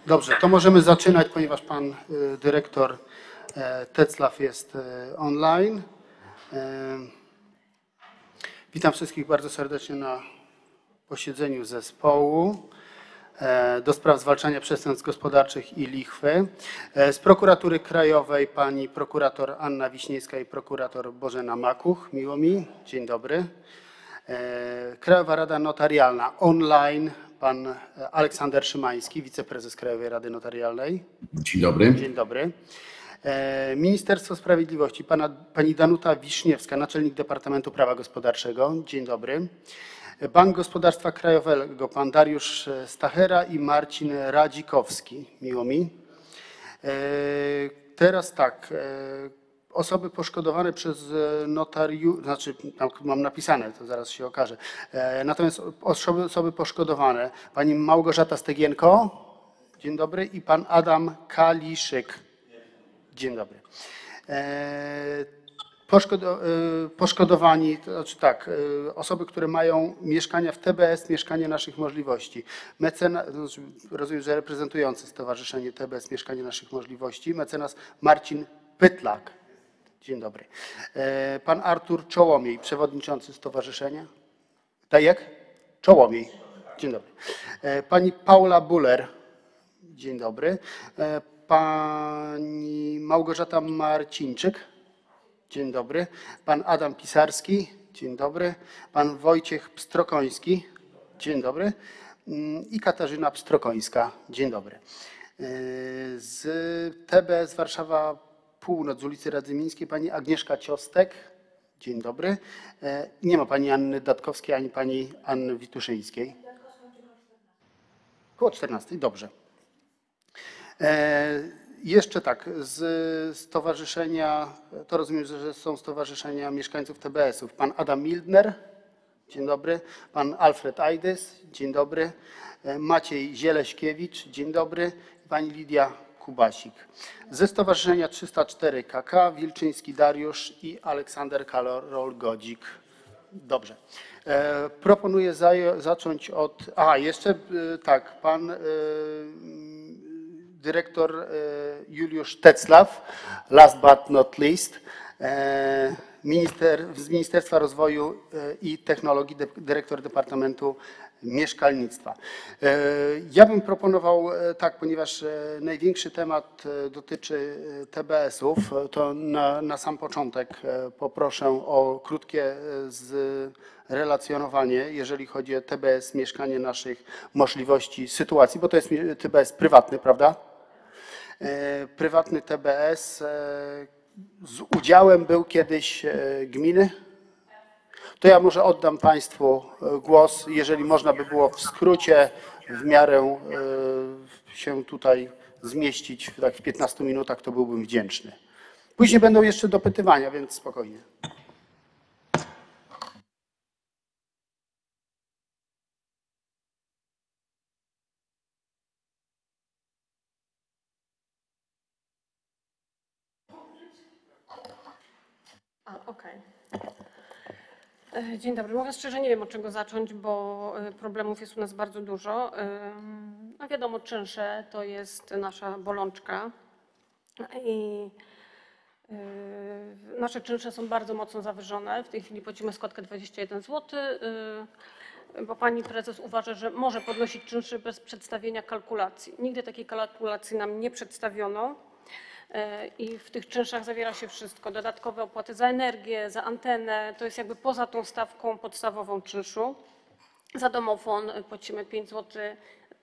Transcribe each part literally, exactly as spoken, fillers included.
Dobrze, to możemy zaczynać, ponieważ pan dyrektor Teclaw jest online. Witam wszystkich bardzo serdecznie na posiedzeniu zespołu do spraw zwalczania przestępstw gospodarczych i lichwy. Z Prokuratury Krajowej pani prokurator Anna Wiśniewska i prokurator Bożena Makuch. Miło mi. Dzień dobry. Krajowa Rada Notarialna online. Pan Aleksander Szymański, wiceprezes Krajowej Rady Notarialnej. Dzień dobry. Dzień dobry. Ministerstwo Sprawiedliwości, pana, pani Danuta Wiśniewska, naczelnik Departamentu Prawa Gospodarczego. Dzień dobry. Bank Gospodarstwa Krajowego, pan Dariusz Stachera i Marcin Radzikowski. Miło mi. Teraz tak. Osoby poszkodowane przez notariuszy, znaczy mam napisane, to zaraz się okaże. Natomiast osoby, osoby poszkodowane, pani Małgorzata Stegienko, dzień dobry, i pan Adam Kaliszyk. Dzień dobry. Poszkodo, poszkodowani, to znaczy tak, osoby, które mają mieszkania w T B S, mieszkanie naszych możliwości. Mecenas, rozumiem, że reprezentujący Stowarzyszenie T B S, mieszkanie naszych możliwości, mecenas Marcin Pytlak. Dzień dobry. Pan Artur Czołomiej, przewodniczący stowarzyszenia. Dajek? Czołomiej. Dzień dobry. Pani Paula Buller. Dzień dobry. Pani Małgorzata Marcińczyk. Dzień dobry. Pan Adam Pisarski. Dzień dobry. Pan Wojciech Pstrokoński. Dzień dobry. I Katarzyna Pstrokońska. Dzień dobry. Z T B S Warszawa Północ z ulicy Radzymińskiej pani Agnieszka Ciostek. Dzień dobry. Nie ma pani Anny Datkowskiej ani pani Anny Wituszyńskiej. Koło czternastej, dobrze. Jeszcze tak, z stowarzyszenia, to rozumiem, że są stowarzyszenia mieszkańców T B S-ów. Pan Adam Mildner. Dzień dobry. Pan Alfred Ajdys. Dzień dobry. Maciej Zieleśkiewicz. Dzień dobry. Pani Lidia Kubasik. Ze Stowarzyszenia trzysta cztery K K Wilczyński Dariusz i Aleksander Karol-Godzik. Dobrze. E, proponuję za, zacząć od... A, jeszcze e, tak, pan e, dyrektor e, Juliusz Teclaw, last but not least, e, minister, z Ministerstwa Rozwoju i Technologii, de, dyrektor Departamentu Mieszkalnictwa. Ja bym proponował tak, ponieważ największy temat dotyczy T B S-ów, to na, na sam początek poproszę o krótkie zrelacjonowanie, jeżeli chodzi o T B S, mieszkanie naszych możliwości, sytuacji, bo to jest T B S prywatny, prawda? Prywatny T B S z udziałem był kiedyś gminy. To ja może oddam państwu głos, jeżeli można by było w skrócie, w miarę się tutaj zmieścić w, tak w piętnastu minutach, to byłbym wdzięczny. Później będą jeszcze dopytywania, więc spokojnie. A, okej. Dzień dobry. Mówiąc szczerze, nie wiem, od czego zacząć, bo problemów jest u nas bardzo dużo. A wiadomo, czynsze to jest nasza bolączka i nasze czynsze są bardzo mocno zawyżone. W tej chwili płacimy składkę dwadzieścia jeden złotych, bo pani prezes uważa, że może podnosić czynsze bez przedstawienia kalkulacji. Nigdy takiej kalkulacji nam nie przedstawiono. I w tych czynszach zawiera się wszystko. Dodatkowe opłaty za energię, za antenę. To jest jakby poza tą stawką podstawową czynszu. Za domofon płacimy pięć złotych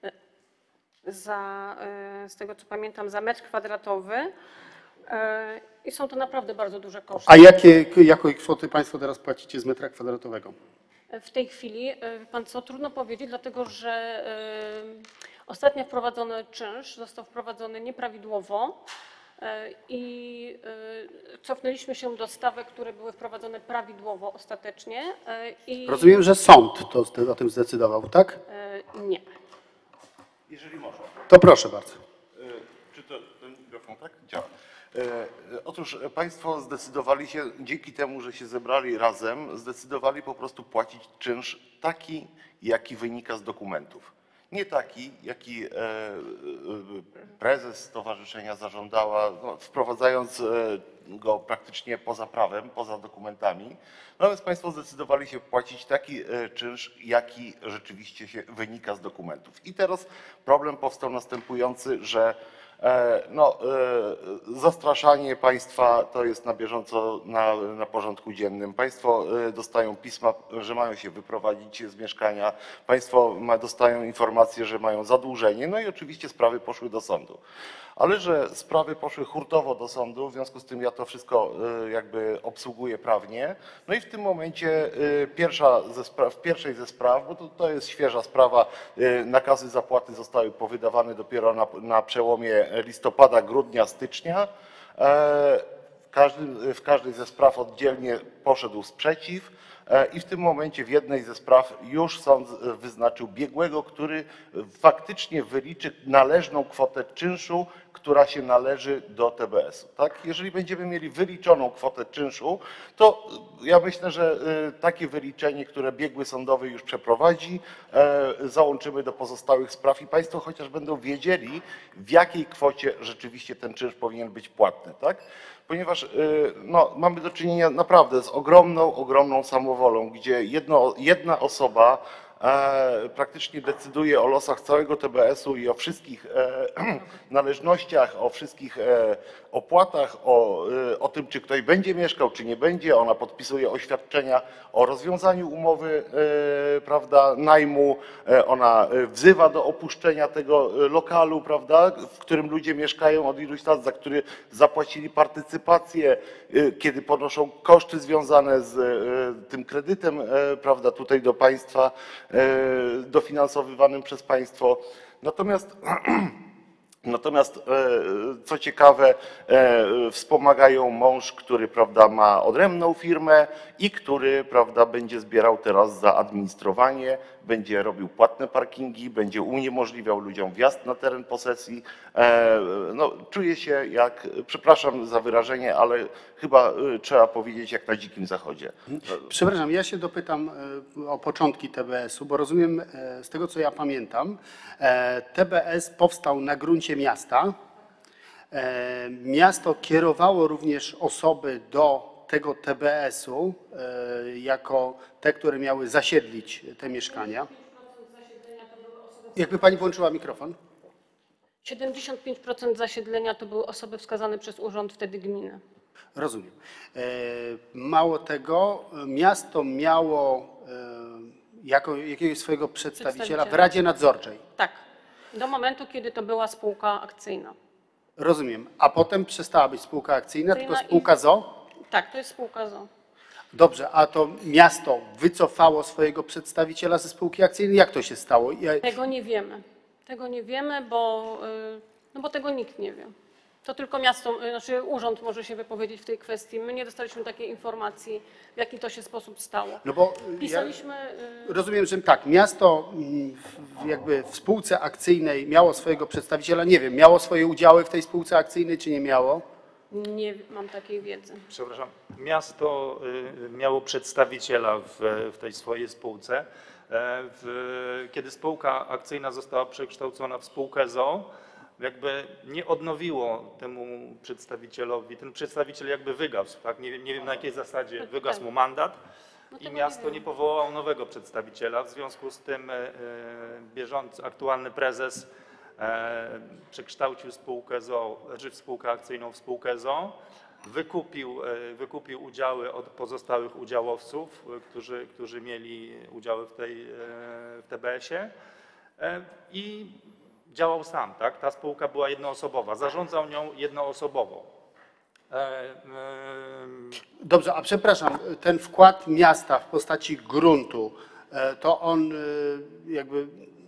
za, z tego co pamiętam, za metr kwadratowy. I są to naprawdę bardzo duże koszty. A jakie, jakiej kwoty państwo teraz płacicie z metra kwadratowego? W tej chwili, pan co, trudno powiedzieć, dlatego że ostatnio wprowadzony czynsz został wprowadzony nieprawidłowo. I cofnęliśmy się do stawek, które były wprowadzone prawidłowo ostatecznie. I... Rozumiem, że sąd to o tym zdecydował, tak? Nie. Jeżeli można. To proszę bardzo. Czy to ten mikrofon tak działa? Otóż państwo zdecydowali się, dzięki temu, że się zebrali razem, zdecydowali po prostu płacić czynsz taki, jaki wynika z dokumentów. Nie taki, jaki e, e, prezes stowarzyszenia zażądała, no, wprowadzając e, go praktycznie poza prawem, poza dokumentami. Natomiast państwo zdecydowali się płacić taki e, czynsz, jaki rzeczywiście się wynika z dokumentów. I teraz problem powstał następujący, że e, no, e, zastraszanie państwa to jest na bieżąco na, na porządku dziennym. Państwo e, dostają pisma, że mają się wyprowadzić z mieszkania. Państwo ma, dostają informacje, że mają zadłużenie. No i oczywiście sprawy poszły do sądu. Ale że sprawy poszły hurtowo do sądu, w związku z tym ja to wszystko e, jakby obsługuję prawnie. No i w tym momencie e, pierwsza ze spraw, w pierwszej ze spraw, bo to, to jest świeża sprawa, e, nakazy zapłaty zostały powydawane dopiero na, na przełomie listopada, grudnia, stycznia. E, w, każdym, w każdej ze spraw oddzielnie poszedł sprzeciw. I w tym momencie w jednej ze spraw już sąd wyznaczył biegłego, który faktycznie wyliczy należną kwotę czynszu, która się należy do T B S-u. Tak? Jeżeli będziemy mieli wyliczoną kwotę czynszu, to ja myślę, że takie wyliczenie, które biegły sądowy już przeprowadzi, załączymy do pozostałych spraw i państwo chociaż będą wiedzieli, w jakiej kwocie rzeczywiście ten czynsz powinien być płatny. Tak? Ponieważ no, mamy do czynienia naprawdę z ogromną, ogromną samowolą, gdzie jedno, jedna osoba e, praktycznie decyduje o losach całego T B S-u i o wszystkich e, należnościach, o wszystkich e, opłatach, o, e, o tym, czy ktoś będzie mieszkał, czy nie będzie. Ona podpisuje oświadczenia o rozwiązaniu umowy e, prawda, najmu. E, ona wzywa do opuszczenia tego lokalu, prawda, w którym ludzie mieszkają od iluś lat, za który zapłacili partycypację, e, kiedy ponoszą koszty związane z e, tym kredytem, e, prawda, tutaj do państwa, dofinansowywanym przez państwo. Natomiast, natomiast co ciekawe, wspomagają mąż, który prawda, ma odrębną firmę i który prawda, będzie zbierał teraz za administrowanie, będzie robił płatne parkingi, będzie uniemożliwiał ludziom wjazd na teren posesji. No, czuję się jak, przepraszam za wyrażenie, ale chyba trzeba powiedzieć jak na dzikim zachodzie. Przepraszam, ja się dopytam o początki T B S-u, bo rozumiem z tego, co ja pamiętam, T B S powstał na gruncie miasta. Miasto kierowało również osoby do tego T B S-u jako te, które miały zasiedlić te mieszkania. Jakby pani włączyła mikrofon. siedemdziesiąt pięć procent zasiedlenia to były osoby wskazane przez urząd wtedy gminy. Rozumiem. Mało tego, miasto miało jako, jakiegoś swojego przedstawiciela w Przedstawiciela. Radzie Nadzorczej. Tak, do momentu, kiedy to była spółka akcyjna. Rozumiem. A potem przestała być spółka akcyjna, tylko Akcyjna i- spółka z o o? Tak, to jest spółka z o o. Dobrze, a to miasto wycofało swojego przedstawiciela ze spółki akcyjnej? Jak to się stało? Ja, Tego nie wiemy. Tego nie wiemy, bo, y, no bo tego nikt nie wie. To tylko miasto, y, znaczy urząd może się wypowiedzieć w tej kwestii. My nie dostaliśmy takiej informacji, w jaki to się sposób stało. no bo ja Pisaliśmy, y, rozumiem, że tak, miasto mm, w- jakby w spółce akcyjnej miało swojego przedstawiciela, nie wiem, miało swoje udziały w tej spółce akcyjnej, czy nie miało? nie mam takiej wiedzy. Przepraszam, miasto y, miało przedstawiciela w, w tej swojej spółce. E, W, kiedy spółka akcyjna została przekształcona w spółkę z o o, jakby nie odnowiło temu przedstawicielowi, ten przedstawiciel jakby wygasł, tak? Nie, wiem- nie wiem na jakiej zasadzie wygasł mu mandat No i tego miasto nie nie wiem. powołało nowego przedstawiciela. W związku z tym e, e, bieżący, aktualny prezes e, przekształcił spółkę z o o, znaczy spółkę akcyjną w spółkę z o o, wykupił, e, wykupił udziały od pozostałych udziałowców, e, którzy, którzy mieli udziały w tej e, w T B S-ie e, i działał sam, tak? Ta spółka była jednoosobowa, zarządzał nią jednoosobowo. E, e, Dobrze, a przepraszam, ten wkład miasta w postaci gruntu, e, to on e, jakby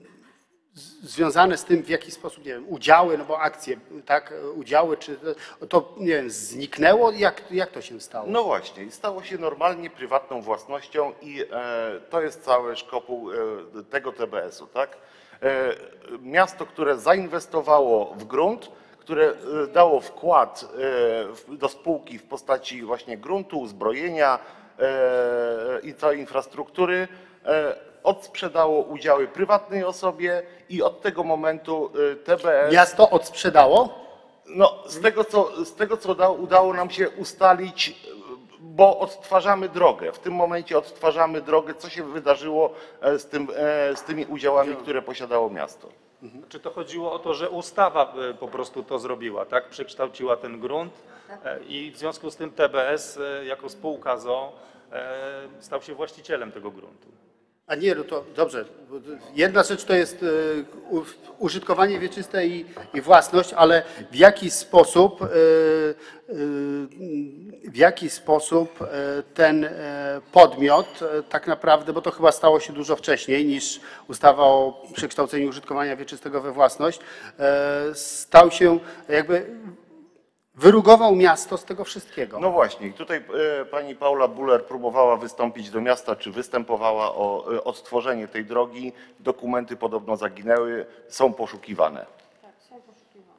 z- związany z tym, w jaki sposób, nie wiem, udziały, no bo akcje, tak, udziały, czy to, nie wiem, zniknęło? Jak, jak to się stało? No właśnie, i stało się normalnie prywatną własnością i e, to jest cały szkopuł e, tego T B S-u, tak? E, miasto, które zainwestowało w grunt, które e, dało wkład e, w- do spółki w postaci właśnie gruntu, uzbrojenia, i całej infrastruktury odsprzedało udziały prywatnej osobie i od tego momentu T B S... Miasto odsprzedało? No, z tego, co, z tego, co udało, udało nam się ustalić, bo odtwarzamy drogę. W tym momencie odtwarzamy drogę, co się wydarzyło z, tym, z tymi udziałami, które posiadało miasto. Czy to chodziło o to, że ustawa e, po prostu to zrobiła, tak? Przekształciła ten grunt e, i w związku z tym T B S e, jako spółka z o o e, stał się właścicielem tego gruntu. A nie, no to dobrze. Jedna rzecz to jest y, u, użytkowanie wieczyste i, i własność, ale w jaki sposób, y, y, w jaki sposób y, ten y, podmiot y, tak naprawdę, bo to chyba stało się dużo wcześniej niż ustawa o przekształceniu użytkowania wieczystego we własność, y, stał się jakby wyrugował miasto z tego wszystkiego. No właśnie, i tutaj e, pani Paula Buller próbowała wystąpić do miasta, czy występowała o e, odtworzenie tej drogi. Dokumenty podobno zaginęły, są poszukiwane. Tak, są poszukiwane.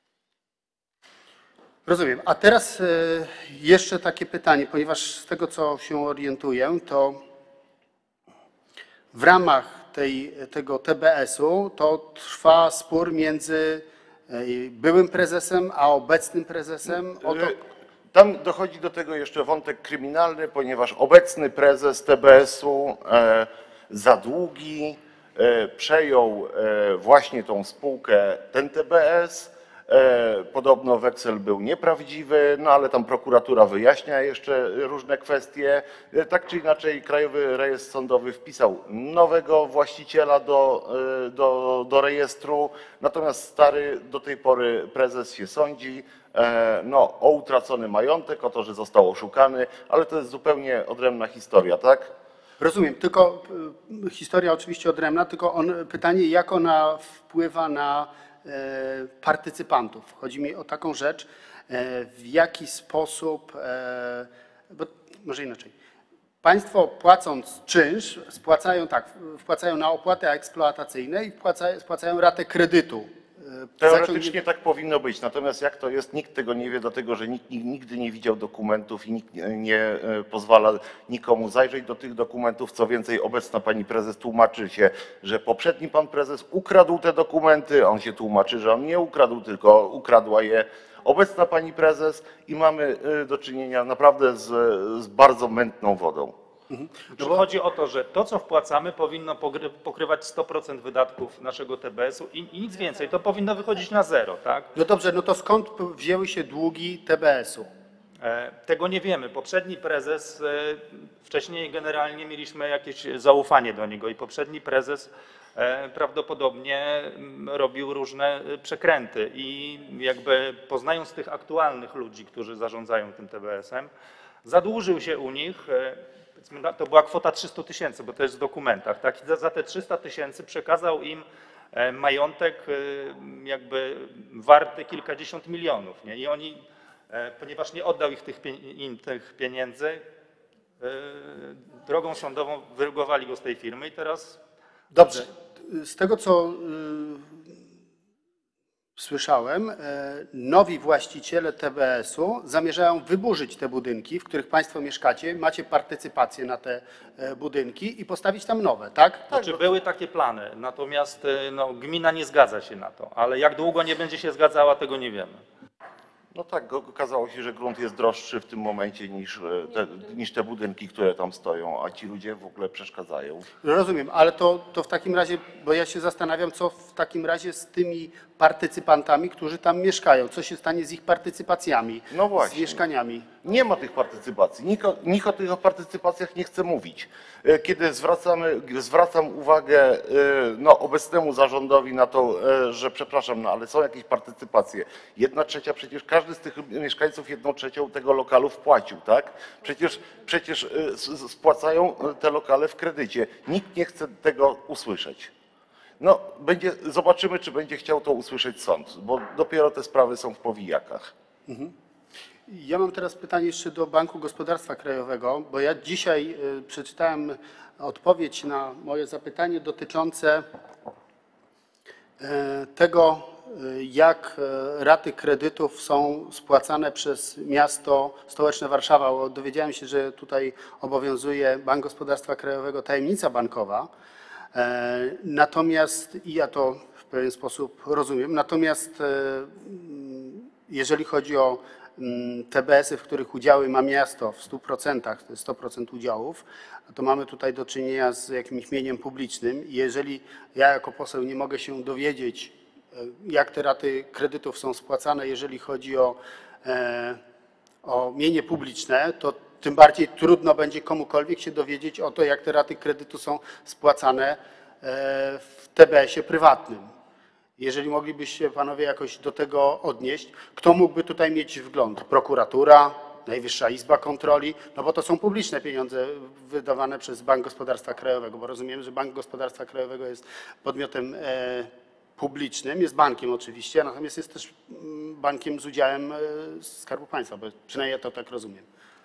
Rozumiem. A teraz e, jeszcze takie pytanie, ponieważ z tego, co się orientuję, to w ramach tej, tego T B S-u to trwa spór między e, byłym prezesem a obecnym prezesem o to. E, Tam dochodzi do tego jeszcze wątek kryminalny, ponieważ obecny prezes T B S-u e, za długi e, przejął e, właśnie tą spółkę, ten T B S. E, podobno weksel był nieprawdziwy, no ale tam prokuratura wyjaśnia jeszcze różne kwestie. E, tak czy inaczej Krajowy Rejestr Sądowy wpisał nowego właściciela do, e, do, do rejestru, natomiast stary do tej pory prezes się sądzi e, no, o utracony majątek, o to, że został oszukany, ale to jest zupełnie odrębna historia, tak? Rozumiem, tylko y, historia oczywiście odrębna, tylko on, pytanie, jak ona wpływa na e, partycypantów. Chodzi mi o taką rzecz, e, w jaki sposób, e, bo może inaczej. Państwo płacąc czynsz, spłacają tak, wpłacają na opłaty eksploatacyjne i wpłacają, spłacają ratę kredytu. e, Teoretycznie zaciągnięte- tak powinno być, natomiast jak to jest, nikt tego nie wie, dlatego że nikt nigdy nie widział dokumentów i nikt nie- nie e, pozwala nikomu zajrzeć do tych dokumentów. Co więcej, obecna pani prezes tłumaczy się, że poprzedni pan prezes ukradł te dokumenty, on się tłumaczy, że on nie ukradł, tylko ukradła je obecna pani prezes i mamy e, do czynienia naprawdę z, z bardzo mętną wodą. Znaczy, chodzi o to, że to, co wpłacamy, powinno pogry- pokrywać sto procent wydatków naszego T B S-u i, i nic więcej. To powinno wychodzić na zero, tak? No dobrze, no to skąd wzięły się długi T B S-u? E, Tego nie wiemy. Poprzedni prezes, e, wcześniej generalnie mieliśmy jakieś zaufanie do niego i poprzedni prezes e, prawdopodobnie mm, robił różne e, przekręty i jakby poznając tych aktualnych ludzi, którzy zarządzają tym T B S-em, zadłużył się u nich, e, powiedzmy, no, to była kwota trzysta tysięcy, bo to jest w dokumentach, tak? I za, za te trzysta tysięcy przekazał im e, majątek e, jakby warty kilkadziesiąt milionów, nie? I oni, e, ponieważ nie oddał ich tych, pie- im tych pieniędzy, e, drogą sądową wyrugowali go z tej firmy i teraz Dobrze. Z tego, co y, słyszałem, e, nowi właściciele T B S-u zamierzają wyburzyć te budynki, w których Państwo mieszkacie, macie partycypację na te e, budynki i postawić tam nowe, tak? Znaczy były takie plany, natomiast e, no, gmina nie zgadza się na to, ale jak długo nie będzie się zgadzała, tego nie wiemy. No tak, go- okazało się, że grunt jest droższy w tym momencie niż e, te, niż te budynki, które tam stoją, a ci ludzie w ogóle przeszkadzają. Rozumiem, ale to, to w takim razie, bo ja się zastanawiam, co w takim razie z tymi partycypantami, którzy tam mieszkają, co się stanie z ich partycypacjami, No z właśnie. mieszkaniami. Nie ma tych partycypacji. Nikt o, nikt o tych partycypacjach nie chce mówić. E, Kiedy zwracamy, zwracam uwagę e, no, obecnemu zarządowi na to, e, że przepraszam, no, ale są jakieś partycypacje. Jedna trzecia, przecież każdy z tych mieszkańców jedną trzecią tego lokalu wpłacił, tak? Przecież, przecież e, s- s- spłacają te lokale w kredycie. Nikt nie chce tego usłyszeć. No, będzie, zobaczymy, czy będzie chciał to usłyszeć sąd, bo dopiero te sprawy są w powijakach. Ja mam teraz pytanie jeszcze do Banku Gospodarstwa Krajowego, bo ja dzisiaj y, przeczytałem odpowiedź na moje zapytanie dotyczące y, tego, jak raty kredytów są spłacane przez miasto stołeczne Warszawa, bo dowiedziałem się, że tutaj obowiązuje Bank Gospodarstwa Krajowego tajemnica bankowa. Natomiast, i ja to w pewien sposób rozumiem, natomiast jeżeli chodzi o T B S y, w których udziały ma miasto w stu procentach, to jest sto procent udziałów, to mamy tutaj do czynienia z jakimś mieniem publicznym. I jeżeli ja jako poseł nie mogę się dowiedzieć, jak te raty kredytów są spłacane, jeżeli chodzi o, o mienie publiczne, to tym bardziej trudno będzie komukolwiek się dowiedzieć o to, jak te raty kredytu są spłacane w T B S ie prywatnym. Jeżeli moglibyście panowie jakoś do tego odnieść, kto mógłby tutaj mieć wgląd? Prokuratura, Najwyższa Izba Kontroli, no bo to są publiczne pieniądze wydawane przez Bank Gospodarstwa Krajowego, bo rozumiem, że Bank Gospodarstwa Krajowego jest podmiotem e, publicznym, jest bankiem oczywiście, natomiast jest też bankiem z udziałem e, Skarbu Państwa, bo przynajmniej ja to tak rozumiem.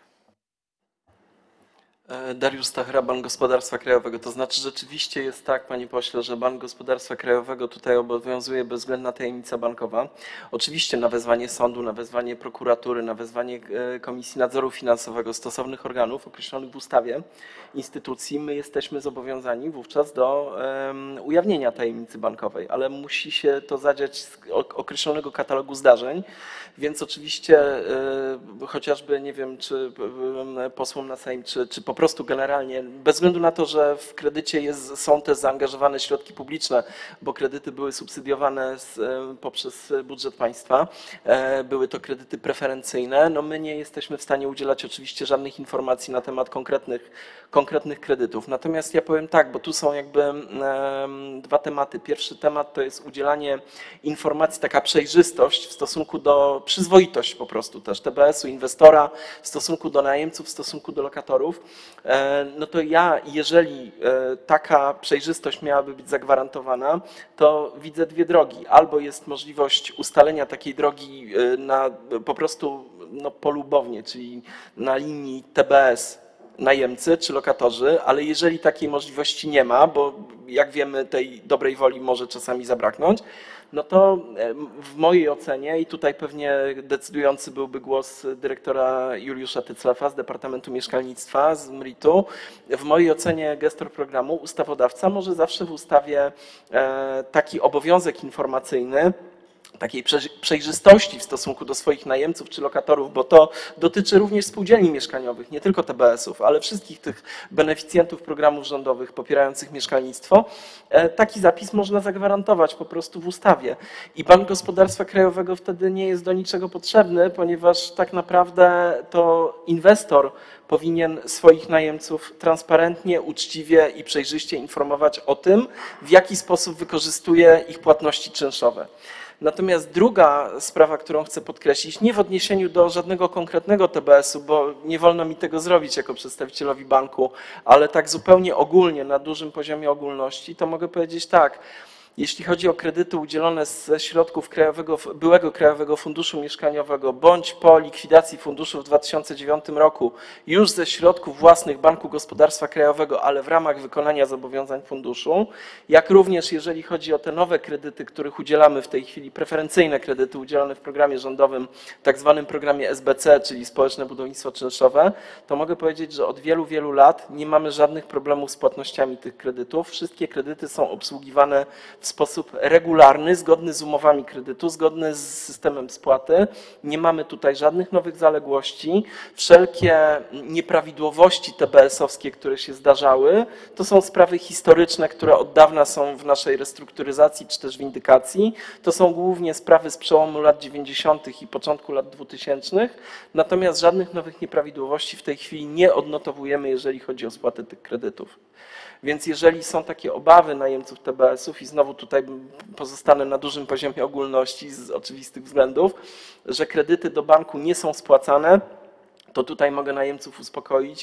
Dariusz Stachera, Bank Gospodarstwa Krajowego. To znaczy rzeczywiście jest tak, panie pośle, że Bank Gospodarstwa Krajowego tutaj obowiązuje bezwzględna tajemnica bankowa. Oczywiście na wezwanie sądu, na wezwanie prokuratury, na wezwanie Komisji Nadzoru Finansowego, stosownych organów określonych w ustawie, instytucji, my jesteśmy zobowiązani wówczas do um, ujawnienia tajemnicy bankowej, ale musi się to zadziać z określonego katalogu zdarzeń, więc oczywiście y, chociażby, nie wiem, czy y, posłom na Sejm, czy, czy po prostu generalnie, bez względu na to, że w kredycie jest, są też zaangażowane środki publiczne, bo kredyty były subsydiowane z, poprzez budżet państwa, były to kredyty preferencyjne, no my nie jesteśmy w stanie udzielać oczywiście żadnych informacji na temat konkretnych, konkretnych kredytów. Natomiast ja powiem tak, bo tu są jakby dwa tematy. Pierwszy temat to jest udzielanie informacji, taka przejrzystość w stosunku do, przyzwoitość po prostu też T B S u, inwestora w stosunku do najemców, w stosunku do lokatorów. No to ja, jeżeli taka przejrzystość miałaby być zagwarantowana, to widzę dwie drogi. Albo jest możliwość ustalenia takiej drogi na po prostu no, polubownie, czyli na linii T B S najemcy czy lokatorzy, ale jeżeli takiej możliwości nie ma, bo jak wiemy tej dobrej woli może czasami zabraknąć, no to w mojej ocenie, i tutaj pewnie decydujący byłby głos dyrektora Juliusza Tyclefa z Departamentu Mieszkalnictwa, z M R I T-u, w mojej ocenie gestor programu, ustawodawca może zawsze w ustawie taki obowiązek informacyjny, takiej przejrzystości w stosunku do swoich najemców czy lokatorów, bo to dotyczy również spółdzielni mieszkaniowych, nie tylko T B S ów, ale wszystkich tych beneficjentów programów rządowych popierających mieszkalnictwo. Taki zapis można zagwarantować po prostu w ustawie. I Bank Gospodarstwa Krajowego wtedy nie jest do niczego potrzebny, ponieważ tak naprawdę to inwestor powinien swoich najemców transparentnie, uczciwie i przejrzyście informować o tym, w jaki sposób wykorzystuje ich płatności czynszowe. Natomiast druga sprawa, którą chcę podkreślić, nie w odniesieniu do żadnego konkretnego T B S u, bo nie wolno mi tego zrobić jako przedstawicielowi banku, ale tak zupełnie ogólnie, na dużym poziomie ogólności, to mogę powiedzieć tak. Jeśli chodzi o kredyty udzielone ze środków krajowego, byłego Krajowego Funduszu Mieszkaniowego bądź po likwidacji funduszu w dwa tysiące dziewiątym roku już ze środków własnych Banku Gospodarstwa Krajowego, ale w ramach wykonania zobowiązań funduszu, jak również jeżeli chodzi o te nowe kredyty, których udzielamy w tej chwili, preferencyjne kredyty udzielane w programie rządowym, tak zwanym programie S B C, czyli Społeczne Budownictwo Czynszowe, to mogę powiedzieć, że od wielu, wielu lat nie mamy żadnych problemów z płatnościami tych kredytów. Wszystkie kredyty są obsługiwane w sposób regularny, zgodny z umowami kredytu, zgodny z systemem spłaty. Nie mamy tutaj żadnych nowych zaległości. Wszelkie nieprawidłowości T B S owskie, które się zdarzały, to są sprawy historyczne, które od dawna są w naszej restrukturyzacji czy też windykacji. To są głównie sprawy z przełomu lat dziewięćdziesiątych i początku lat dwutysięcznych. Natomiast żadnych nowych nieprawidłowości w tej chwili nie odnotowujemy, jeżeli chodzi o spłatę tych kredytów. Więc jeżeli są takie obawy najemców T B S ów i znowu tutaj pozostanę na dużym poziomie ogólności z oczywistych względów, że kredyty do banku nie są spłacane, to tutaj mogę najemców uspokoić,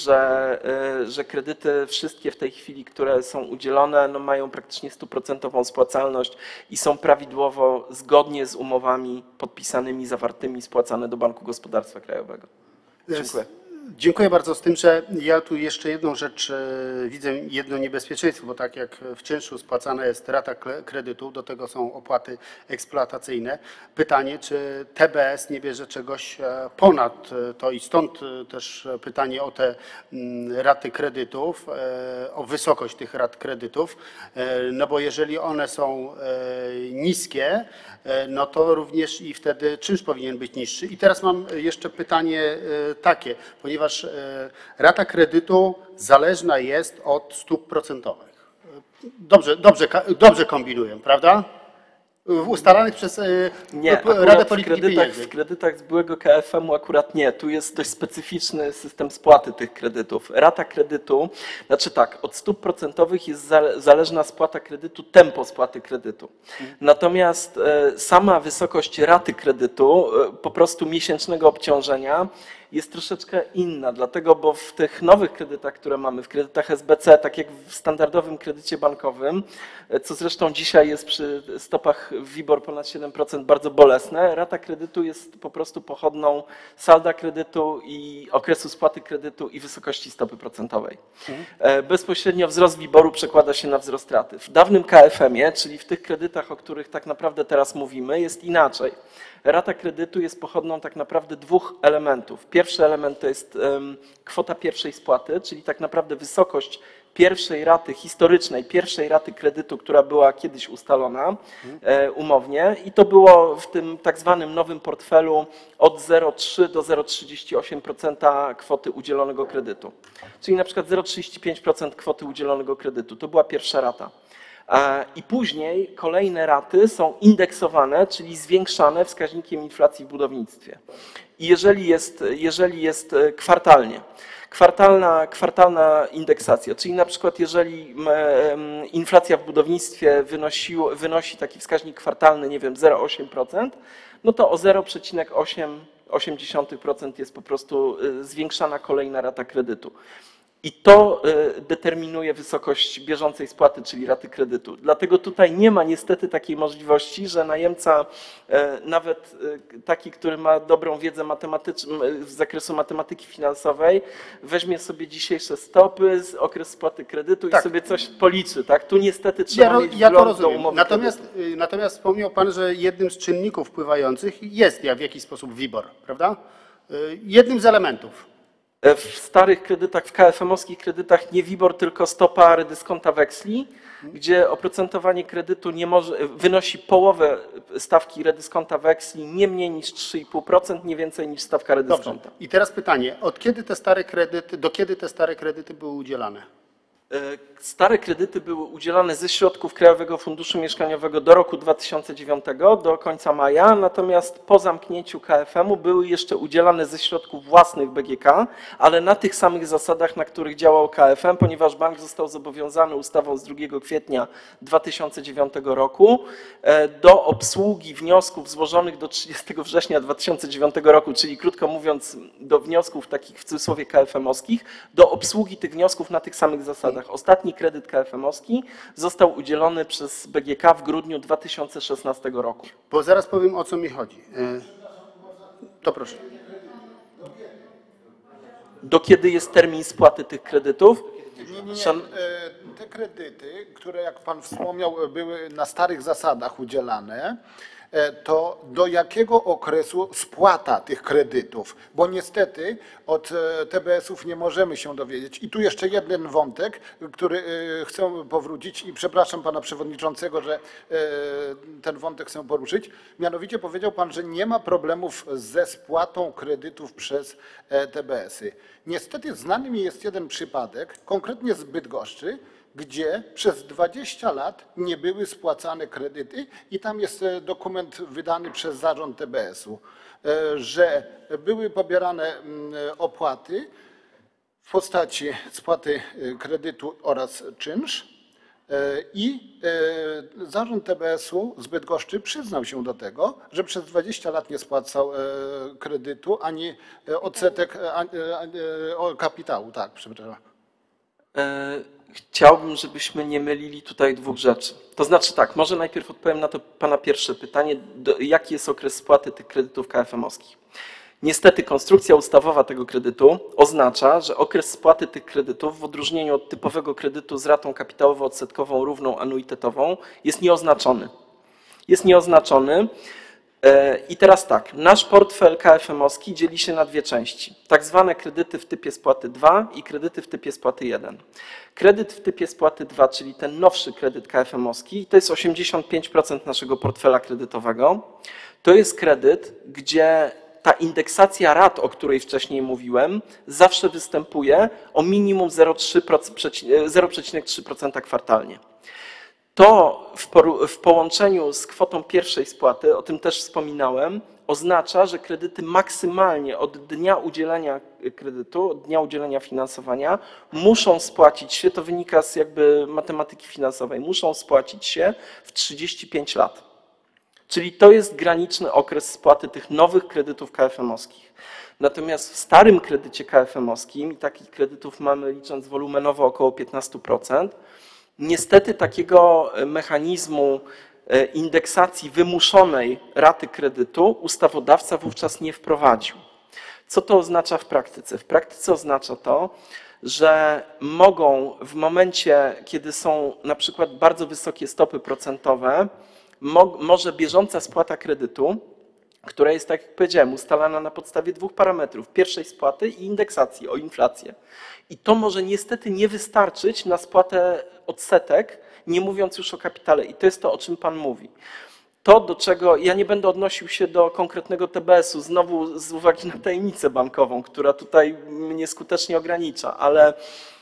że, że kredyty wszystkie w tej chwili, które są udzielone, no mają praktycznie stuprocentową spłacalność i są prawidłowo, zgodnie z umowami podpisanymi, zawartymi, spłacane do Banku Gospodarstwa Krajowego. Dziękuję. Dziękuję bardzo, z tym, że ja tu jeszcze jedną rzecz e, widzę, jedno niebezpieczeństwo, bo tak jak w czynszu spłacana jest rata kle- kredytu, do tego są opłaty eksploatacyjne. Pytanie, czy T B S nie bierze czegoś e, ponad e, to i stąd e, też pytanie o te mm, raty kredytów, e, o wysokość tych rat kredytów, e, no bo jeżeli one są e, niskie, e, no to również i wtedy czynsz powinien być niższy. I teraz mam jeszcze pytanie e, takie, ponieważ e, rata kredytu zależna jest od stóp procentowych. Dobrze, dobrze, ka- dobrze kombinuję, prawda? W ustalanych przez e, Nie, p- Radę akurat w Polityki kredytach, Pieniężnej. w kredytach z byłego K F M-u akurat nie. Tu jest dość specyficzny system spłaty tych kredytów. Rata kredytu, znaczy tak, od stóp procentowych jest za- zależna spłata kredytu, tempo spłaty kredytu. Natomiast e, sama wysokość raty kredytu, e, po prostu miesięcznego obciążenia, jest troszeczkę inna, dlatego, bo w tych nowych kredytach, które mamy, w kredytach S B C, tak jak w standardowym kredycie bankowym, co zresztą dzisiaj jest przy stopach WIBOR ponad siedem procent bardzo bolesne, rata kredytu jest po prostu pochodną salda kredytu i okresu spłaty kredytu i wysokości stopy procentowej. E, Bezpośrednio wzrost WIBOR-u przekłada się na wzrost raty. W dawnym K F M-ie, czyli w tych kredytach, o których tak naprawdę teraz mówimy, jest inaczej. Rata kredytu jest pochodną tak naprawdę dwóch elementów. Pierwszy element to jest um, kwota pierwszej spłaty, czyli tak naprawdę wysokość pierwszej raty historycznej, pierwszej raty kredytu, która była kiedyś ustalona e, umownie i to było w tym tak zwanym nowym portfelu od zero przecinek trzy do zero przecinek trzydzieści osiem procent kwoty udzielonego kredytu. Czyli na przykład zero przecinek trzydzieści pięć procent kwoty udzielonego kredytu. To była pierwsza rata. I później kolejne raty są indeksowane, czyli zwiększane wskaźnikiem inflacji w budownictwie. I jeżeli jest, jeżeli jest kwartalnie, kwartalna, kwartalna indeksacja, czyli na przykład jeżeli inflacja w budownictwie wynosi, wynosi taki wskaźnik kwartalny, nie wiem, zero przecinek osiem procent, no to o zero przecinek osiem procent jest po prostu zwiększana kolejna rata kredytu. I to determinuje wysokość bieżącej spłaty, czyli raty kredytu. Dlatego tutaj nie ma niestety takiej możliwości, że najemca, nawet taki, który ma dobrą wiedzę matematyczną z zakresu matematyki finansowej, weźmie sobie dzisiejsze stopy, okres spłaty kredytu Tak. i sobie coś policzy. Tak? Tu niestety trzeba Ja, ro- mieć ja to wgląd do rozumiem. umowy Natomiast, kredytu. y, natomiast wspomniał Pan, że jednym z czynników wpływających jest ja w jakiś sposób WIBOR, prawda? Y, Jednym z elementów. W starych kredytach, w K F M-owskich kredytach nie WIBOR, tylko stopa redyskonta weksli, gdzie oprocentowanie kredytu nie może, wynosi połowę stawki redyskonta weksli, nie mniej niż trzy i pół procent, nie więcej niż stawka Dobrze. redyskonta. I teraz pytanie, od kiedy te stare kredyty, do kiedy te stare kredyty były udzielane? Stare kredyty były udzielane ze środków Krajowego Funduszu Mieszkaniowego do roku dwa tysiące dziewiątego, do końca maja, natomiast po zamknięciu K F M-u były jeszcze udzielane ze środków własnych B G K, ale na tych samych zasadach, na których działał K F M, ponieważ bank został zobowiązany ustawą z drugiego kwietnia dwa tysiące dziewiątego roku do obsługi wniosków złożonych do trzydziestego września dwa tysiące dziewiątego roku, czyli krótko mówiąc do wniosków takich w cudzysłowie K F M-owskich, do obsługi tych wniosków na tych samych zasadach. Ostatni kredyt K F M-owski został udzielony przez B G K w grudniu dwa tysiące szesnastego roku. Bo zaraz powiem, o co mi chodzi. Y, To proszę. Do kiedy jest termin spłaty tych kredytów? Nie, nie, nie. Szan- E, Te kredyty, które jak Pan wspomniał, były na starych zasadach udzielane, e, to do jakiego okresu spłata tych kredytów? Bo niestety od e, T B S-ów nie możemy się dowiedzieć. I tu jeszcze jeden wątek, który e, chcę powrócić i przepraszam Pana Przewodniczącego, że e, ten wątek chcę poruszyć. Mianowicie powiedział Pan, że nie ma problemów ze spłatą kredytów przez e, T B S-y. Niestety znany mi jest jeden przypadek, konkretnie z Bydgoszczy, gdzie przez dwadzieścia lat nie były spłacane kredyty i tam jest e, dokument wydany przez zarząd T B S-u, e, że były pobierane mm, opłaty w postaci spłaty e, kredytu oraz czynsz e, i e, zarząd T B S-u z Bydgoszczy przyznał się do tego, że przez dwadzieścia lat nie spłacał e, kredytu ani e, odsetek e, ani, e, o kapitału, tak, przepraszam. E, Chciałbym, żebyśmy nie mylili tutaj dwóch rzeczy. To znaczy tak, może najpierw odpowiem na to Pana pierwsze pytanie, do, jaki jest okres spłaty tych kredytów K F M-owskich. Niestety konstrukcja ustawowa tego kredytu oznacza, że okres spłaty tych kredytów w odróżnieniu od typowego kredytu z ratą kapitałowo-odsetkową równą anuitetową jest nieoznaczony. Jest nieoznaczony. I teraz tak, nasz portfel K F M-owski dzieli się na dwie części. Tak zwane kredyty w typie spłaty dwa i kredyty w typie spłaty jeden. Kredyt w typie spłaty dwa, czyli ten nowszy kredyt K F M-owski, to jest osiemdziesiąt pięć procent naszego portfela kredytowego. To jest kredyt, gdzie ta indeksacja rat, o której wcześniej mówiłem, zawsze występuje o minimum zero przecinek trzy procent kwartalnie. To w, w połączeniu z kwotą pierwszej spłaty, o tym też wspominałem, oznacza, że kredyty maksymalnie od dnia udzielenia kredytu, od dnia udzielenia finansowania muszą spłacić się, to wynika z jakby matematyki finansowej, muszą spłacić się w trzydzieści pięć lat. Czyli to jest graniczny okres spłaty tych nowych kredytów K F M-owskich. Natomiast w starym kredycie K F M-owskim, i takich kredytów mamy licząc wolumenowo około piętnaście procent, niestety takiego mechanizmu indeksacji wymuszonej raty kredytu ustawodawca wówczas nie wprowadził. Co to oznacza w praktyce? W praktyce oznacza to, że mogą w momencie, kiedy są na przykład bardzo wysokie stopy procentowe, mo może bieżąca spłata kredytu, która jest, tak jak powiedziałem, ustalana na podstawie dwóch parametrów, pierwszej spłaty i indeksacji o inflację. I to może niestety nie wystarczyć na spłatę odsetek, nie mówiąc już o kapitale. I to jest to, o czym Pan mówi. To, do czego ja nie będę odnosił się do konkretnego T B S-u, znowu z uwagi na tajemnicę bankową, która tutaj mnie skutecznie ogranicza, ale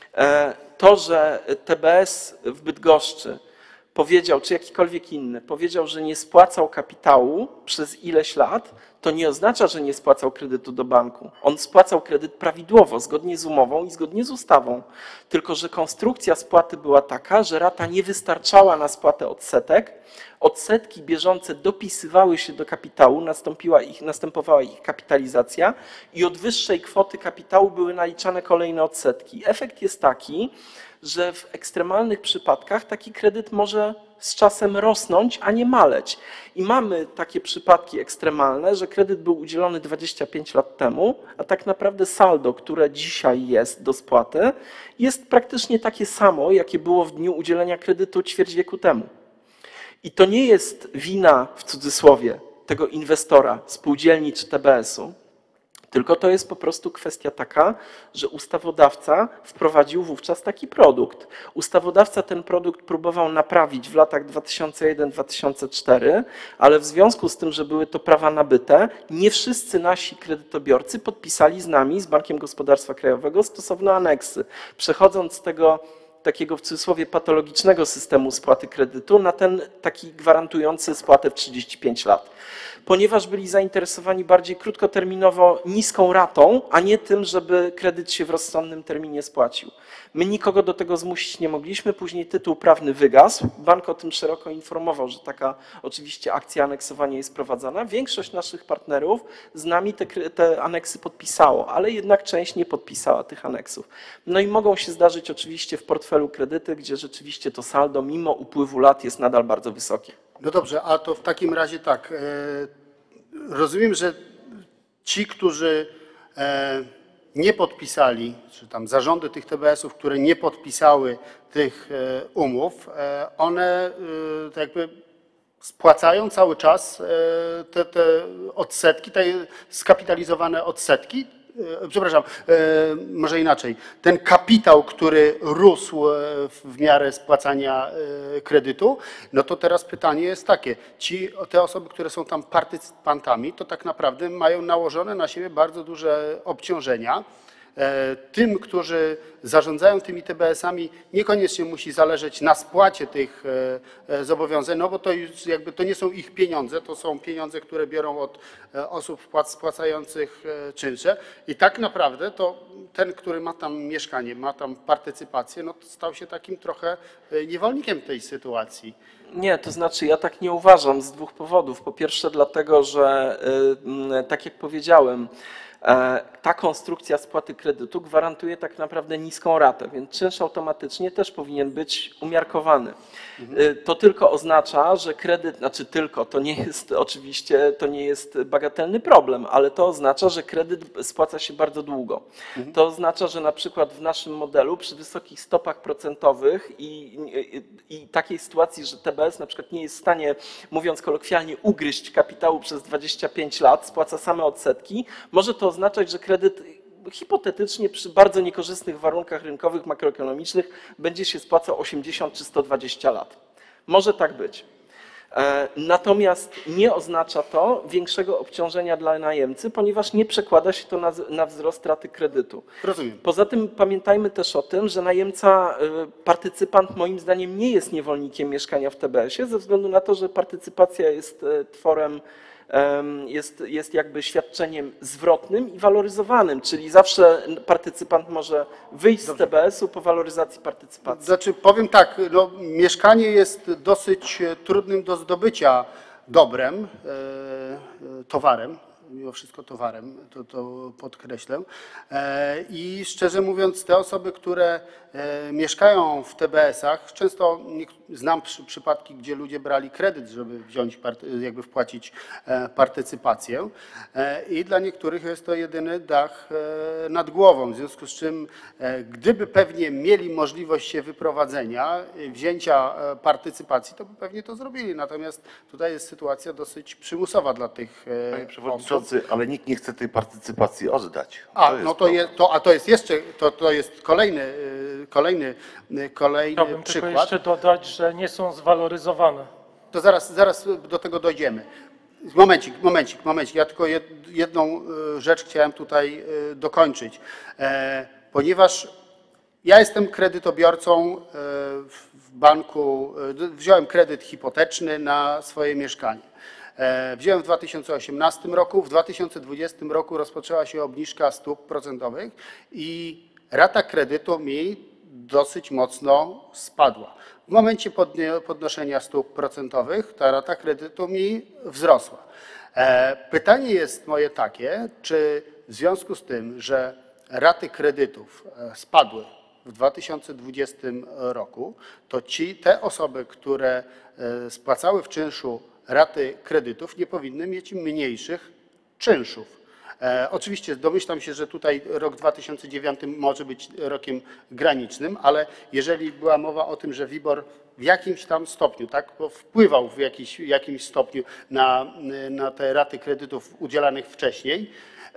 to, że T B S w Bydgoszczy powiedział, czy jakikolwiek inny, powiedział, że nie spłacał kapitału przez ileś lat, to nie oznacza, że nie spłacał kredytu do banku. On spłacał kredyt prawidłowo, zgodnie z umową i zgodnie z ustawą. Tylko że konstrukcja spłaty była taka, że rata nie wystarczała na spłatę odsetek. Odsetki bieżące dopisywały się do kapitału, nastąpiła ich, następowała ich kapitalizacja i od wyższej kwoty kapitału były naliczane kolejne odsetki. Efekt jest taki, że w ekstremalnych przypadkach taki kredyt może z czasem rosnąć, a nie maleć. I mamy takie przypadki ekstremalne, że kredyt był udzielony dwadzieścia pięć lat temu, a tak naprawdę saldo, które dzisiaj jest do spłaty, jest praktycznie takie samo, jakie było w dniu udzielenia kredytu ćwierć wieku temu. I to nie jest wina, w cudzysłowie, tego inwestora, spółdzielni czy T B S-u, tylko to jest po prostu kwestia taka, że ustawodawca wprowadził wówczas taki produkt. Ustawodawca ten produkt próbował naprawić w latach dwa tysiące jeden do dwa tysiące czwartego, ale w związku z tym, że były to prawa nabyte, nie wszyscy nasi kredytobiorcy podpisali z nami, z Bankiem Gospodarstwa Krajowego, stosowne aneksy. Przechodząc z tego takiego w cudzysłowie patologicznego systemu spłaty kredytu na ten taki gwarantujący spłatę w trzydzieści pięć lat. Ponieważ byli zainteresowani bardziej krótkoterminowo niską ratą, a nie tym, żeby kredyt się w rozsądnym terminie spłacił. My nikogo do tego zmusić nie mogliśmy, później tytuł prawny wygasł. Bank o tym szeroko informował, że taka oczywiście akcja aneksowania jest prowadzona. Większość naszych partnerów z nami te, te aneksy podpisało, ale jednak część nie podpisała tych aneksów. No i mogą się zdarzyć oczywiście w portfelu kredyty, gdzie rzeczywiście to saldo mimo upływu lat jest nadal bardzo wysokie. No dobrze, a to w takim razie tak. Rozumiem, że ci, którzy nie podpisali, czy tam zarządy tych T B S-ów, które nie podpisały tych umów, one tak jakby spłacają cały czas te, te odsetki, te skapitalizowane odsetki. Przepraszam, może inaczej. Ten kapitał, który rósł w miarę spłacania kredytu, no to teraz pytanie jest takie. Ci, te osoby, które są tam partycypantami, to tak naprawdę mają nałożone na siebie bardzo duże obciążenia. Tym, którzy zarządzają tymi T B S-ami, niekoniecznie musi zależeć na spłacie tych zobowiązań, no bo to już jakby to nie są ich pieniądze, to są pieniądze, które biorą od osób spłacających czynsze. I tak naprawdę to ten, który ma tam mieszkanie, ma tam partycypację, no to stał się takim trochę niewolnikiem tej sytuacji. Nie, to znaczy ja tak nie uważam z dwóch powodów. Po pierwsze dlatego, że tak jak powiedziałem, Ta konstrukcja spłaty kredytu gwarantuje tak naprawdę niską ratę, więc czynsz automatycznie też powinien być umiarkowany. To tylko oznacza, że kredyt, znaczy tylko, to nie jest oczywiście, to nie jest bagatelny problem, ale to oznacza, że kredyt spłaca się bardzo długo. To oznacza, że na przykład w naszym modelu przy wysokich stopach procentowych i, i, i takiej sytuacji, że T B S na przykład nie jest w stanie, mówiąc kolokwialnie, ugryźć kapitału przez dwadzieścia pięć lat, spłaca same odsetki, może to oznaczać, że kredyt hipotetycznie przy bardzo niekorzystnych warunkach rynkowych, makroekonomicznych będzie się spłacał osiemdziesiąt czy sto dwadzieścia lat. Może tak być. Natomiast nie oznacza to większego obciążenia dla najemcy, ponieważ nie przekłada się to na, na wzrost raty kredytu. Rozumiem. Poza tym pamiętajmy też o tym, że najemca, partycypant moim zdaniem nie jest niewolnikiem mieszkania w T B S ie ze względu na to, że partycypacja jest tworem Jest, jest jakby świadczeniem zwrotnym i waloryzowanym, czyli zawsze partycypant może wyjść z T B S u po waloryzacji partycypacji. Znaczy, powiem tak, no, mieszkanie jest dosyć trudnym do zdobycia dobrem, e, towarem, mimo wszystko towarem, to, to podkreślę. E, I szczerze mówiąc, te osoby, które e, mieszkają w T B S ach, często nie, znam przy, przypadki, gdzie ludzie brali kredyt, żeby wziąć, jakby wpłacić e, partycypację e, i dla niektórych jest to jedyny dach e, nad głową, w związku z czym e, gdyby pewnie mieli możliwość się wyprowadzenia, e, wzięcia e, partycypacji, to by pewnie to zrobili, natomiast tutaj jest sytuacja dosyć przymusowa dla tych e, Panie osób. Przewodniczący, ale nikt nie chce tej partycypacji oddać. A, jest no to, problem. je, to, a to jest jeszcze, to, to jest kolejny, y, kolejny, y, kolejny Chciałbym tylko przykład. jeszcze dodać, że nie są zwaloryzowane. To zaraz, zaraz do tego dojdziemy. Momencik, momencik, momencik. Ja tylko jed, jedną y, rzecz chciałem tutaj y, dokończyć. E, ponieważ ja jestem kredytobiorcą y, w banku, y, wziąłem kredyt hipoteczny na swoje mieszkanie. Wziąłem w dwa tysiące osiemnastym roku, w dwa tysiące dwudziestym roku rozpoczęła się obniżka stóp procentowych i rata kredytu mi dosyć mocno spadła. W momencie podnoszenia stóp procentowych ta rata kredytu mi wzrosła. Pytanie jest moje takie, czy w związku z tym, że raty kredytów spadły w dwa tysiące dwudziestym roku, to ci, te osoby, które spłacały w czynszu raty kredytów, nie powinny mieć mniejszych czynszów. E, oczywiście domyślam się, że tutaj rok dwa tysiące dziewiąty może być rokiem granicznym, ale jeżeli była mowa o tym, że WIBOR w jakimś tam stopniu, tak, bo wpływał w jakiś, jakimś stopniu na, na te raty kredytów udzielanych wcześniej,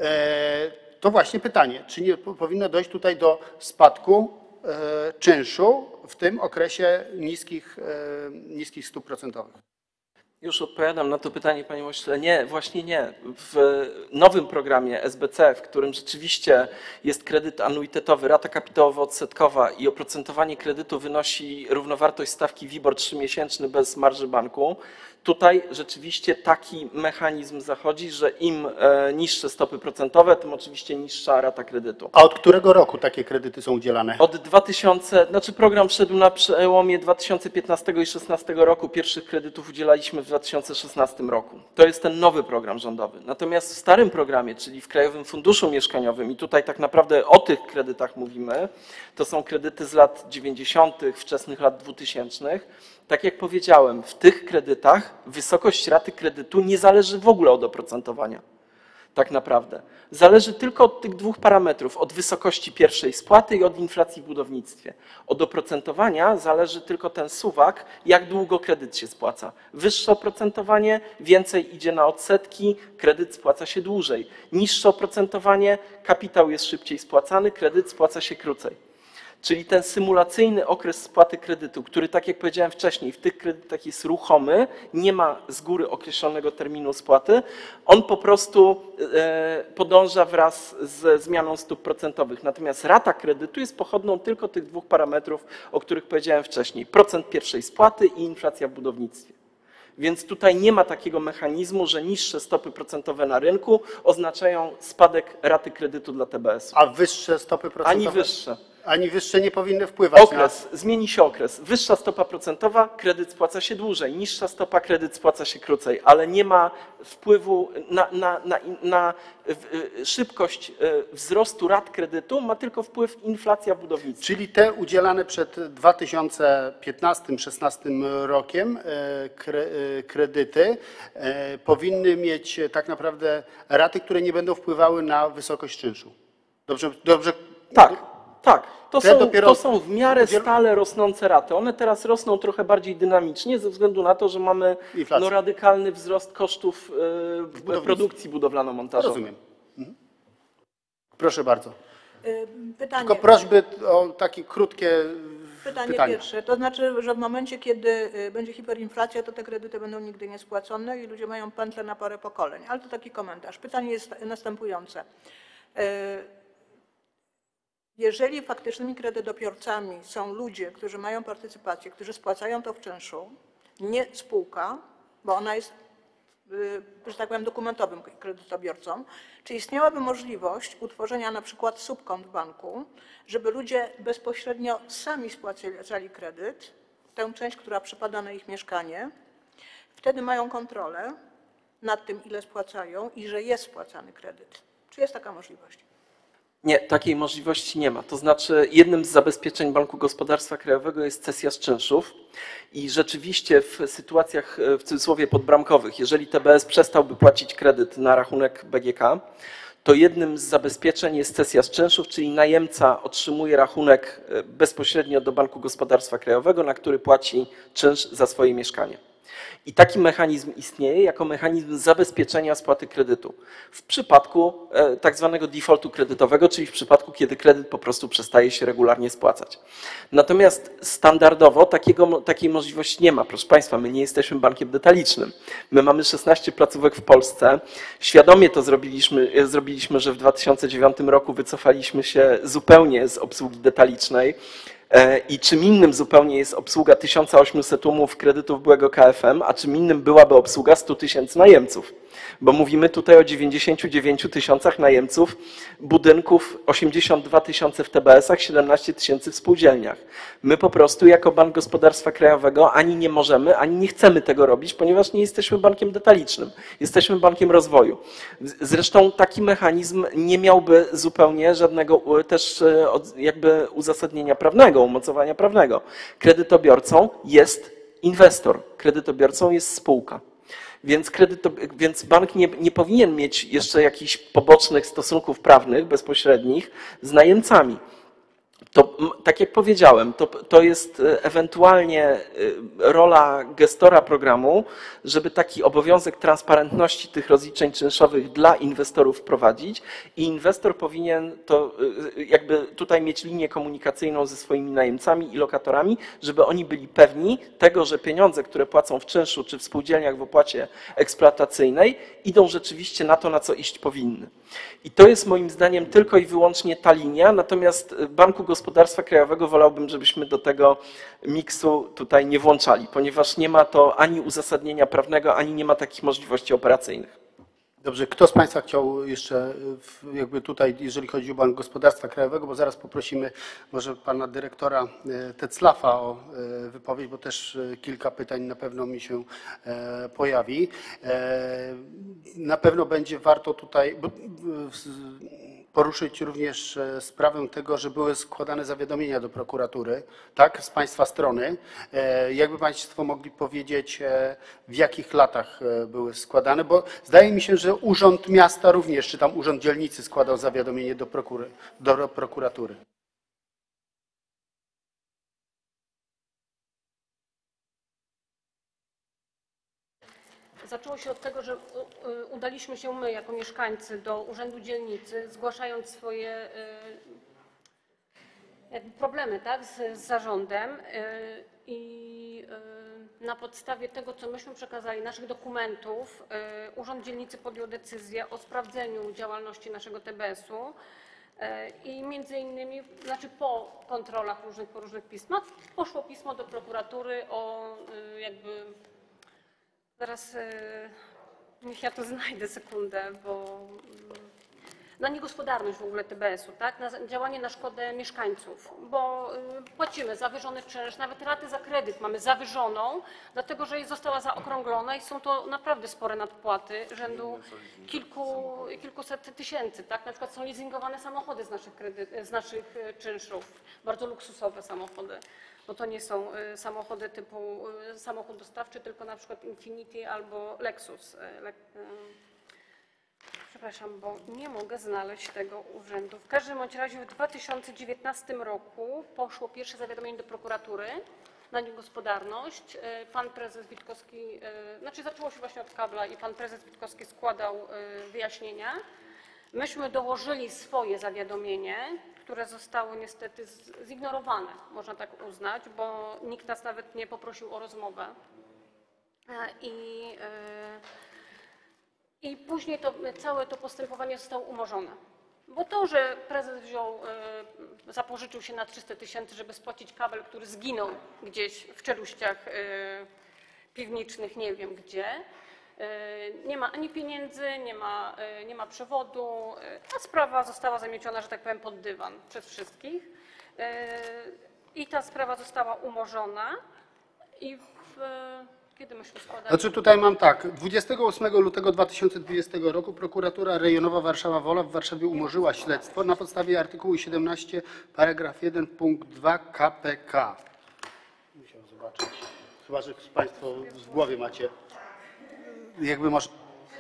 e, to właśnie pytanie, czy nie powinno dojść tutaj do spadku e, czynszu w tym okresie niskich, e, niskich stóp procentowych? Już odpowiadam na to pytanie, panie pośle. Nie, właśnie nie. W nowym programie S B C, w którym rzeczywiście jest kredyt anuitetowy, rata kapitałowo-odsetkowa i oprocentowanie kredytu wynosi równowartość stawki WIBOR trzymiesięczny bez marży banku, tutaj rzeczywiście taki mechanizm zachodzi, że im niższe stopy procentowe, tym oczywiście niższa rata kredytu. A od którego roku takie kredyty są udzielane? Od dwa tysiące, znaczy program wszedł na przełomie dwa tysiące piętnastego i dwa tysiące szesnastego roku. Pierwszych kredytów udzielaliśmy w dwa tysiące szesnastym roku. To jest ten nowy program rządowy. Natomiast w starym programie, czyli w Krajowym Funduszu Mieszkaniowym, i tutaj tak naprawdę o tych kredytach mówimy, to są kredyty z lat dziewięćdziesiątych, wczesnych lat dwutysięcznych. Tak jak powiedziałem, w tych kredytach wysokość raty kredytu nie zależy w ogóle od oprocentowania. Tak naprawdę. Zależy tylko od tych dwóch parametrów, od wysokości pierwszej spłaty i od inflacji w budownictwie. Od oprocentowania zależy tylko ten suwak, jak długo kredyt się spłaca. Wyższe oprocentowanie, więcej idzie na odsetki, kredyt spłaca się dłużej. Niższe oprocentowanie, kapitał jest szybciej spłacany, kredyt spłaca się krócej. Czyli ten symulacyjny okres spłaty kredytu, który, tak jak powiedziałem wcześniej, w tych kredytach jest ruchomy, nie ma z góry określonego terminu spłaty, on po prostu podąża wraz ze zmianą stóp procentowych. Natomiast rata kredytu jest pochodną tylko tych dwóch parametrów, o których powiedziałem wcześniej. Procent pierwszej spłaty i inflacja w budownictwie. Więc tutaj nie ma takiego mechanizmu, że niższe stopy procentowe na rynku oznaczają spadek raty kredytu dla T B S u. A wyższe stopy procentowe? Ani wyższe. Ani wyższe nie powinny wpływać Okres, zmieni się okres. Wyższa stopa procentowa, kredyt spłaca się dłużej. Niższa stopa, kredyt spłaca się krócej, ale nie ma wpływu na, na, na, na szybkość wzrostu rat kredytu, ma tylko wpływ inflacja w budownictwie. Czyli te udzielane przed dwa tysiące piętnastym szesnastym rokiem kredyty powinny mieć tak naprawdę raty, które nie będą wpływały na wysokość czynszu. Dobrze? Dobrze? Tak. Tak, to Te są, dopiero to są w miarę udziel- stale rosnące raty. One teraz rosną trochę bardziej dynamicznie ze względu na to, że mamy Inflację. no, radykalny wzrost kosztów e, budownictwie. produkcji budowlano-montażowej. Rozumiem. Mhm. Proszę bardzo. Y, Pytanie, Tylko prośby o takie krótkie pytanie pytania. pierwsze. To znaczy, że w momencie, kiedy y, będzie hiperinflacja, to te kredyty będą nigdy nie spłacone i ludzie mają pętlę na parę pokoleń. Ale to taki komentarz. Pytanie jest następujące. Y, Jeżeli faktycznymi kredytobiorcami są ludzie, którzy mają partycypację, którzy spłacają to w czynszu, nie spółka, bo ona jest, że tak powiem, dokumentowym kredytobiorcą, czy istniałaby możliwość utworzenia na przykład subkont w banku, żeby ludzie bezpośrednio sami spłacali kredyt, tę część, która przypada na ich mieszkanie, wtedy mają kontrolę nad tym, ile spłacają i że jest spłacany kredyt. Czy jest taka możliwość? Nie, takiej możliwości nie ma. To znaczy jednym z zabezpieczeń Banku Gospodarstwa Krajowego jest cesja z czynszów i rzeczywiście w sytuacjach w cudzysłowie podbramkowych, jeżeli T B S przestałby płacić kredyt na rachunek B G K, to jednym z zabezpieczeń jest cesja z czynszów, czyli najemca otrzymuje rachunek bezpośrednio do Banku Gospodarstwa Krajowego, na który płaci czynsz za swoje mieszkanie. I taki mechanizm istnieje jako mechanizm zabezpieczenia spłaty kredytu w przypadku e, tak zwanego defaultu kredytowego, czyli w przypadku, kiedy kredyt po prostu przestaje się regularnie spłacać. Natomiast standardowo takiego, takiej możliwości nie ma. Proszę Państwa, my nie jesteśmy bankiem detalicznym. My mamy szesnaście placówek w Polsce. Świadomie to zrobiliśmy, zrobiliśmy, że w dwa tysiące dziewiątym roku wycofaliśmy się zupełnie z obsługi detalicznej. I czym innym zupełnie jest obsługa tysiąc osiemset umów kredytów byłego K F M, a czym innym byłaby obsługa stu tysięcy najemców. Bo mówimy tutaj o dziewięćdziesięciu dziewięciu tysiącach najemców budynków, osiemdziesiąt dwa tysiące w T B S ach, siedemnaście tysięcy w spółdzielniach. My po prostu jako Bank Gospodarstwa Krajowego ani nie możemy, ani nie chcemy tego robić, ponieważ nie jesteśmy bankiem detalicznym. Jesteśmy bankiem rozwoju. Zresztą taki mechanizm nie miałby zupełnie żadnego też jakby uzasadnienia prawnego, umocowania prawnego. Kredytobiorcą jest inwestor, kredytobiorcą jest spółka. Więc, kredyto, więc bank nie, nie powinien mieć jeszcze jakichś pobocznych stosunków prawnych bezpośrednich z najemcami. To, tak jak powiedziałem, to, to jest ewentualnie rola gestora programu, żeby taki obowiązek transparentności tych rozliczeń czynszowych dla inwestorów wprowadzić i inwestor powinien to jakby tutaj mieć linię komunikacyjną ze swoimi najemcami i lokatorami, żeby oni byli pewni tego, że pieniądze, które płacą w czynszu czy w spółdzielniach w opłacie eksploatacyjnej, idą rzeczywiście na to, na co iść powinny. I to jest moim zdaniem tylko i wyłącznie ta linia, natomiast Banku Gospodarstwa Krajowego wolałbym, żebyśmy do tego miksu tutaj nie włączali, ponieważ nie ma to ani uzasadnienia prawnego, ani nie ma takich możliwości operacyjnych. Dobrze, kto z Państwa chciał jeszcze jakby tutaj, jeżeli chodzi o Bank Gospodarstwa Krajowego, bo zaraz poprosimy może pana dyrektora Teclafa o wypowiedź, bo też kilka pytań na pewno mi się pojawi. Na pewno będzie warto tutaj poruszyć również sprawę tego, że były składane zawiadomienia do prokuratury, tak, z Państwa strony. Jakby Państwo mogli powiedzieć, w jakich latach były składane, bo zdaje mi się, że Urząd Miasta również, czy tam Urząd Dzielnicy składał zawiadomienie do, prokury, do prokuratury. Zaczęło się od tego, że udaliśmy się my jako mieszkańcy do Urzędu Dzielnicy, zgłaszając swoje jakby problemy, tak, z, z zarządem i na podstawie tego, co myśmy przekazali, naszych dokumentów, Urząd Dzielnicy podjął decyzję o sprawdzeniu działalności naszego T B S u i między innymi, znaczy po kontrolach różnych, po różnych pismach, poszło pismo do prokuratury o jakby, zaraz niech ja to znajdę sekundę, bo na niegospodarność w ogóle T B S-u, tak? Na działanie na szkodę mieszkańców, bo y, płacimy zawyżony czynsz, nawet raty za kredyt mamy zawyżoną, dlatego że została zaokrąglona i są to naprawdę spore nadpłaty rzędu kilku, kilkuset tysięcy, tak? Na przykład są leasingowane samochody z naszych, kredyt, z naszych czynszów, bardzo luksusowe samochody, bo to nie są y, samochody typu y, samochód dostawczy, tylko na przykład Infiniti albo Lexus. Y, le, y, Przepraszam, bo nie mogę znaleźć tego urzędu. W każdym bądź razie w dwa tysiące dziewiętnastym roku poszło pierwsze zawiadomienie do prokuratury na niegospodarność. Pan prezes Witkowski, znaczy zaczęło się właśnie od kabla i pan prezes Witkowski składał wyjaśnienia. Myśmy dołożyli swoje zawiadomienie, które zostało niestety zignorowane, można tak uznać, bo nikt nas nawet nie poprosił o rozmowę. I I później to, całe to postępowanie zostało umorzone. Bo to, że prezes wziął, y, zapożyczył się na trzysta tysięcy, żeby spłacić kabel, który zginął gdzieś w czeluściach y, piwniczych, nie wiem gdzie, y, nie ma ani pieniędzy, nie ma, y, nie ma przewodu, y, a sprawa została zamieciona, że tak powiem, pod dywan przez wszystkich. Y, I ta sprawa została umorzona i w, kiedy myśmy składali? Znaczy tutaj mam tak, dwudziestego ósmego lutego dwa tysiące dwudziestego roku prokuratura rejonowa Warszawa-Wola w Warszawie umorzyła śledztwo na podstawie artykułu siedemnaście paragraf jeden punkt dwa K P K. Musiałem zobaczyć, chyba że Państwo w głowie macie, jakby może...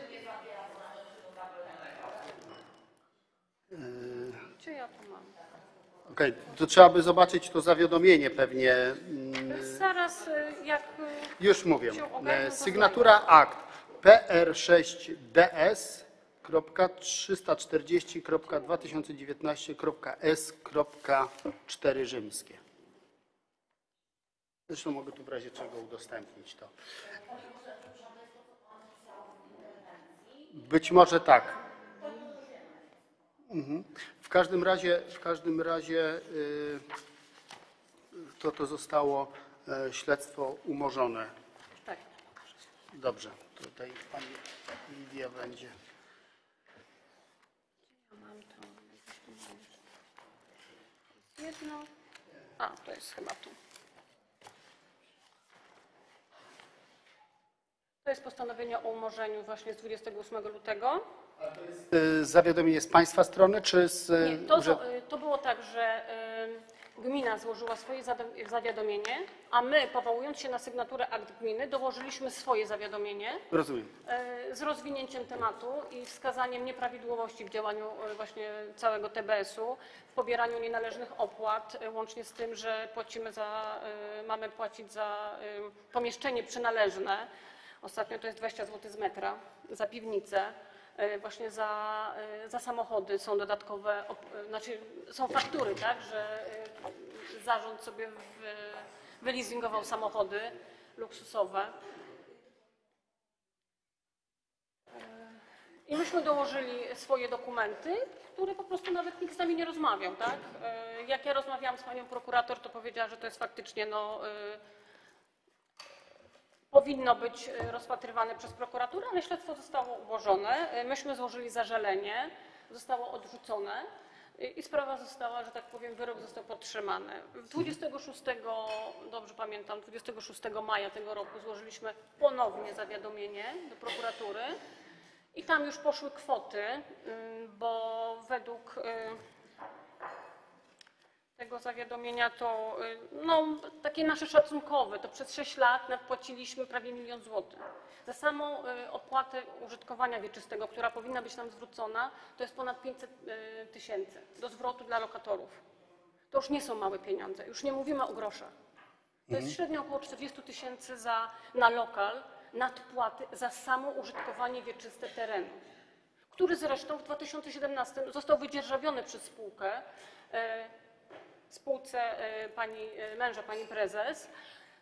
Czy ja to mam? Okej, okay, to trzeba by zobaczyć to zawiadomienie pewnie. Zaraz jak... Już mówię. Sygnatura akt P R sześć D S trzysta czterdzieści dwa tysiące dziewiętnaście S cztery rzymskie. Zresztą mogę tu w razie czego udostępnić to. Być może tak. Mhm. W każdym razie, w każdym razie yy, to, to zostało yy, śledztwo umorzone. Tak. Dobrze, tutaj pani Lidia będzie. Ja mam to. Jedno. A, to jest chyba tu. To jest postanowienie o umorzeniu właśnie z dwudziestego ósmego lutego. A to jest y, zawiadomienie z Państwa strony, czy z... Nie, to, to było tak, że y, gmina złożyła swoje zawiadomienie, a my, powołując się na sygnaturę akt gminy, dołożyliśmy swoje zawiadomienie. Rozumiem. Y, z rozwinięciem tematu i wskazaniem nieprawidłowości w działaniu y, właśnie całego T B S-u, w pobieraniu nienależnych opłat, y, łącznie z tym, że płacimy za, y, mamy płacić za y, pomieszczenie przynależne. Ostatnio to jest dwadzieścia złotych z metra za piwnicę. Właśnie za, za samochody są dodatkowe, znaczy są faktury, tak, że zarząd sobie wyleasingował samochody luksusowe. I myśmy dołożyli swoje dokumenty, które po prostu nawet nikt z nami nie rozmawiał, tak. Jak ja rozmawiałam z panią prokurator, to powiedziała, że to jest faktycznie no, powinno być rozpatrywane przez prokuraturę, ale śledztwo zostało ułożone. Myśmy złożyli zażalenie, zostało odrzucone i sprawa została, że tak powiem, wyrok został podtrzymany. dwudziestego szóstego, dobrze pamiętam, dwudziestego szóstego maja tego roku złożyliśmy ponownie zawiadomienie do prokuratury i tam już poszły kwoty, bo według tego zawiadomienia to no, takie nasze szacunkowe, to przez sześć lat nadpłaciliśmy prawie milion złotych. Za samą opłatę użytkowania wieczystego, która powinna być nam zwrócona, to jest ponad pięćset tysięcy do zwrotu dla lokatorów. To już nie są małe pieniądze, już nie mówimy o groszach. To jest średnio około czterdzieści tysięcy za, na lokal nadpłaty za samo użytkowanie wieczyste terenu, który zresztą w dwa tysiące siedemnastym został wydzierżawiony przez spółkę, spółce pani, męża pani prezes.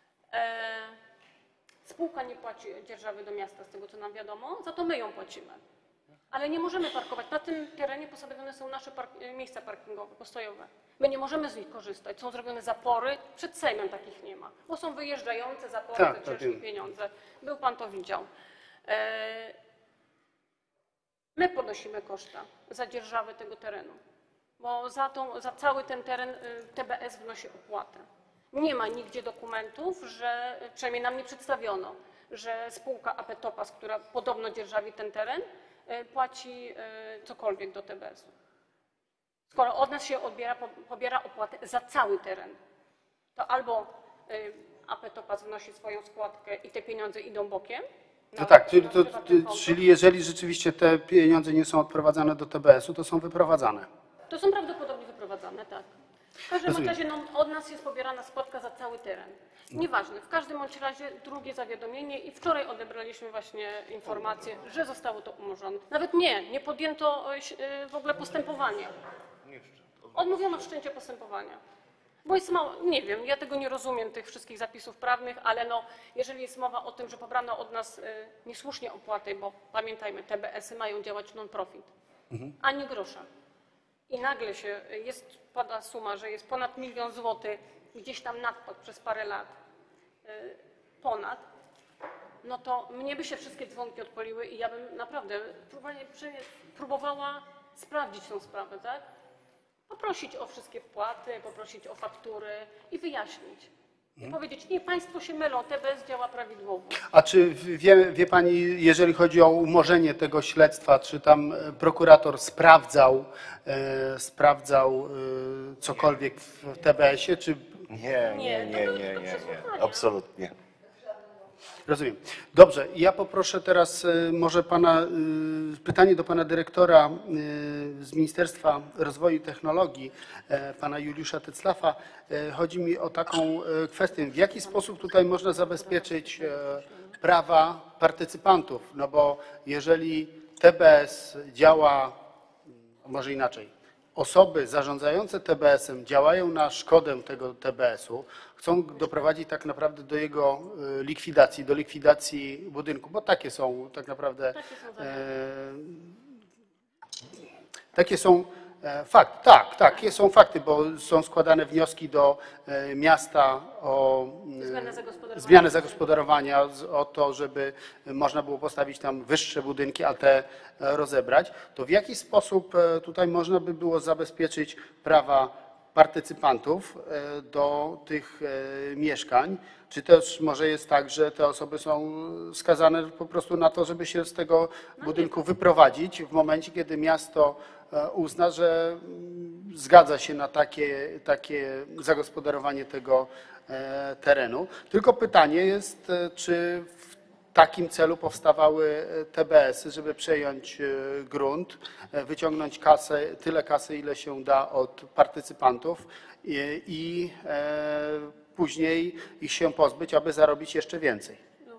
Spółka nie płaci dzierżawy do miasta, z tego co nam wiadomo, za to my ją płacimy. Ale nie możemy parkować. Na tym terenie postawione są nasze park miejsca parkingowe, postojowe. My nie możemy z nich korzystać. Są zrobione zapory, przed Sejmem takich nie ma, bo są wyjeżdżające zapory tak, za ciężkie tak pieniądze. Był pan to widział. My ponosimy koszta za dzierżawę tego terenu, bo za, tą, za cały ten teren T B S wnosi opłatę. Nie ma nigdzie dokumentów, że, przynajmniej nam nie przedstawiono, że spółka A P Topas, która podobno dzierżawi ten teren, płaci cokolwiek do T B S-u. Skoro od nas się odbiera, pobiera opłatę za cały teren, to albo A P Topas wnosi swoją składkę i te pieniądze idą bokiem. No tak, czyli, to, czyli jeżeli rzeczywiście te pieniądze nie są odprowadzane do T B S-u, to są wyprowadzane. To są prawdopodobnie wyprowadzane, tak. W każdym razie no, od nas jest pobierana składka za cały teren. Nieważne, w każdym bądź razie drugie zawiadomienie i wczoraj odebraliśmy właśnie informację, że zostało to umorzone. Nawet nie, nie podjęto w ogóle postępowania. Odmówiono wszczęcia postępowania. Bo jest mało, nie wiem, ja tego nie rozumiem, tych wszystkich zapisów prawnych, ale no, jeżeli jest mowa o tym, że pobrano od nas niesłusznie opłaty, bo pamiętajmy, T B S-y mają działać non-profit, mhm. ani grosza. I nagle się jest, pada suma, że jest ponad milion złotych, gdzieś tam nadpłat przez parę lat ponad, no to mnie by się wszystkie dzwonki odpaliły i ja bym naprawdę próbowała sprawdzić tą sprawę, tak? Poprosić o wszystkie wpłaty, poprosić o faktury i wyjaśnić. I powiedzieć, nie, państwo się mylą, T B S działa prawidłowo. A czy wie, wie pani, jeżeli chodzi o umorzenie tego śledztwa, czy tam prokurator sprawdzał, e, sprawdzał e, cokolwiek w T B S-ie, czy... Nie, nie, nie, nie, nie, nie, absolutnie. Rozumiem. Dobrze, ja poproszę teraz może pana, pytanie do pana dyrektora z Ministerstwa Rozwoju i Technologii, pana Juliusza Teclafa. Chodzi mi o taką kwestię, w jaki sposób tutaj można zabezpieczyć prawa partycypantów, no bo jeżeli T B S działa, może inaczej, osoby zarządzające T B S-em działają na szkodę tego T B S-u, chcą doprowadzić tak naprawdę do jego likwidacji, do likwidacji budynku, bo takie są tak naprawdę, takie są, e, takie są e, fakty, tak, takie są fakty, bo są składane wnioski do e, miasta o e, zmianę zagospodarowania, zmianę zagospodarowania o to, żeby można było postawić tam wyższe budynki, a te rozebrać. To w jaki sposób tutaj można by było zabezpieczyć prawa partycypantów do tych mieszkań? Czy też może jest tak, że te osoby są skazane po prostu na to, żeby się z tego budynku wyprowadzić w momencie, kiedy miasto uzna, że zgadza się na takie, takie zagospodarowanie tego terenu? Tylko pytanie jest, czy w takim celu powstawały T B S-y, żeby przejąć grunt, wyciągnąć kasę, tyle kasy, ile się da od partycypantów i, i e, później ich się pozbyć, aby zarobić jeszcze więcej.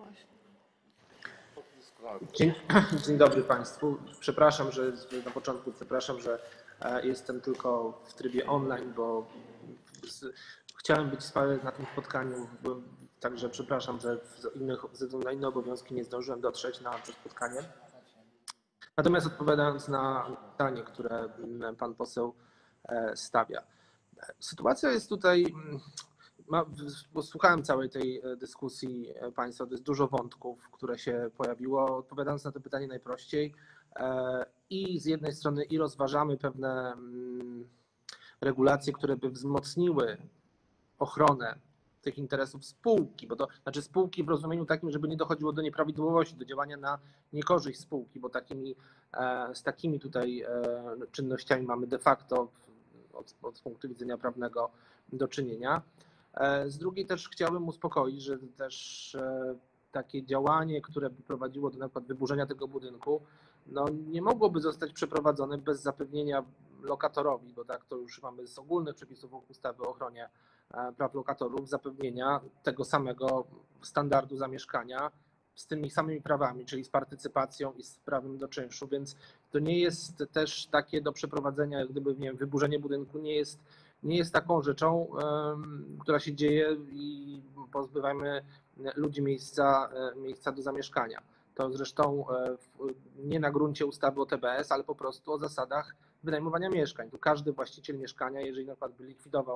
Dzień, dzień dobry Państwu. Przepraszam, że na początku przepraszam, że jestem tylko w trybie online, bo chciałem być na tym spotkaniu. Także przepraszam, że innych, ze względu na inne obowiązki nie zdążyłem dotrzeć na to spotkanie. Natomiast odpowiadając na pytanie, które pan poseł stawia. Sytuacja jest tutaj, bo słuchałem całej tej dyskusji państwa, to jest dużo wątków, które się pojawiło. Odpowiadając na to pytanie najprościej, i z jednej strony i rozważamy pewne regulacje, które by wzmocniły ochronę tych interesów spółki, bo to znaczy spółki w rozumieniu takim, żeby nie dochodziło do nieprawidłowości, do działania na niekorzyść spółki, bo takimi, z takimi tutaj czynnościami mamy de facto od, od punktu widzenia prawnego do czynienia. Z drugiej też chciałbym uspokoić, że też takie działanie, które by prowadziło do na przykład wyburzenia tego budynku, no nie mogłoby zostać przeprowadzone bez zapewnienia lokatorowi, bo tak to już mamy z ogólnych przepisów ustawy o ochronie praw lokatorów, zapewnienia tego samego standardu zamieszkania z tymi samymi prawami, czyli z partycypacją i z prawem do czynszu, więc to nie jest też takie do przeprowadzenia, jak gdyby, nie wiem, wyburzenie budynku nie jest, nie jest taką rzeczą, um, która się dzieje i pozbywamy ludzi miejsca, miejsca do zamieszkania. To zresztą nie na gruncie ustawy o T B S, ale po prostu o zasadach wynajmowania mieszkań. Tu każdy właściciel mieszkania, jeżeli na przykład by likwidował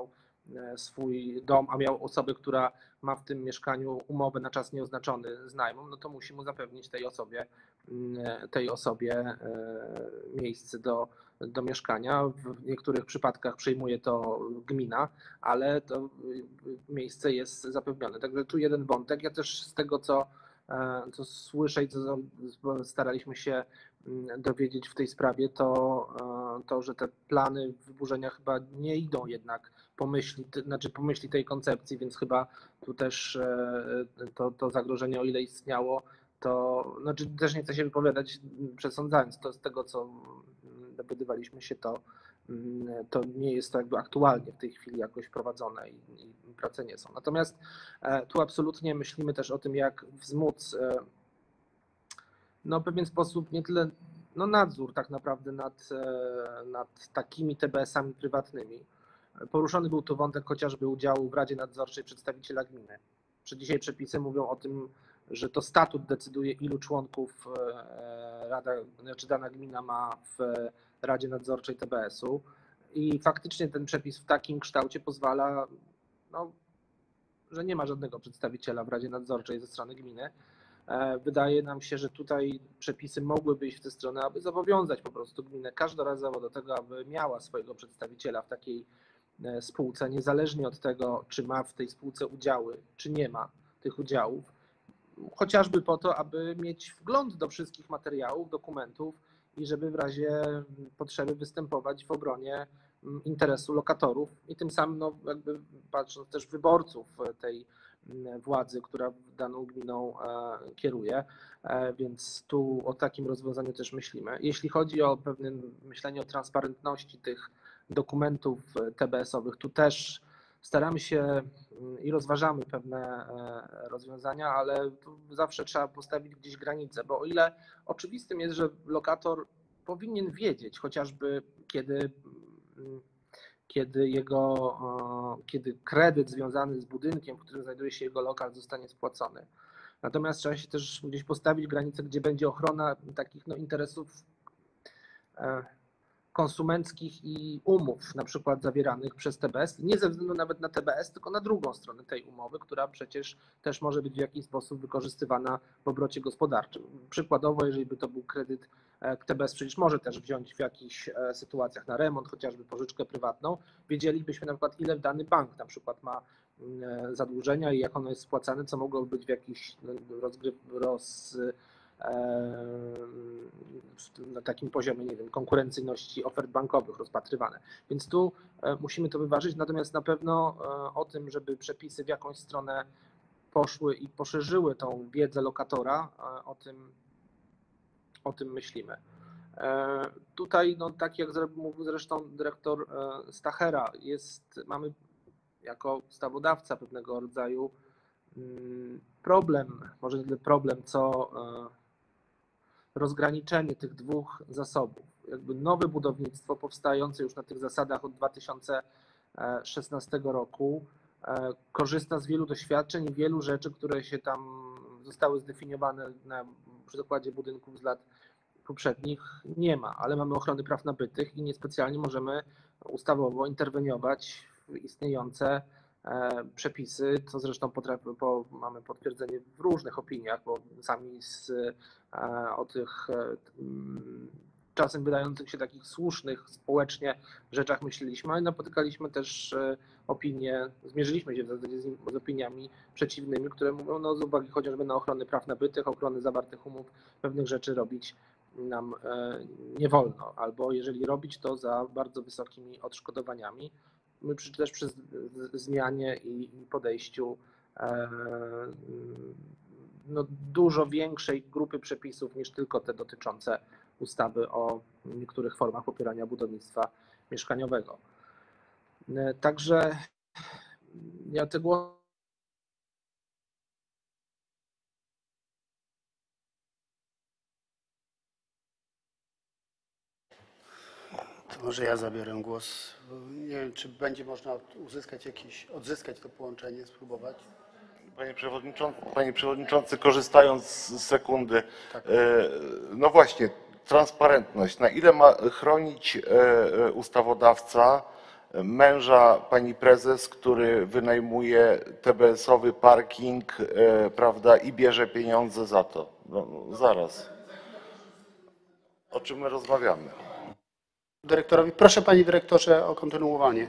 swój dom, a miał osobę, która ma w tym mieszkaniu umowę na czas nieoznaczony z najmem, no to musi mu zapewnić tej osobie, tej osobie miejsce do, do mieszkania. W niektórych przypadkach przejmuje to gmina, ale to miejsce jest zapewnione. Także tu jeden wątek. Ja też z tego, co, co słyszę i co staraliśmy się dowiedzieć w tej sprawie, to, to, że te plany wyburzenia chyba nie idą jednak po myśli, znaczy po myśli tej koncepcji, więc chyba tu też to, to zagrożenie, o ile istniało, to znaczy też nie chcę się wypowiadać przesądzając, to z tego, co dowiadywaliśmy się, to, to nie jest to jakby aktualnie w tej chwili jakoś prowadzone i, i prace nie są. Natomiast tu absolutnie myślimy też o tym, jak wzmóc no, w pewien sposób nie tyle no, nadzór tak naprawdę nad, nad takimi T B S-ami prywatnymi. Poruszony był tu wątek chociażby udziału w Radzie Nadzorczej przedstawiciela gminy. Czy dzisiaj przepisy mówią o tym, że to statut decyduje, ilu członków rada, czy dana gmina ma w Radzie Nadzorczej T B S-u i faktycznie ten przepis w takim kształcie pozwala, no, że nie ma żadnego przedstawiciela w Radzie Nadzorczej ze strony gminy. Wydaje nam się, że tutaj przepisy mogłyby iść w tę stronę, aby zobowiązać po prostu gminę każdorazowo do tego, aby miała swojego przedstawiciela w takiej spółce, niezależnie od tego, czy ma w tej spółce udziały, czy nie ma tych udziałów, chociażby po to, aby mieć wgląd do wszystkich materiałów, dokumentów i żeby w razie potrzeby występować w obronie interesu lokatorów i tym samym, no, jakby patrząc też wyborców tej władzy, która daną gminą kieruje, więc tu o takim rozwiązaniu też myślimy. Jeśli chodzi o pewne myślenie o transparentności tych dokumentów T B S-owych, tu też staramy się i rozważamy pewne rozwiązania, ale tu zawsze trzeba postawić gdzieś granicę, bo o ile oczywistym jest, że lokator powinien wiedzieć, chociażby kiedy, kiedy, jego, kiedy kredyt związany z budynkiem, w którym znajduje się jego lokal, zostanie spłacony. Natomiast trzeba się też gdzieś postawić granicę, gdzie będzie ochrona takich no, interesów konsumenckich i umów, na przykład zawieranych przez T B S, nie ze względu nawet na T B S, tylko na drugą stronę tej umowy, która przecież też może być w jakiś sposób wykorzystywana w obrocie gospodarczym. Przykładowo, jeżeli by to był kredyt, T B S przecież może też wziąć w jakichś sytuacjach na remont, chociażby pożyczkę prywatną, wiedzielibyśmy na przykład, ile dany bank na przykład ma zadłużenia i jak ono jest spłacane, co mogłoby być w jakiś rozgryw, roz, na takim poziomie, nie wiem, konkurencyjności ofert bankowych rozpatrywane. Więc tu musimy to wyważyć, natomiast na pewno o tym, żeby przepisy w jakąś stronę poszły i poszerzyły tą wiedzę lokatora, o tym, o tym myślimy. Tutaj, no, tak jak mówił zresztą dyrektor Stachera, jest, mamy jako ustawodawca pewnego rodzaju problem, może nie tyle problem, co rozgraniczenie tych dwóch zasobów. Jakby nowe budownictwo powstające już na tych zasadach od dwa tysiące szesnastego roku korzysta z wielu doświadczeń i wielu rzeczy, które się tam zostały zdefiniowane na przykładzie budynków z lat poprzednich nie ma, ale mamy ochrony praw nabytych i niespecjalnie możemy ustawowo interweniować w istniejące przepisy, co zresztą potrafi, bo mamy potwierdzenie w różnych opiniach, bo sami z, o tych czasem wydających się takich słusznych społecznie rzeczach myśleliśmy, ale napotykaliśmy też opinie, zmierzyliśmy się w zasadzie z, z opiniami przeciwnymi, które mówią, no z uwagi chociażby na ochronę praw nabytych, ochronę zawartych umów, pewnych rzeczy robić nam nie wolno, albo jeżeli robić, to za bardzo wysokimi odszkodowaniami. My też przy zmianie i podejściu no, dużo większej grupy przepisów niż tylko te dotyczące ustawy o niektórych formach popierania budownictwa mieszkaniowego. Także ja tego To może ja zabiorę głos. Nie wiem, czy będzie można uzyskać jakieś, odzyskać to połączenie, spróbować. Panie Przewodniczący, Panie Przewodniczący, korzystając z sekundy, Tak. No właśnie, transparentność. Na ile ma chronić ustawodawca męża pani prezes, który wynajmuje T B S-owy parking, e, prawda, i bierze pieniądze za to. No, zaraz. O czym my rozmawiamy? Dyrektorowi. Proszę panie dyrektorze o kontynuowanie.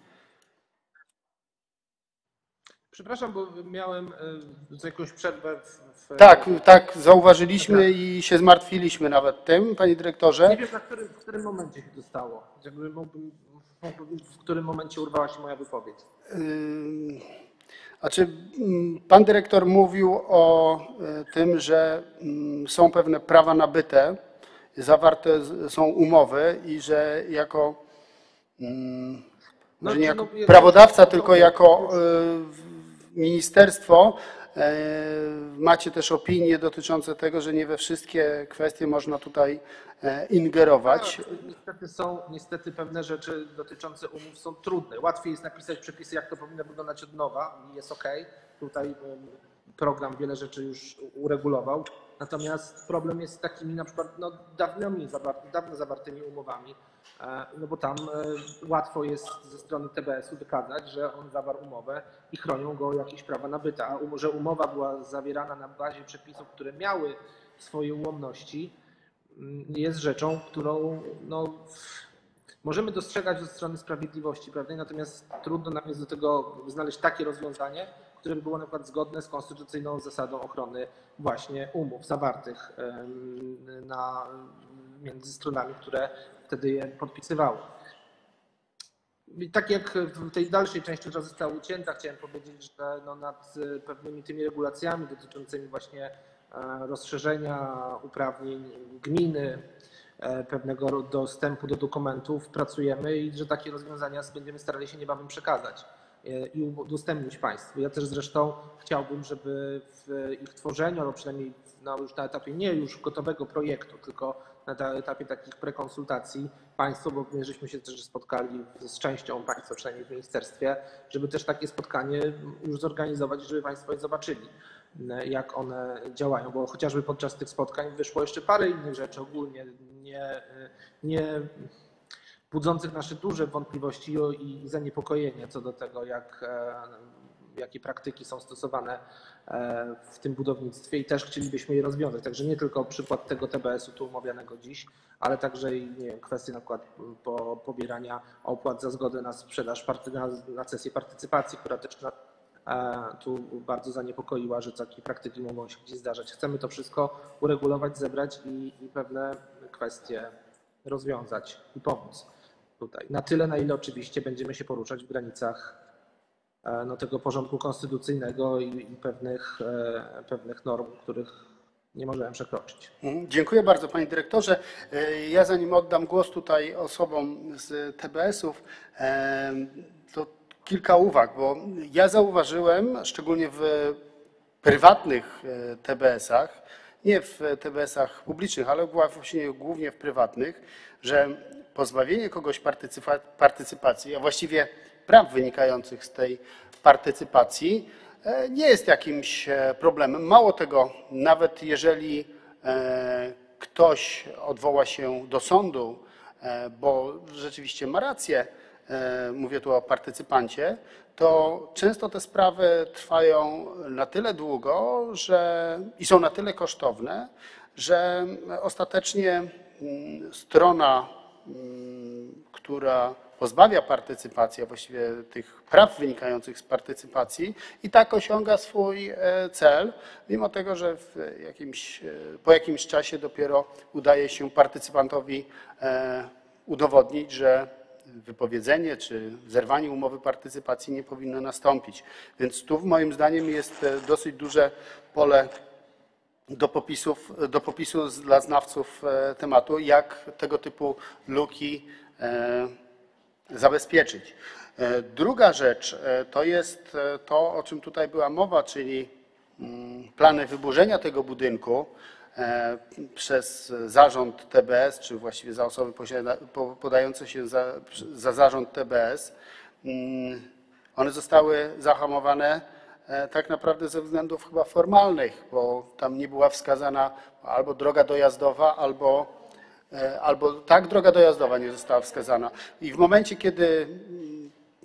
Przepraszam, bo miałem e, jakąś przerwę w... w... Tak, tak, zauważyliśmy i się zmartwiliśmy nawet tym, panie dyrektorze. Nie wiem, na którym, w którym momencie się to stało. Jakby mógłbym, mógłbym, w którym momencie urwała się moja wypowiedź. Yy, Znaczy, pan dyrektor mówił o tym, że są pewne prawa nabyte, zawarte są umowy i że jako, może nie jako prawodawca, tylko jako ministerstwo macie też opinie dotyczące tego, że nie we wszystkie kwestie można tutaj ingerować. Tak, niestety są, niestety pewne rzeczy dotyczące umów są trudne. Łatwiej jest napisać przepisy, jak to powinno wyglądać od nowa i jest ok. Tutaj program wiele rzeczy już uregulował. Natomiast problem jest z takimi na przykład no, dawnymi, zawarty, dawno zawartymi umowami, no bo tam łatwo jest ze strony T B S-u wykazać, że on zawarł umowę i chronią go jakieś prawa nabyte, a że umowa była zawierana na bazie przepisów, które miały swoje ułomności, jest rzeczą, którą no, możemy dostrzegać ze strony sprawiedliwości, prawda? Natomiast trudno nam jest do tego znaleźć takie rozwiązanie, które by było na przykład zgodne z konstytucyjną zasadą ochrony właśnie umów zawartych na, między stronami, które wtedy je podpisywały. I tak jak w tej dalszej części, która została ucięta, chciałem powiedzieć, że no nad pewnymi tymi regulacjami dotyczącymi właśnie rozszerzenia uprawnień gminy, pewnego dostępu do dokumentów pracujemy i że takie rozwiązania będziemy starali się niebawem przekazać i udostępnić Państwu. Ja też zresztą chciałbym, żeby w ich tworzeniu, albo przynajmniej no już na etapie nie już gotowego projektu, tylko na etapie takich prekonsultacji Państwo, bo my żeśmy się też spotkali z częścią Państwa, przynajmniej w ministerstwie, żeby też takie spotkanie już zorganizować, żeby Państwo je zobaczyli, jak one działają, bo chociażby podczas tych spotkań wyszło jeszcze parę innych rzeczy ogólnie nie, nie budzących nasze duże wątpliwości i zaniepokojenie co do tego, jak, jakie praktyki są stosowane w tym budownictwie i też chcielibyśmy je rozwiązać. Także nie tylko przykład tego T B S-u tu omawianego dziś, ale także i nie wiem, kwestie na przykład po, pobierania opłat za zgodę na sprzedaż, party, na, na sesję partycypacji, która też na, tu bardzo zaniepokoiła, że takie praktyki mogą się gdzieś zdarzać. Chcemy to wszystko uregulować, zebrać i, i pewne kwestie rozwiązać i pomóc tutaj. Na tyle, na ile oczywiście będziemy się poruszać w granicach no, tego porządku konstytucyjnego i, i pewnych, pewnych norm, których nie możemy przekroczyć. Dziękuję bardzo panie dyrektorze. Ja zanim oddam głos tutaj osobom z T B S-ów, to kilka uwag, bo ja zauważyłem, szczególnie w prywatnych T B S-ach, nie w T B S-ach publicznych, ale właśnie głównie w prywatnych, że pozbawienie kogoś partycypacji, a właściwie praw wynikających z tej partycypacji nie jest jakimś problemem. Mało tego, nawet jeżeli ktoś odwoła się do sądu, bo rzeczywiście ma rację, mówię tu o partycypancie, to często te sprawy trwają na tyle długo, że i są na tyle kosztowne, że ostatecznie strona, która pozbawia partycypacji, a właściwie tych praw wynikających z partycypacji, i tak osiąga swój cel, mimo tego, że w jakimś, po jakimś czasie dopiero udaje się partycypantowi udowodnić, że wypowiedzenie czy zerwanie umowy partycypacji nie powinno nastąpić. Więc tu moim zdaniem jest dosyć duże pole do, popisów, do popisu dla znawców tematu, jak tego typu luki zabezpieczyć. Druga rzecz to jest to, o czym tutaj była mowa, czyli plany wyburzenia tego budynku przez zarząd T B S, czy właściwie za osoby podające się za, za zarząd T B S. One zostały zahamowane tak naprawdę ze względów chyba formalnych, bo tam nie była wskazana albo droga dojazdowa, albo, albo tak, droga dojazdowa nie została wskazana. I w momencie, kiedy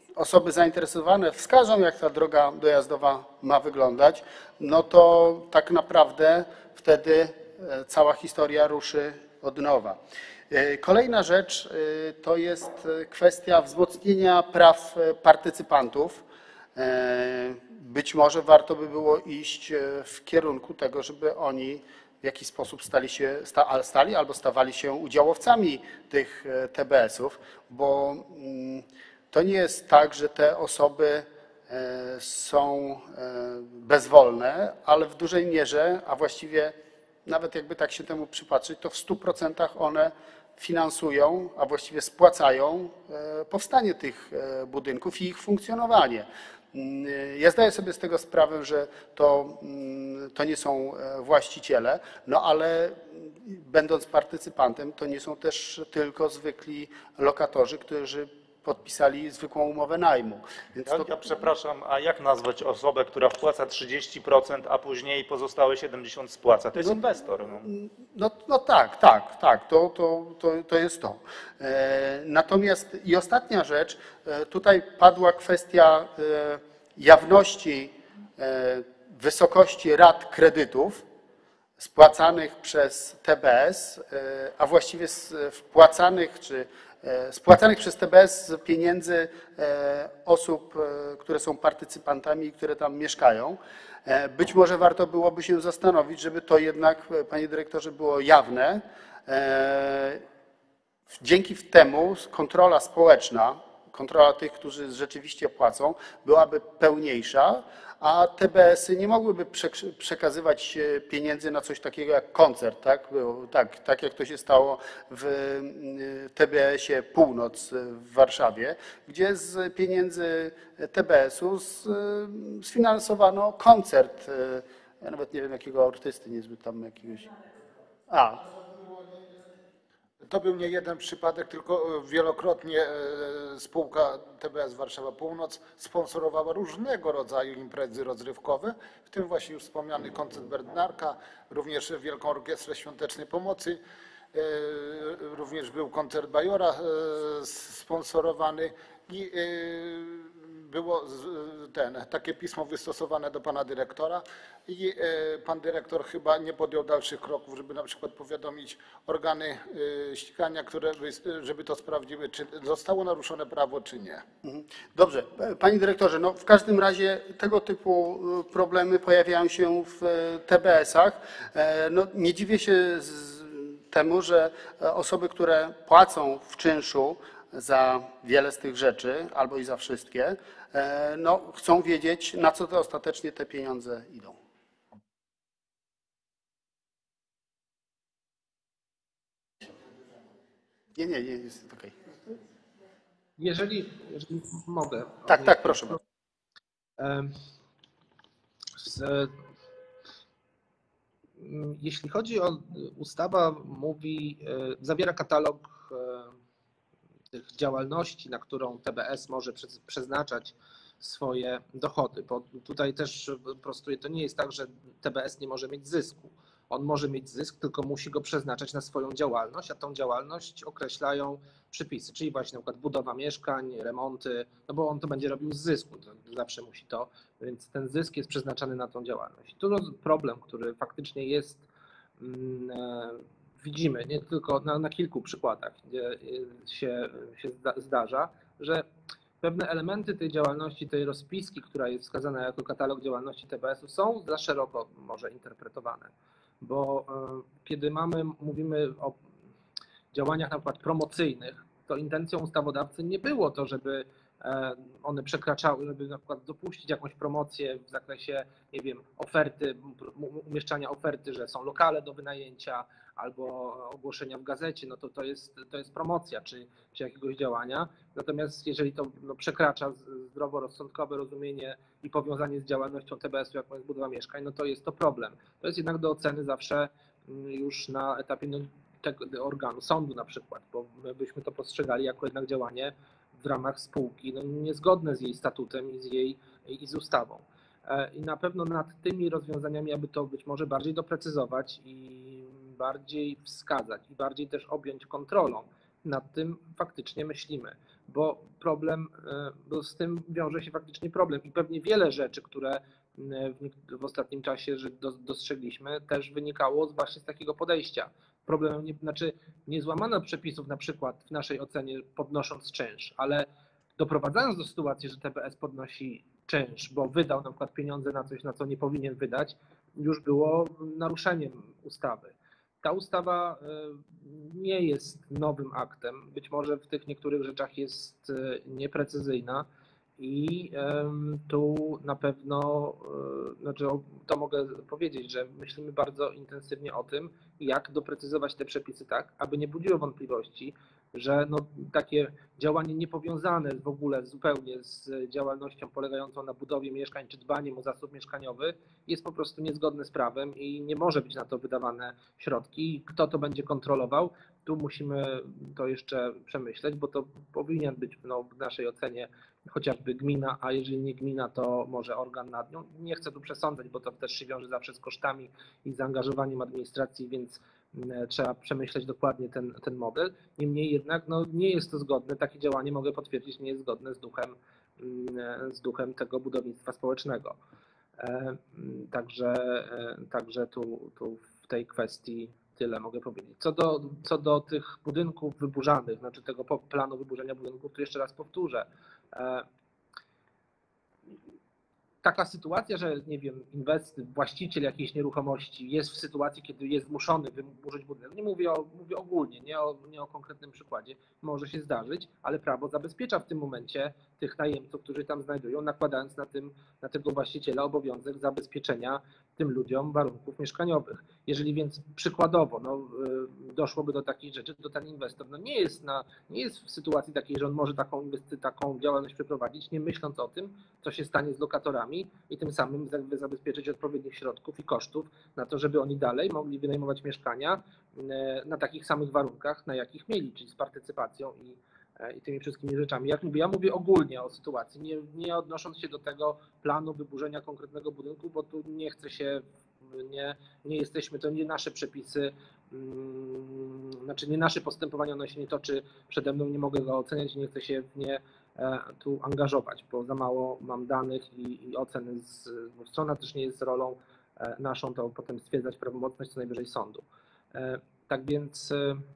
osoby zainteresowane wskażą, jak ta droga dojazdowa ma wyglądać, no to tak naprawdę wtedy cała historia ruszy od nowa. Kolejna rzecz to jest kwestia wzmocnienia praw partycypantów. Być może warto by było iść w kierunku tego, żeby oni w jakiś sposób stali się, stali albo stawali się udziałowcami tych T B S-ów, bo to nie jest tak, że te osoby są bezwolne, ale w dużej mierze, a właściwie nawet jakby tak się temu przypatrzeć, to w stu procentach one finansują, a właściwie spłacają powstanie tych budynków i ich funkcjonowanie. Ja zdaję sobie z tego sprawę, że to, to nie są właściciele, no ale będąc partycypantem, to nie są też tylko zwykli lokatorzy, którzy podpisali zwykłą umowę najmu. Więc Ja, to... ja przepraszam, a jak nazwać osobę, która wpłaca trzydzieści procent, a później pozostałe siedemdziesiąt procent spłaca? To jest inwestor. No, no, no tak, tak, tak, to, to, to, to jest to. E, natomiast i ostatnia rzecz, e, tutaj padła kwestia e, jawności e, wysokości rat kredytów spłacanych przez T B S, e, a właściwie wpłacanych czy spłacanych przez T B S z pieniędzy osób, które są partycypantami i które tam mieszkają. Być może warto byłoby się zastanowić, żeby to jednak, panie dyrektorze, było jawne. Dzięki temu kontrola społeczna, kontrola tych, którzy rzeczywiście płacą, byłaby pełniejsza, a T B S-y nie mogłyby przekazywać pieniędzy na coś takiego jak koncert, tak? Tak, tak jak to się stało w T B S-ie Północ w Warszawie, gdzie z pieniędzy T B S-u sfinansowano koncert. Ja nawet nie wiem jakiego artysty, niezbyt tam jakiegoś... A, To był nie jeden przypadek, tylko wielokrotnie spółka T B S Warszawa Północ sponsorowała różnego rodzaju imprezy rozrywkowe, w tym właśnie już wspomniany koncert Bednarka, również Wielką Orkiestrę Świątecznej Pomocy, również był koncert Bajora sponsorowany i było ten, takie pismo wystosowane do pana dyrektora i pan dyrektor chyba nie podjął dalszych kroków, żeby na przykład powiadomić organy ścigania, które żeby to sprawdziły, czy zostało naruszone prawo, czy nie. Dobrze. Panie dyrektorze, no w każdym razie tego typu problemy pojawiają się w T B S-ach. No, nie dziwię się z temu, że osoby, które płacą w czynszu za wiele z tych rzeczy, albo i za wszystkie, no, chcą wiedzieć, na co to ostatecznie te pieniądze idą. Nie, nie, nie, jest okej. Jeżeli, jeżeli mogę. Tak, tak, proszę. Jeśli chodzi o ustawa, mówi, zawiera katalog tych działalności, na którą T B S może przeznaczać swoje dochody, bo tutaj też prostuję, to nie jest tak, że T B S nie może mieć zysku. On może mieć zysk, tylko musi go przeznaczać na swoją działalność, a tą działalność określają przepisy, czyli właśnie na przykład budowa mieszkań, remonty, no bo on to będzie robił z zysku, to zawsze musi to, więc ten zysk jest przeznaczany na tą działalność. Tu problem, który faktycznie jest, widzimy nie tylko na, na kilku przykładach, gdzie się, się zdarza, że pewne elementy tej działalności, tej rozpiski, która jest wskazana jako katalog działalności T B S-u, są za szeroko może interpretowane. Bo kiedy mamy, mówimy o działaniach na przykład promocyjnych, to intencją ustawodawcy nie było to, żeby one przekraczały, żeby na przykład dopuścić jakąś promocję w zakresie, nie wiem, oferty, umieszczania oferty, że są lokale do wynajęcia albo ogłoszenia w gazecie, no to to jest, to jest promocja czy, czy jakiegoś działania. Natomiast jeżeli to no, przekracza zdroworozsądkowe rozumienie i powiązanie z działalnością T B S-u, jaką jest budowa mieszkań, no to jest to problem. To jest jednak do oceny zawsze już na etapie no, tego organu, sądu na przykład, bo my byśmy to postrzegali jako jednak działanie w ramach spółki no, niezgodne z jej statutem i z jej i z ustawą. I na pewno nad tymi rozwiązaniami, aby to być może bardziej doprecyzować i bardziej wskazać i bardziej też objąć kontrolą, nad tym faktycznie myślimy, bo problem, bo z tym wiąże się faktycznie problem i pewnie wiele rzeczy, które w, w ostatnim czasie że do, dostrzegliśmy, też wynikało z właśnie z takiego podejścia. Problem nie, znaczy nie złamano przepisów na przykład w naszej ocenie podnosząc czynsz, ale doprowadzając do sytuacji, że T B S podnosi czynsz, bo wydał na przykład pieniądze na coś, na co nie powinien wydać, już było naruszeniem ustawy. Ta ustawa nie jest nowym aktem, być może w tych niektórych rzeczach jest nieprecyzyjna i tu na pewno, znaczy to mogę powiedzieć, że myślimy bardzo intensywnie o tym, jak doprecyzować te przepisy tak, aby nie budziło wątpliwości, że no, takie działanie niepowiązane w ogóle zupełnie z działalnością polegającą na budowie mieszkań czy dbaniem o zasób mieszkaniowy jest po prostu niezgodne z prawem i nie może być na to wydawane środki. Kto to będzie kontrolował? Tu musimy to jeszcze przemyśleć, bo to powinien być no, w naszej ocenie chociażby gmina, a jeżeli nie gmina, to może organ nad nią. Nie chcę tu przesądzać, bo to też się wiąże zawsze z kosztami i zaangażowaniem administracji, więc trzeba przemyśleć dokładnie ten, ten model. Niemniej jednak no, nie jest to zgodne, takie działanie mogę potwierdzić, nie jest zgodne z duchem, z duchem tego budownictwa społecznego. Także, także tu, tu w tej kwestii tyle mogę powiedzieć. Co do, co do tych budynków wyburzanych, znaczy tego planu wyburzenia budynków, to jeszcze raz powtórzę. Taka sytuacja, że nie wiem, inwestor, właściciel jakiejś nieruchomości jest w sytuacji, kiedy jest zmuszony wyburzyć budynek, nie mówię, o, mówię ogólnie, nie o, nie o konkretnym przykładzie, może się zdarzyć, ale prawo zabezpiecza w tym momencie tych najemców, którzy tam znajdują, nakładając na, tym, na tego właściciela obowiązek zabezpieczenia tym ludziom warunków mieszkaniowych. Jeżeli więc przykładowo no, doszłoby do takich rzeczy, to ten inwestor no, nie, jest na, nie jest w sytuacji takiej, że on może taką, inwesty, taką działalność przeprowadzić, nie myśląc o tym, co się stanie z lokatorami i tym samym zabezpieczyć odpowiednich środków i kosztów na to, żeby oni dalej mogli wynajmować mieszkania na takich samych warunkach, na jakich mieli, czyli z partycypacją i, i tymi wszystkimi rzeczami. Jak mówię, ja mówię ogólnie o sytuacji, nie, nie odnosząc się do tego planu wyburzenia konkretnego budynku, bo tu nie chcę się, nie, nie jesteśmy, to nie nasze przepisy, hmm, znaczy nie nasze postępowanie, ono się nie toczy przede mną, nie mogę go oceniać, nie chcę się w nie tu angażować, bo za mało mam danych i, i oceny z dwóch stron, a też nie jest rolą naszą to potem stwierdzać prawomocność co najwyżej sądu. Tak więc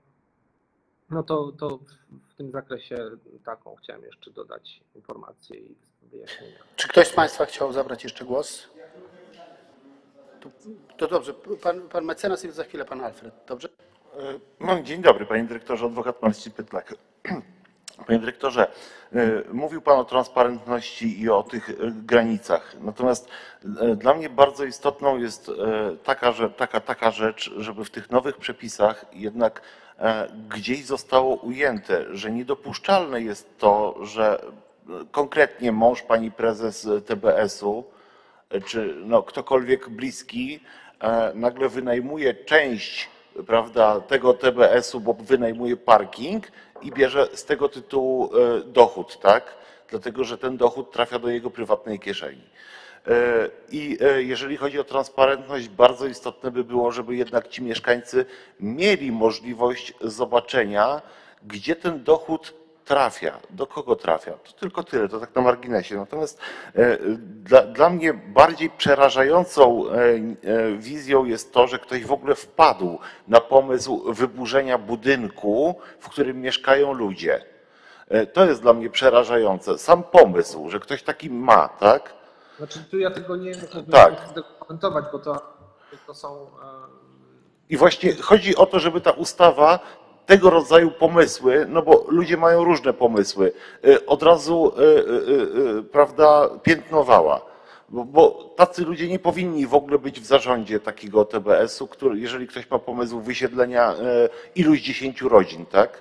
no to, to w tym zakresie taką chciałem jeszcze dodać informację i wyjaśnienia. Czy ktoś z Państwa chciał zabrać jeszcze głos? To, to dobrze, pan, pan mecenas i za chwilę pan Alfred, dobrze? No, dzień dobry, panie dyrektorze, adwokat Marcin Pytlak. Panie dyrektorze, mówił pan o transparentności i o tych granicach. Natomiast dla mnie bardzo istotną jest taka, że, taka, taka rzecz, żeby w tych nowych przepisach jednak gdzieś zostało ujęte, że niedopuszczalne jest to, że konkretnie mąż pani prezes T B S-u czy no, ktokolwiek bliski nagle wynajmuje część, prawda, tego T B S-u, bo wynajmuje parking i bierze z tego tytułu dochód, tak? Dlatego, że ten dochód trafia do jego prywatnej kieszeni. I jeżeli chodzi o transparentność, bardzo istotne by było, żeby jednak ci mieszkańcy mieli możliwość zobaczenia, gdzie ten dochód trafia, do kogo trafia. To tylko tyle, to tak na marginesie. Natomiast dla, dla mnie bardziej przerażającą wizją jest to, że ktoś w ogóle wpadł na pomysł wyburzenia budynku, w którym mieszkają ludzie. To jest dla mnie przerażające. Sam pomysł, że ktoś taki ma, tak? Znaczy tu ja tego nie tak. chcę komentować, bo to, to są... I właśnie chodzi o to, żeby ta ustawa tego rodzaju pomysły, no bo ludzie mają różne pomysły, od razu, prawda, piętnowała. Bo, bo tacy ludzie nie powinni w ogóle być w zarządzie takiego T B S-u, który, jeżeli ktoś ma pomysł wysiedlenia iluś dziesięciu rodzin, tak?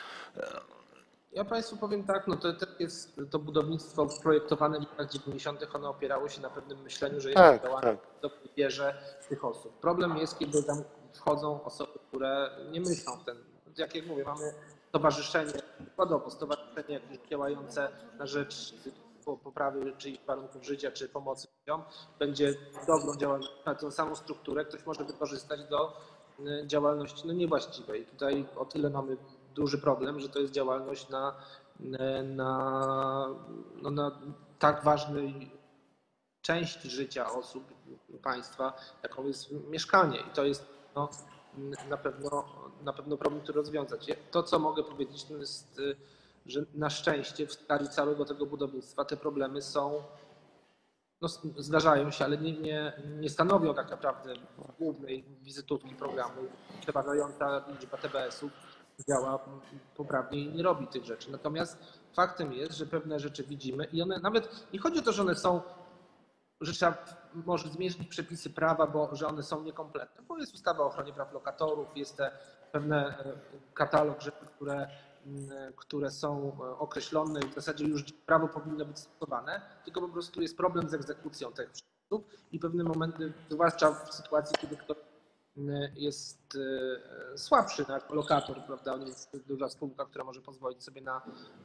Ja Państwu powiem tak, no to, to jest to budownictwo projektowane w latach dziewięćdziesiątych, ono opierało się na pewnym myśleniu, że jest tak, działanie, tak. to bierze tych osób. Problem jest, kiedy tam wchodzą osoby, które nie myślą w ten, jak jak mówię, mamy stowarzyszenie, przykładowo stowarzyszenie działające na rzecz poprawy czyichś warunków życia, czy pomocy ludziom, będzie dobrą działalnością, na tę samą strukturę ktoś może wykorzystać do działalności no, niewłaściwej. Tutaj o tyle mamy duży problem, że to jest działalność na na, no, na tak ważnej części życia osób, państwa, jaką jest mieszkanie. I to jest no, na pewno, na pewno problem, który rozwiązać. To, co mogę powiedzieć, to jest, że na szczęście w skali całego tego budownictwa te problemy są, no, zdarzają się, ale nie, nie, nie stanowią tak naprawdę głównej wizytówki programu. Przeważająca liczba T B S-ów działa poprawnie i nie robi tych rzeczy. Natomiast faktem jest, że pewne rzeczy widzimy i one nawet, nie chodzi o to, że one są, że trzeba może zmienić przepisy prawa, bo że one są niekompletne, bo jest ustawa o ochronie praw lokatorów, jest te pewne katalog rzeczy, które, które są określone i w zasadzie już prawo powinno być stosowane, tylko po prostu jest problem z egzekucją tych przepisów i pewne momenty, zwłaszcza w sytuacji, kiedy ktoś jest słabszy jako lokator, prawda, jest duża spółka, która może pozwolić sobie na,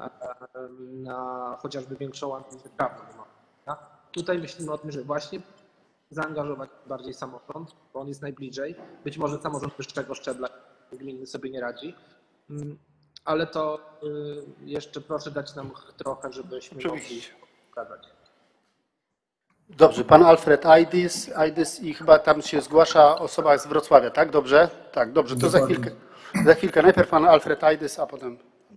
na chociażby większą analizę prawną. Tutaj myślimy o tym, że właśnie zaangażować bardziej samorząd, bo on jest najbliżej. Być może samorząd wyższego szczebla gminy sobie nie radzi, ale to jeszcze proszę dać nam trochę, żebyśmy mogli pokazać. Dobrze, pan Alfred Aydis, Aydis i chyba tam się zgłasza osoba z Wrocławia, tak? Dobrze? Tak, dobrze, to za chwilkę. Za chwilkę. Najpierw pan Alfred Aydis, a potem...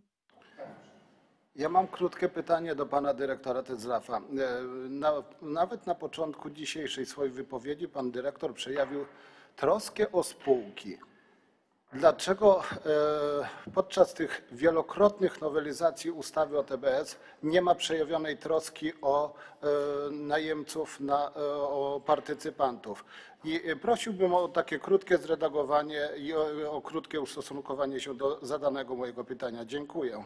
Ja mam krótkie pytanie do pana dyrektora Tyzrafa. Na, nawet na początku dzisiejszej swojej wypowiedzi pan dyrektor przejawił troskę o spółki. Dlaczego podczas tych wielokrotnych nowelizacji ustawy o T B S nie ma przejawionej troski o najemców, na, o partycypantów? I prosiłbym o takie krótkie zredagowanie i o, o krótkie ustosunkowanie się do zadanego mojego pytania. Dziękuję.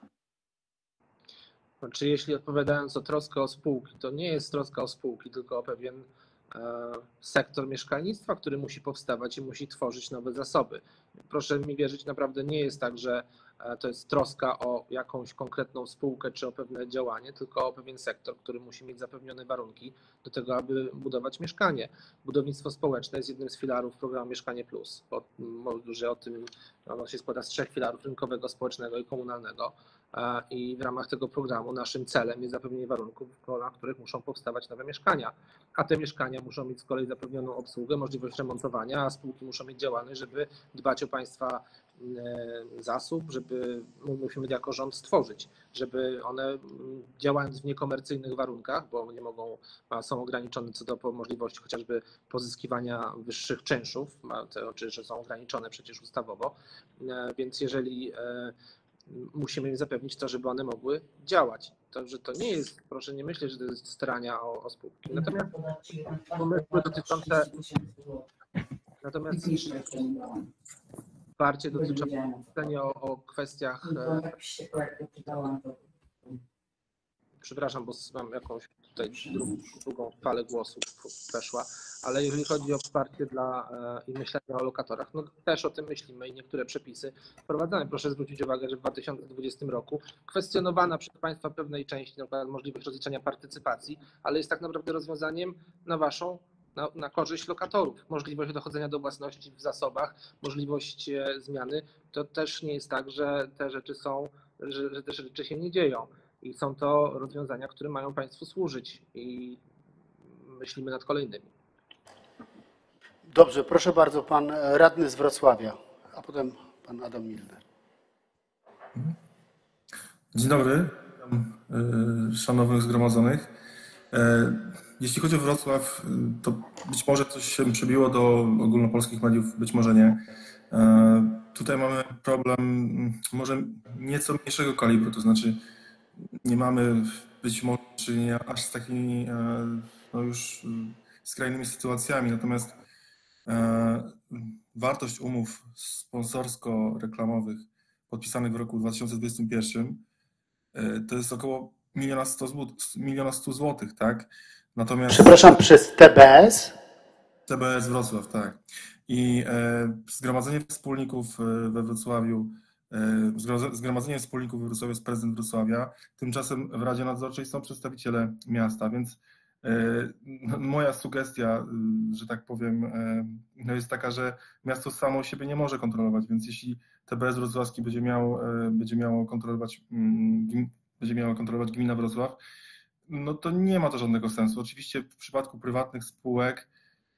Znaczy, jeśli odpowiadając o troskę o spółki, to nie jest troska o spółki, tylko o pewien sektor mieszkalnictwa, który musi powstawać i musi tworzyć nowe zasoby. Proszę mi wierzyć, naprawdę nie jest tak, że to jest troska o jakąś konkretną spółkę czy o pewne działanie, tylko o pewien sektor, który musi mieć zapewnione warunki do tego, aby budować mieszkanie. Budownictwo społeczne jest jednym z filarów programu Mieszkanie Plus. Mówię o tym, ono się składa z trzech filarów: rynkowego, społecznego i komunalnego. I w ramach tego programu naszym celem jest zapewnienie warunków, na których muszą powstawać nowe mieszkania. A te mieszkania muszą mieć z kolei zapewnioną obsługę, możliwość remontowania, a spółki muszą mieć działalność, żeby dbać o państwa zasób, żeby musimy jako rząd stworzyć, żeby one działając w niekomercyjnych warunkach, bo nie mogą, są ograniczone co do możliwości chociażby pozyskiwania wyższych czynszów, te oczywiście są ograniczone przecież ustawowo, więc jeżeli musimy im zapewnić to, żeby one mogły działać. Także to nie jest, proszę nie myśleć, że to jest starania o, o spółki. Natomiast pomysły dotyczące, natomiast wsparcie dotyczące o, o kwestiach, przepraszam, bo mam jakąś tutaj drugą, drugą falę głosów weszła, ale jeżeli chodzi o wsparcie dla i myślenia o lokatorach, no też o tym myślimy i niektóre przepisy wprowadzamy. Proszę zwrócić uwagę, że w dwa tysiące dwudziestym roku kwestionowana przez państwa pewnej części, na przykład możliwość rozliczenia partycypacji, ale jest tak naprawdę rozwiązaniem na waszą, na, na korzyść lokatorów. Możliwość dochodzenia do własności w zasobach, możliwość zmiany, to też nie jest tak, że te rzeczy są, że, że te rzeczy się nie dzieją. I są to rozwiązania, które mają państwu służyć i myślimy nad kolejnymi. Dobrze, proszę bardzo, pan radny z Wrocławia, a potem pan Adam Milner. Dzień dobry, szanownych zgromadzonych. Jeśli chodzi o Wrocław, to być może coś się przybiło do ogólnopolskich mediów, być może nie. Tutaj mamy problem może nieco mniejszego kalibru, to znaczy nie mamy być może czynienia aż z takimi no już skrajnymi sytuacjami, natomiast wartość umów sponsorsko-reklamowych podpisanych w roku dwa tysiące dwudziestym pierwszym to jest około miliona stu złotych, tak? Natomiast... Przepraszam, przez T B S? T B S Wrocław, tak. I zgromadzenie wspólników we Wrocławiu Zgromadzenie Wspólników we Wrocławiu jest prezydent Wrocławia. Tymczasem w Radzie Nadzorczej są przedstawiciele miasta, więc Moja sugestia, że tak powiem, no jest taka, że miasto samo siebie nie może kontrolować, więc jeśli T B S wrocławski będzie miał, będzie miało kontrolować, będzie miała kontrolować gmina Wrocław, no to nie ma to żadnego sensu. Oczywiście w przypadku prywatnych spółek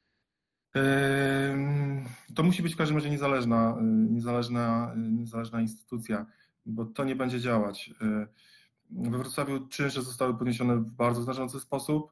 to musi być w każdym razie niezależna, niezależna, niezależna instytucja, bo to nie będzie działać. We Wrocławiu czynsze zostały podniesione w bardzo znaczący sposób.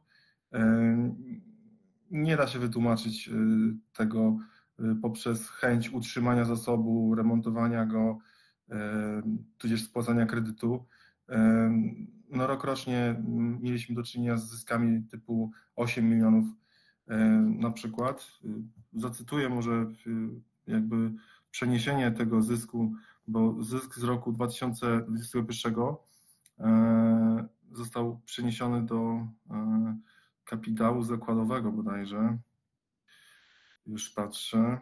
Nie da się wytłumaczyć tego poprzez chęć utrzymania zasobu, remontowania go, tudzież spłacania kredytu. No rokrocznie mieliśmy do czynienia z zyskami typu osiem milionów na przykład. Zacytuję może jakby przeniesienie tego zysku, bo zysk z roku dwa tysiące dwudziestego pierwszego został przeniesiony do kapitału zakładowego bodajże. Już patrzę.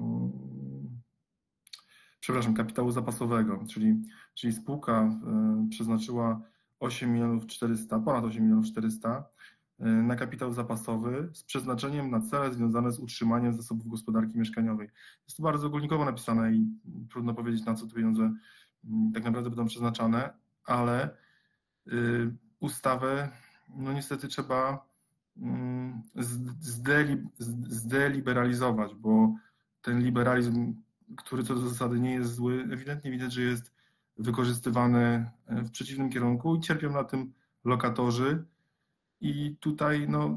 Przepraszam, kapitału zapasowego, czyli, czyli spółka przeznaczyła osiem milionów czterysta, ponad osiem milionów czterysta na kapitał zapasowy z przeznaczeniem na cele związane z utrzymaniem zasobów gospodarki mieszkaniowej. Jest to bardzo ogólnikowo napisane i trudno powiedzieć, na co te pieniądze tak naprawdę będą przeznaczane, ale ustawę no niestety trzeba zdeliberalizować, bo ten liberalizm, który co do zasady nie jest zły, ewidentnie widać, że jest wykorzystywany w przeciwnym kierunku i cierpią na tym lokatorzy. I tutaj, no,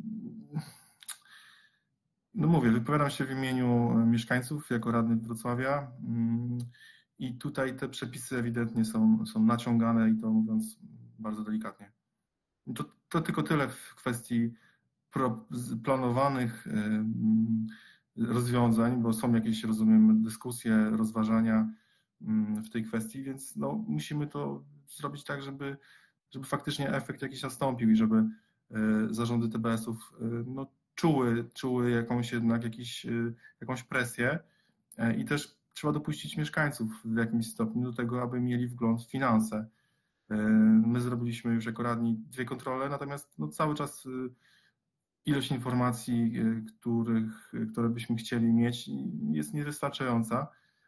no mówię, wypowiadam się w imieniu mieszkańców jako radny Wrocławia i tutaj te przepisy ewidentnie są, są naciągane i to mówiąc bardzo delikatnie. To, to tylko tyle w kwestii pro, planowanych rozwiązań, bo są jakieś, rozumiem, dyskusje, rozważania w tej kwestii, więc no, musimy to zrobić tak, żeby, żeby faktycznie efekt jakiś nastąpił i żeby zarządy T B S-ów no, czuły, czuły jakąś jednak jakiś, jakąś presję i też trzeba dopuścić mieszkańców w jakimś stopniu do tego, aby mieli wgląd w finanse. My zrobiliśmy już jako radni dwie kontrole, natomiast no, cały czas ilość informacji, których, które byśmy chcieli mieć, jest niewystarczająca.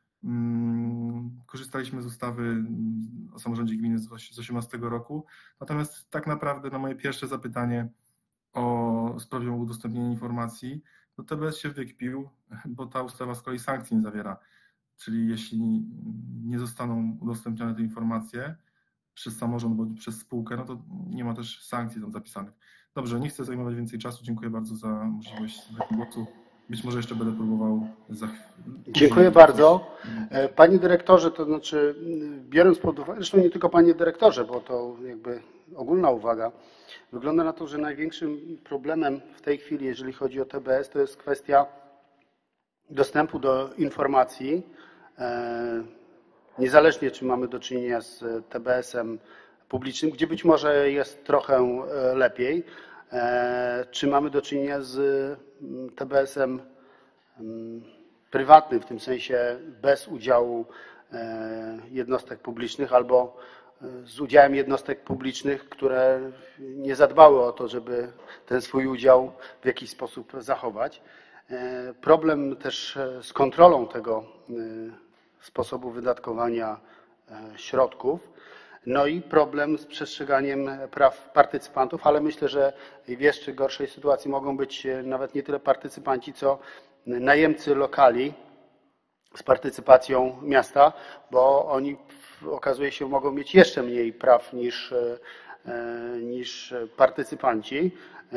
Korzystaliśmy z ustawy o samorządzie gminy z osiemnastego roku, natomiast tak naprawdę na moje pierwsze zapytanie o sprawę udostępnienia informacji, no T B S się wykpił, bo ta ustawa z kolei sankcji nie zawiera. Czyli jeśli nie zostaną udostępnione te informacje przez samorząd bądź przez spółkę, no to nie ma też sankcji tam zapisanych. Dobrze, nie chcę zajmować więcej czasu. Dziękuję bardzo za możliwość zabrania głosu. Być może jeszcze będę próbował za chwilę. Dziękuję bardzo. Panie dyrektorze, to znaczy biorąc pod uwagę, zresztą nie tylko panie dyrektorze, bo to jakby ogólna uwaga, wygląda na to, że największym problemem w tej chwili, jeżeli chodzi o T B S, to jest kwestia dostępu do informacji, niezależnie czy mamy do czynienia z T B S-em publicznym, gdzie być może jest trochę lepiej, czy mamy do czynienia z T B S-em prywatnym, w tym sensie bez udziału jednostek publicznych albo z udziałem jednostek publicznych, które nie zadbały o to, żeby ten swój udział w jakiś sposób zachować. Problem też z kontrolą tego sposobu wydatkowania środków, no i problem z przestrzeganiem praw partycypantów, ale myślę, że w jeszcze gorszej sytuacji mogą być nawet nie tyle partycypanci, co najemcy lokali z partycypacją miasta, bo oni okazuje się mogą mieć jeszcze mniej praw niż, niż partycypanci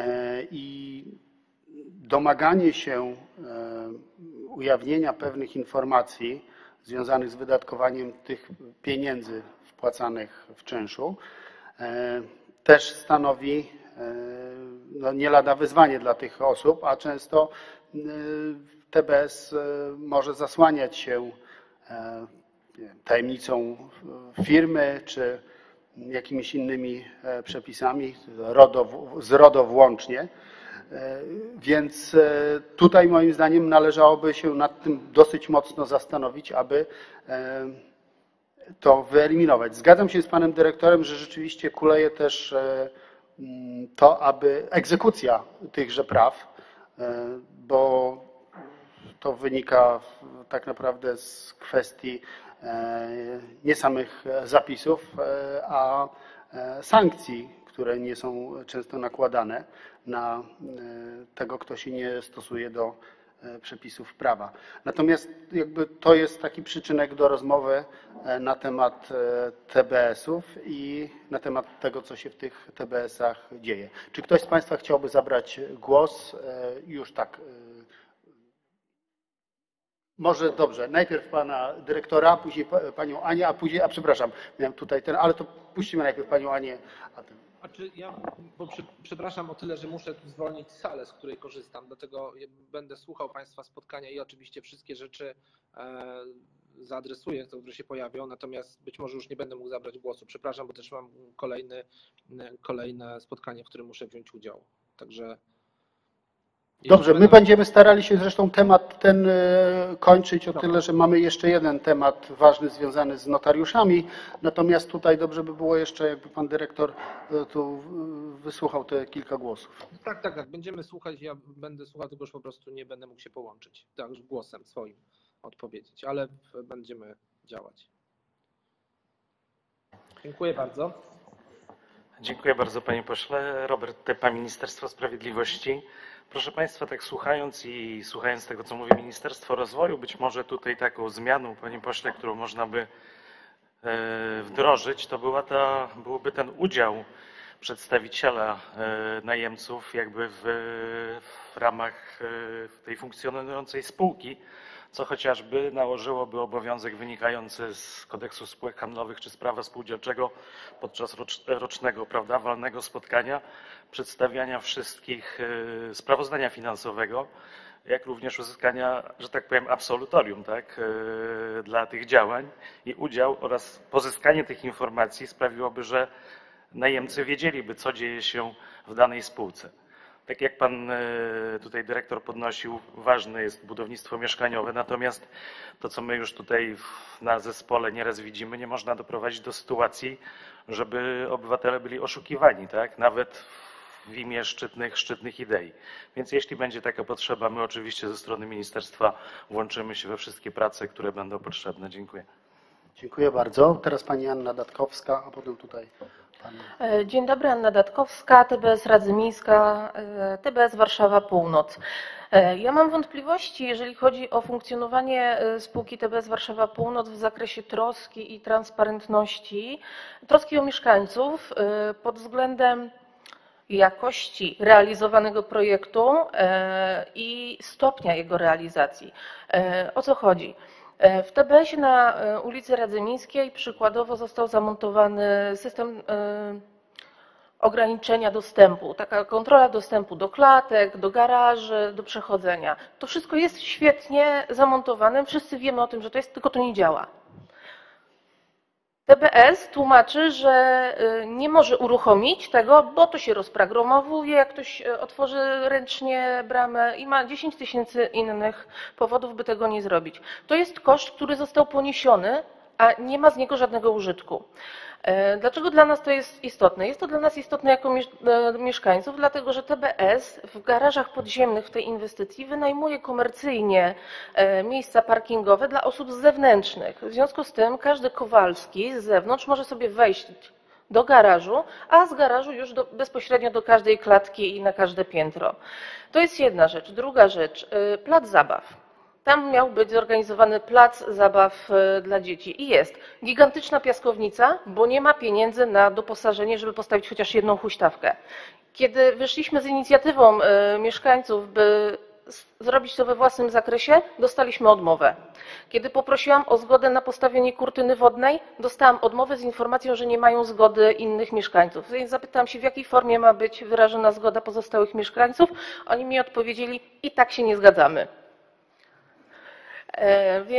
i domaganie się ujawnienia pewnych informacji związanych z wydatkowaniem tych pieniędzy wpłacanych w czynszu też stanowi no, nie lada wyzwanie dla tych osób, a często T B S może zasłaniać się tajemnicą firmy czy jakimiś innymi przepisami, RODO, z RODO włącznie. Więc tutaj moim zdaniem należałoby się nad tym dosyć mocno zastanowić, aby to wyeliminować. Zgadzam się z panem dyrektorem, że rzeczywiście kuleje też to, aby egzekucja tychże praw, bo to wynika tak naprawdę z kwestii nie samych zapisów, a sankcji, które nie są często nakładane na tego, kto się nie stosuje do przepisów prawa. Natomiast jakby to jest taki przyczynek do rozmowy na temat T B S-ów i na temat tego, co się w tych T B S-ach dzieje. Czy ktoś z Państwa chciałby zabrać głos? Już tak. Może dobrze, najpierw Pana Dyrektora, później Panią Anię, a później, a przepraszam, miałem tutaj ten, ale to puścimy najpierw Panią Anię. A ten. Znaczy ja, bo przy, przepraszam o tyle, że muszę zwolnić salę, z której korzystam, dlatego będę słuchał Państwa spotkania i oczywiście wszystkie rzeczy e, zaadresuję, które się pojawią, natomiast być może już nie będę mógł zabrać głosu. Przepraszam, bo też mam kolejny, kolejne spotkanie, w którym muszę wziąć udział. Także dobrze, my będziemy starali się zresztą temat ten kończyć o Dobra. tyle, że mamy jeszcze jeden temat ważny związany z notariuszami. Natomiast tutaj dobrze by było jeszcze, jakby Pan Dyrektor tu wysłuchał te kilka głosów. Tak, tak, tak. Będziemy słuchać. Ja będę słuchał, tylko już po prostu nie będę mógł się połączyć. Tak, już głosem swoim odpowiedzieć, ale będziemy działać. Dziękuję bardzo. Dziękuję bardzo, panie pośle. Robert Tepa, Ministerstwo Sprawiedliwości. Proszę państwa, tak słuchając i słuchając tego, co mówi Ministerstwo Rozwoju, być może tutaj taką zmianą, panie pośle, którą można by wdrożyć, to była ta, byłby ten udział przedstawiciela najemców jakby w, w ramach tej funkcjonującej spółki, co chociażby nałożyłoby obowiązek wynikający z kodeksu spółek handlowych czy z prawa spółdzielczego podczas rocznego, prawda, walnego spotkania, przedstawiania wszystkich sprawozdania finansowego, jak również uzyskania, że tak powiem, absolutorium, tak, dla tych działań i udział oraz pozyskanie tych informacji sprawiłoby, że najemcy wiedzieliby, co dzieje się w danej spółce. Tak jak pan tutaj dyrektor podnosił, ważne jest budownictwo mieszkaniowe, natomiast to, co my już tutaj na zespole nieraz widzimy, nie można doprowadzić do sytuacji, żeby obywatele byli oszukiwani, tak? Nawet w imię szczytnych, szczytnych idei. Więc jeśli będzie taka potrzeba, my oczywiście ze strony ministerstwa włączymy się we wszystkie prace, które będą potrzebne. Dziękuję. Dziękuję bardzo. Teraz pani Anna Datkowska, a potem tutaj pan. Dzień dobry, Anna Datkowska, T B S Radzymińska, T B S Warszawa Północ. Ja mam wątpliwości, jeżeli chodzi o funkcjonowanie spółki T B S Warszawa Północ w zakresie troski i transparentności, troski o mieszkańców pod względem jakości realizowanego projektu i stopnia jego realizacji. O co chodzi? W T B S-ie na ulicy Radzymińskiej przykładowo został zamontowany system ograniczenia dostępu, taka kontrola dostępu do klatek, do garaży, do przechodzenia. To wszystko jest świetnie zamontowane, wszyscy wiemy o tym, że to jest, tylko to nie działa. T B S tłumaczy, że nie może uruchomić tego, bo to się rozprogramowuje, jak ktoś otworzy ręcznie bramę i ma dziesięć tysięcy innych powodów, by tego nie zrobić. To jest koszt, który został poniesiony, a nie ma z niego żadnego użytku. Dlaczego dla nas to jest istotne? Jest to dla nas istotne jako mieszkańców, dlatego że T B S w garażach podziemnych w tej inwestycji wynajmuje komercyjnie miejsca parkingowe dla osób zewnętrznych. W związku z tym każdy Kowalski z zewnątrz może sobie wejść do garażu, a z garażu już do, bezpośrednio do każdej klatki i na każde piętro. To jest jedna rzecz. Druga rzecz, plac zabaw. Tam miał być zorganizowany plac zabaw dla dzieci i jest gigantyczna piaskownica, bo nie ma pieniędzy na doposażenie, żeby postawić chociaż jedną huśtawkę. Kiedy wyszliśmy z inicjatywą mieszkańców, by zrobić to we własnym zakresie, dostaliśmy odmowę. Kiedy poprosiłam o zgodę na postawienie kurtyny wodnej, dostałam odmowę z informacją, że nie mają zgody innych mieszkańców. Więc zapytałam się, w jakiej formie ma być wyrażona zgoda pozostałych mieszkańców. Oni mi odpowiedzieli, i tak się nie zgadzamy. Więc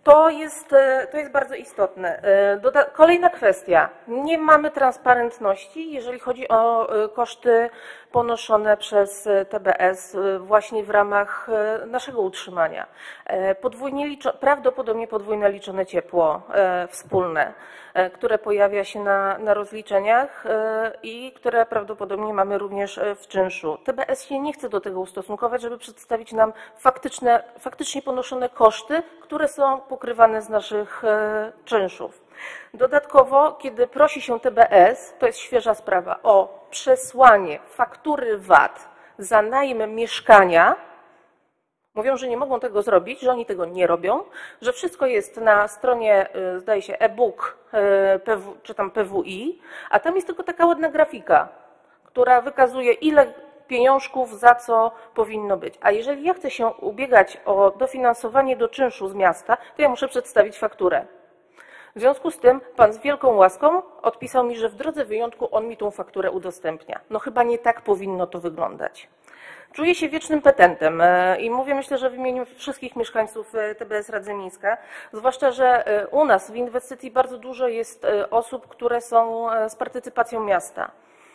To jest, to jest bardzo istotne. Doda- Kolejna kwestia. Nie mamy transparentności, jeżeli chodzi o koszty ponoszone przez T B S właśnie w ramach naszego utrzymania. Podwójnie liczo- prawdopodobnie podwójne liczone ciepło wspólne, które pojawia się na, na rozliczeniach i które prawdopodobnie mamy również w czynszu. T B S się nie chce do tego ustosunkować, żeby przedstawić nam faktyczne, faktycznie ponoszone koszty, które są pokrywane z naszych czynszów. Dodatkowo, kiedy prosi się T B S, to jest świeża sprawa, o przesłanie faktury V A T za najem mieszkania, mówią, że nie mogą tego zrobić, że oni tego nie robią, że wszystko jest na stronie, zdaje się, e-book czy tam P W I, a tam jest tylko taka ładna grafika, która wykazuje, ile pieniążków za co powinno być. A jeżeli ja chcę się ubiegać o dofinansowanie do czynszu z miasta, to ja muszę przedstawić fakturę. W związku z tym pan z wielką łaską odpisał mi, że w drodze wyjątku on mi tą fakturę udostępnia. No chyba nie tak powinno to wyglądać. Czuję się wiecznym petentem i mówię, myślę, że w imieniu wszystkich mieszkańców T B S Radzymińska, zwłaszcza, że u nas w Inwestycji bardzo dużo jest osób, które są z partycypacją miasta.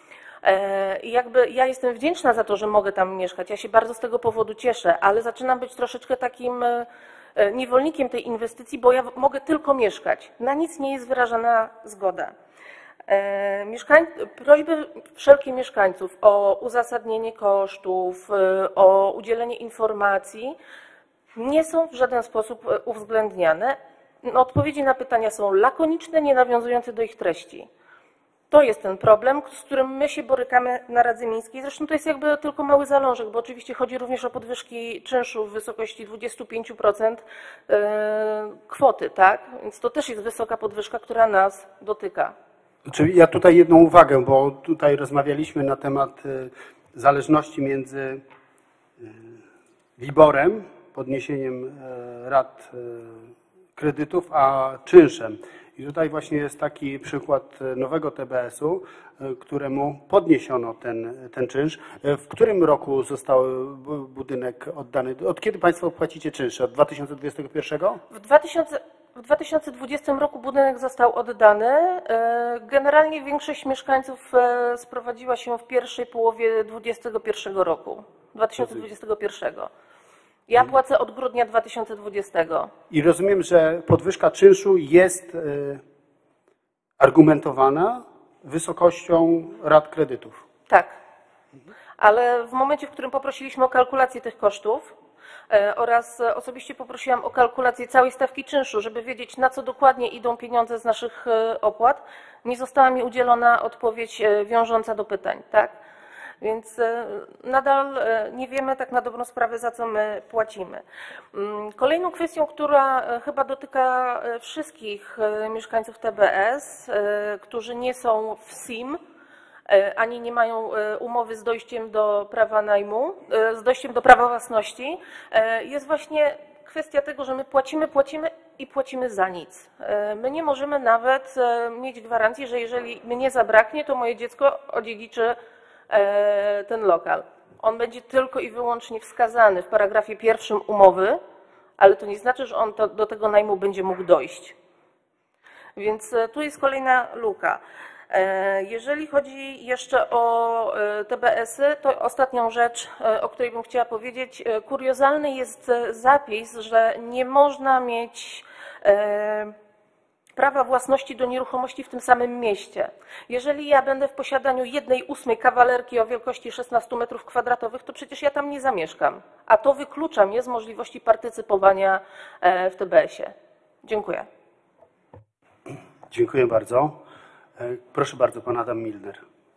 I jakby ja jestem wdzięczna za to, że mogę tam mieszkać. Ja się bardzo z tego powodu cieszę, ale zaczynam być troszeczkę takim niewolnikiem tej inwestycji, bo ja mogę tylko mieszkać. Na nic nie jest wyrażana zgoda. Mieszkań... Prośby wszelkich mieszkańców o uzasadnienie kosztów, o udzielenie informacji nie są w żaden sposób uwzględniane. Odpowiedzi na pytania są lakoniczne, nie nawiązujące do ich treści. To jest ten problem, z którym my się borykamy na Radzy Miejskiej. Zresztą to jest jakby tylko mały zalążek, bo oczywiście chodzi również o podwyżki czynszu w wysokości dwadzieścia pięć procent kwoty, tak? Więc to też jest wysoka podwyżka, która nas dotyka. Czyli ja tutaj jedną uwagę, bo tutaj rozmawialiśmy na temat zależności między WIBOR-em, podniesieniem rat kredytów, a czynszem. I tutaj właśnie jest taki przykład nowego T B S-u, któremu podniesiono ten, ten czynsz. W którym roku został budynek oddany? Od kiedy Państwo płacicie czynsze? Od dwa tysiące dwudziestego pierwszego? W dwa tysiące dwudziestym roku budynek został oddany. Generalnie większość mieszkańców sprowadziła się w pierwszej połowie dwudziestego pierwszego roku. dwa tysiące dwudziestego pierwszego. Ja płacę od grudnia dwa tysiące dwudziestego. I rozumiem, że podwyżka czynszu jest argumentowana wysokością rat kredytów. Tak, ale w momencie, w którym poprosiliśmy o kalkulację tych kosztów oraz osobiście poprosiłam o kalkulację całej stawki czynszu, żeby wiedzieć, na co dokładnie idą pieniądze z naszych opłat, nie została mi udzielona odpowiedź wiążąca do pytań, tak? Więc nadal nie wiemy tak na dobrą sprawę, za co my płacimy. Kolejną kwestią, która chyba dotyka wszystkich mieszkańców T B S, którzy nie są w S I M, ani nie mają umowy z dojściem do prawa najmu, z dojściem do prawa własności, jest właśnie kwestia tego, że my płacimy, płacimy i płacimy za nic. My nie możemy nawet mieć gwarancji, że jeżeli mnie zabraknie, to moje dziecko odziedziczy ten lokal. On będzie tylko i wyłącznie wskazany w paragrafie pierwszym umowy, ale to nie znaczy, że on to, do tego najmu będzie mógł dojść. Więc tu jest kolejna luka. Jeżeli chodzi jeszcze o T B S-y, to ostatnią rzecz, o której bym chciała powiedzieć. Kuriozalny jest zapis, że nie można mieć prawa własności do nieruchomości w tym samym mieście. Jeżeli ja będę w posiadaniu jednej ósmej kawalerki o wielkości szesnaście metrów kwadratowych, to przecież ja tam nie zamieszkam, a to wyklucza mnie z możliwości partycypowania w T B S-ie. Dziękuję. Dziękuję bardzo. Proszę bardzo, pan Adam Milner.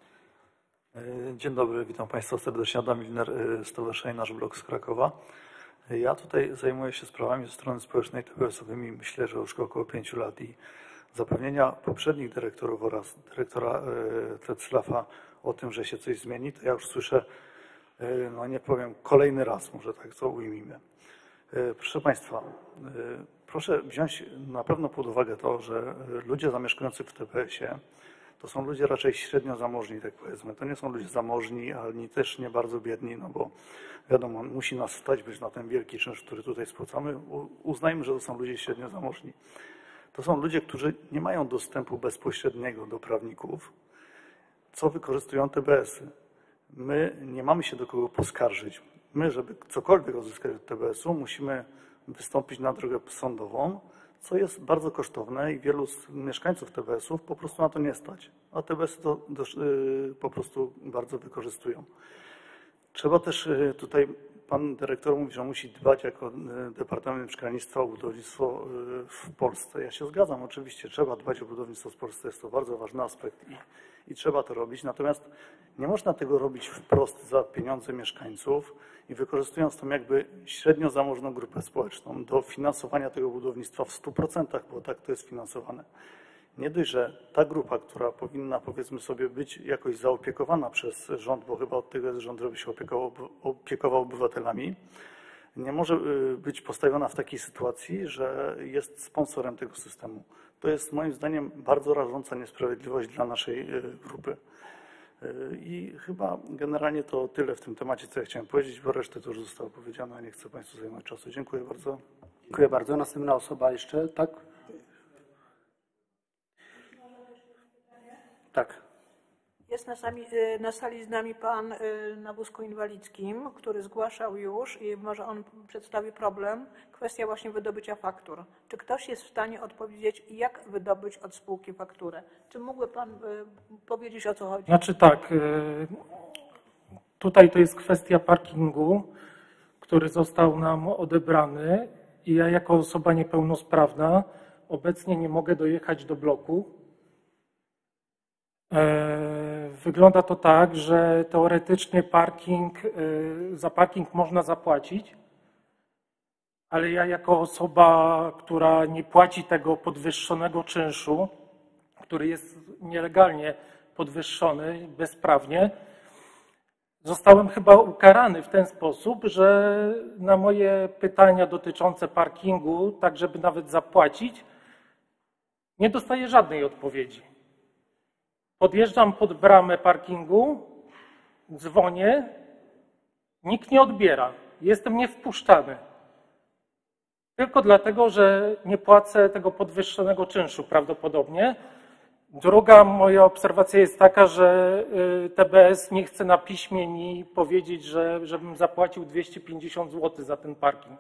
Dzień dobry, witam Państwa serdecznie. Adam Milner, Stowarzyszenie Nasz Blok z Krakowa. Ja tutaj zajmuję się sprawami ze strony społecznej T B S-owymi, myślę, że już około pięciu lat i zapewnienia poprzednich dyrektorów oraz dyrektora Tetzlafa o tym, że się coś zmieni, to ja już słyszę, no nie powiem, kolejny raz, może tak to ujmijmy. Proszę Państwa, proszę wziąć na pewno pod uwagę to, że ludzie zamieszkujący w T B S-ie To są ludzie raczej średnio zamożni, tak powiedzmy. To nie są ludzie zamożni, ani też nie bardzo biedni, no bo wiadomo, musi nas stać być na ten wielki czynsz, który tutaj spłacamy. Uznajmy, że to są ludzie średnio zamożni. To są ludzie, którzy nie mają dostępu bezpośredniego do prawników, co wykorzystują T B S-y. My nie mamy się do kogo poskarżyć. My, żeby cokolwiek uzyskać od T B S-u, musimy wystąpić na drogę sądową, co jest bardzo kosztowne i wielu z mieszkańców T B S-ów po prostu na to nie stać. A T B S-y to po prostu bardzo wykorzystują. Trzeba też tutaj, pan dyrektor mówi, że musi dbać jako Departament Mieszkalnictwa o budownictwo w Polsce. Ja się zgadzam, oczywiście trzeba dbać o budownictwo w Polsce, jest to bardzo ważny aspekt i, i trzeba to robić. Natomiast nie można tego robić wprost za pieniądze mieszkańców i wykorzystując tą jakby średnio zamożną grupę społeczną do finansowania tego budownictwa w stu procentach, bo tak to jest finansowane. Nie dość, że ta grupa, która powinna, powiedzmy sobie, być jakoś zaopiekowana przez rząd, bo chyba od tego jest rząd, żeby się opiekował, opiekował obywatelami, nie może być postawiona w takiej sytuacji, że jest sponsorem tego systemu. To jest moim zdaniem bardzo rażąca niesprawiedliwość dla naszej grupy. I chyba generalnie to tyle w tym temacie, co ja chciałem powiedzieć, bo resztę to już zostało powiedziane, a nie chcę Państwu zajmować czasu. Dziękuję bardzo. Dziękuję bardzo. Następna osoba jeszcze, tak? Tak. Jest na sali, na sali z nami pan na wózku inwalidzkim, który zgłaszał już i może on przedstawi problem, kwestia właśnie wydobycia faktur. Czy ktoś jest w stanie odpowiedzieć, jak wydobyć od spółki fakturę? Czy mógłby pan powiedzieć, o co chodzi? Znaczy tak, tutaj to jest kwestia parkingu, który został nam odebrany i ja jako osoba niepełnosprawna obecnie nie mogę dojechać do bloku. Wygląda to tak, że teoretycznie parking, za parking można zapłacić, ale ja jako osoba, która nie płaci tego podwyższonego czynszu, który jest nielegalnie podwyższony, bezprawnie, zostałem chyba ukarany w ten sposób, że na moje pytania dotyczące parkingu, tak żeby nawet zapłacić, nie dostaję żadnej odpowiedzi. Podjeżdżam pod bramę parkingu, dzwonię, nikt nie odbiera. Jestem niewpuszczany. Tylko dlatego, że nie płacę tego podwyższonego czynszu prawdopodobnie. Druga moja obserwacja jest taka, że T B S nie chce na piśmie mi powiedzieć, że, żebym zapłacił dwieście pięćdziesiąt złotych za ten parking.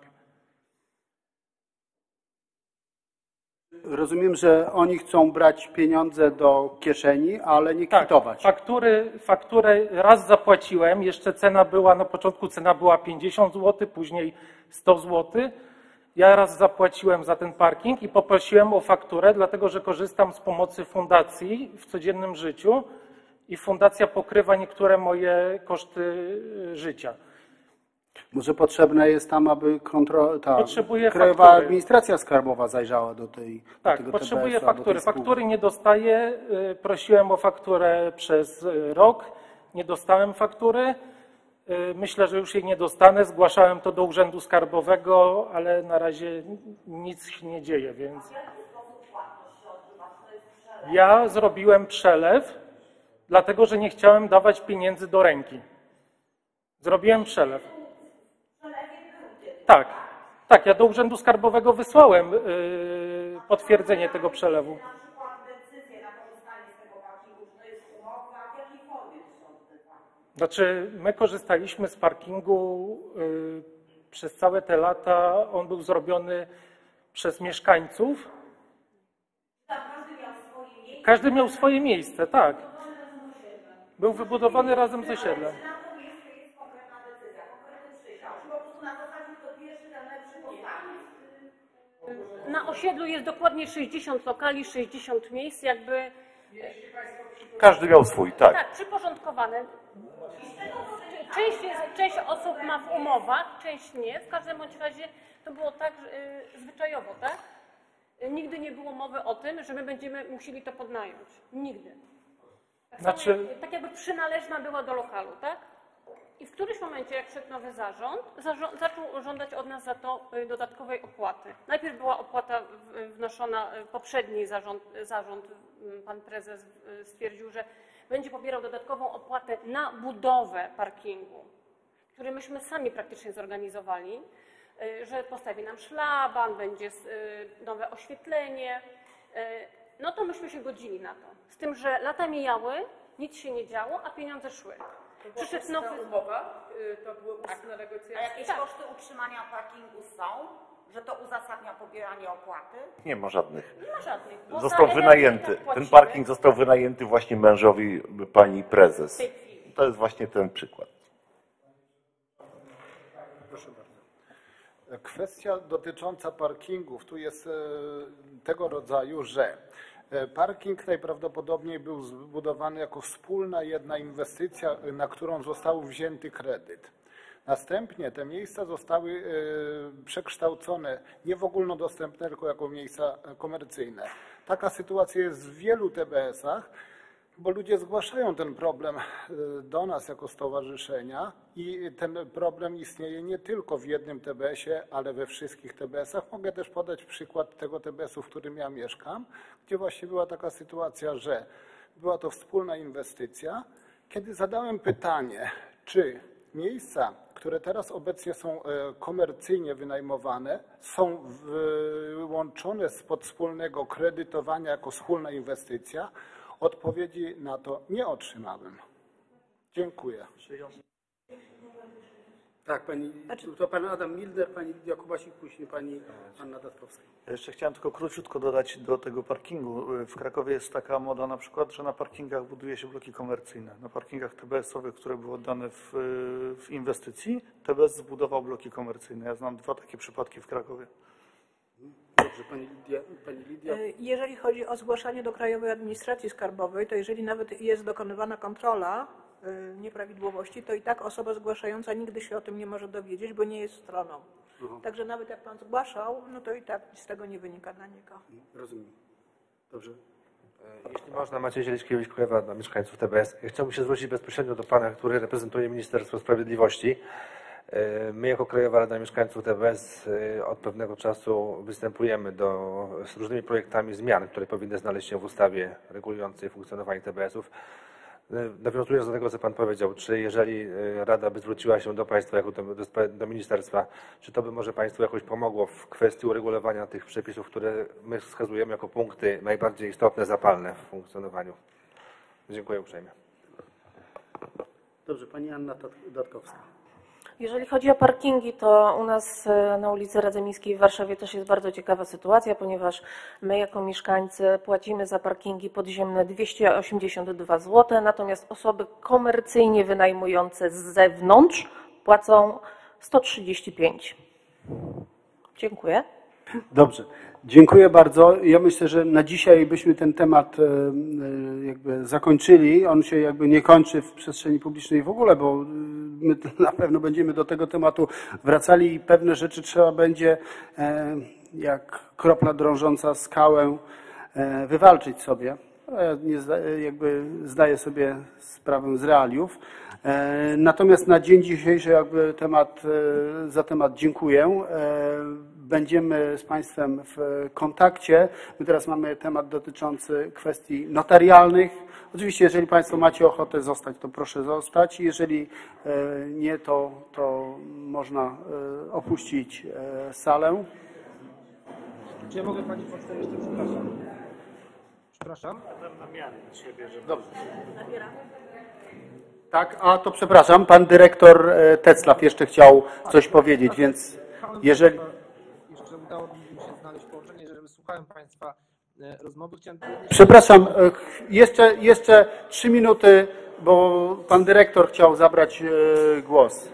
Rozumiem, że oni chcą brać pieniądze do kieszeni, ale nie kwitować. Tak, faktury, fakturę raz zapłaciłem, jeszcze cena była, na początku cena była pięćdziesiąt złotych, później sto złotych. Ja raz zapłaciłem za ten parking i poprosiłem o fakturę, dlatego że korzystam z pomocy fundacji w codziennym życiu i fundacja pokrywa niektóre moje koszty życia. Może potrzebne jest tam, aby kontrola, ta Potrzebuję Krajowa faktury. Administracja Skarbowa zajrzała do tej Tak, do tego potrzebuję T B S-u, faktury. do tej spółki. Faktury nie dostaję. Prosiłem o fakturę przez rok. Nie dostałem faktury. Myślę, że już jej nie dostanę. Zgłaszałem to do Urzędu Skarbowego, ale na razie nic się nie dzieje, więc ja zrobiłem przelew, dlatego że nie chciałem dawać pieniędzy do ręki. Zrobiłem przelew. Tak, tak, ja do Urzędu Skarbowego wysłałem yy, potwierdzenie tego przelewu. Znaczy, my korzystaliśmy z parkingu yy, przez całe te lata. On był zrobiony przez mieszkańców. Każdy miał swoje miejsce, tak. Był wybudowany razem z osiedlem. Na osiedlu jest dokładnie sześćdziesiąt lokali, sześćdziesiąt miejsc, jakby... Każdy miał swój, tak. Tak, przyporządkowane. Część, jest, część osób ma w umowach, część nie. W każdym bądź razie to było tak yy, zwyczajowo, tak? Nigdy nie było mowy o tym, że my będziemy musieli to podnająć. Nigdy. Tak, znaczy... jak, tak jakby przynależna była do lokalu, tak? I w którymś momencie, jak wszedł nowy zarząd, zarząd zaczął żądać od nas za to dodatkowej opłaty. Najpierw była opłata wnoszona wnoszona, poprzedni zarząd, zarząd, pan prezes stwierdził, że będzie pobierał dodatkową opłatę na budowę parkingu, który myśmy sami praktycznie zorganizowali, że postawi nam szlaban, będzie nowe oświetlenie, no to myśmy się godzili na to. Z tym, że lata mijały, nic się nie działo, a pieniądze szły. Przyszedł nowy umowa, to były ustne negocjacje. A jakieś koszty utrzymania parkingu są? Że to uzasadnia pobieranie opłaty? Nie ma żadnych. Nie ma żadnych. Został wynajęty. Ten parking został wynajęty właśnie mężowi pani prezes. To jest właśnie ten przykład. Proszę bardzo. Kwestia dotycząca parkingów tu jest tego rodzaju, że parking najprawdopodobniej był zbudowany jako wspólna jedna inwestycja, na którą został wzięty kredyt. Następnie te miejsca zostały przekształcone nie w ogólnodostępne, tylko jako miejsca komercyjne. Taka sytuacja jest w wielu T B S-ach, bo ludzie zgłaszają ten problem do nas jako stowarzyszenia i ten problem istnieje nie tylko w jednym T B S-ie, ale we wszystkich T B S-ach. Mogę też podać przykład tego T B S-u, w którym ja mieszkam, gdzie właśnie była taka sytuacja, że była to wspólna inwestycja. Kiedy zadałem pytanie, czy miejsca, które teraz obecnie są komercyjnie wynajmowane, są wyłączone spod wspólnego kredytowania jako wspólna inwestycja, odpowiedzi na to nie otrzymałem. Dziękuję. Tak, pani, to pan Adam Milner, pani Jakubasik, później pani Anna Datkowska. Ja jeszcze chciałem tylko króciutko dodać do tego parkingu. W Krakowie jest taka moda na przykład, że na parkingach buduje się bloki komercyjne. Na parkingach T B S-owych, które były oddane w, w inwestycji, T B S zbudował bloki komercyjne. Ja znam dwa takie przypadki w Krakowie. Dobrze, pani Lidia. Pani Lidia. Jeżeli chodzi o zgłaszanie do Krajowej Administracji Skarbowej, to jeżeli nawet jest dokonywana kontrola nieprawidłowości, to i tak osoba zgłaszająca nigdy się o tym nie może dowiedzieć, bo nie jest stroną. Aha. Także nawet jak pan zgłaszał, no to i tak z tego nie wynika dla niego. Rozumiem. Dobrze. Jeśli można, Maciej Zielińskiewicz, Krajowa dla mieszkańców T B S. Ja chciałbym się zwrócić bezpośrednio do pana, który reprezentuje Ministerstwo Sprawiedliwości. My jako Krajowa Rada Mieszkańców T B S od pewnego czasu występujemy do, z różnymi projektami zmian, które powinny znaleźć się w ustawie regulującej funkcjonowanie T B S-ów. Nawiązując do tego, co pan powiedział, czy jeżeli Rada by zwróciła się do państwa, jako do, do, do ministerstwa, czy to by może państwu jakoś pomogło w kwestii uregulowania tych przepisów, które my wskazujemy jako punkty najbardziej istotne, zapalne w funkcjonowaniu? Dziękuję uprzejmie. Dobrze, pani Anna Datkowska. Jeżeli chodzi o parkingi, to u nas na ulicy Radzy Miejskiej w Warszawie też jest bardzo ciekawa sytuacja, ponieważ my jako mieszkańcy płacimy za parkingi podziemne dwieście osiemdziesiąt dwa złote, natomiast osoby komercyjnie wynajmujące z zewnątrz płacą sto trzydzieści pięć. Dziękuję. Dobrze, dziękuję bardzo. Ja myślę, że na dzisiaj byśmy ten temat jakby zakończyli. On się jakby nie kończy w przestrzeni publicznej w ogóle, bo my na pewno będziemy do tego tematu wracali i pewne rzeczy trzeba będzie jak kropla drążąca skałę wywalczyć sobie. Ja nie jakby zdaję sobie sprawę z realiów. Natomiast na dzień dzisiejszy jakby temat, za temat dziękuję. Będziemy z państwem w kontakcie. My teraz mamy temat dotyczący kwestii notarialnych. Oczywiście, jeżeli państwo macie ochotę zostać, to proszę zostać. Jeżeli nie, to, to można opuścić salę. Czy ja mogę pani pocztę jeszcze, przepraszam. Przepraszam. Dobrze. Tak, a to przepraszam, pan dyrektor Teclaw jeszcze chciał coś powiedzieć, więc jeżeli... Jeszcze udało mi się znaleźć połączenie, jeżeli słuchałem państwa rozmowy, chciałem... Przepraszam, jeszcze, jeszcze trzy minuty, bo pan dyrektor chciał zabrać głos.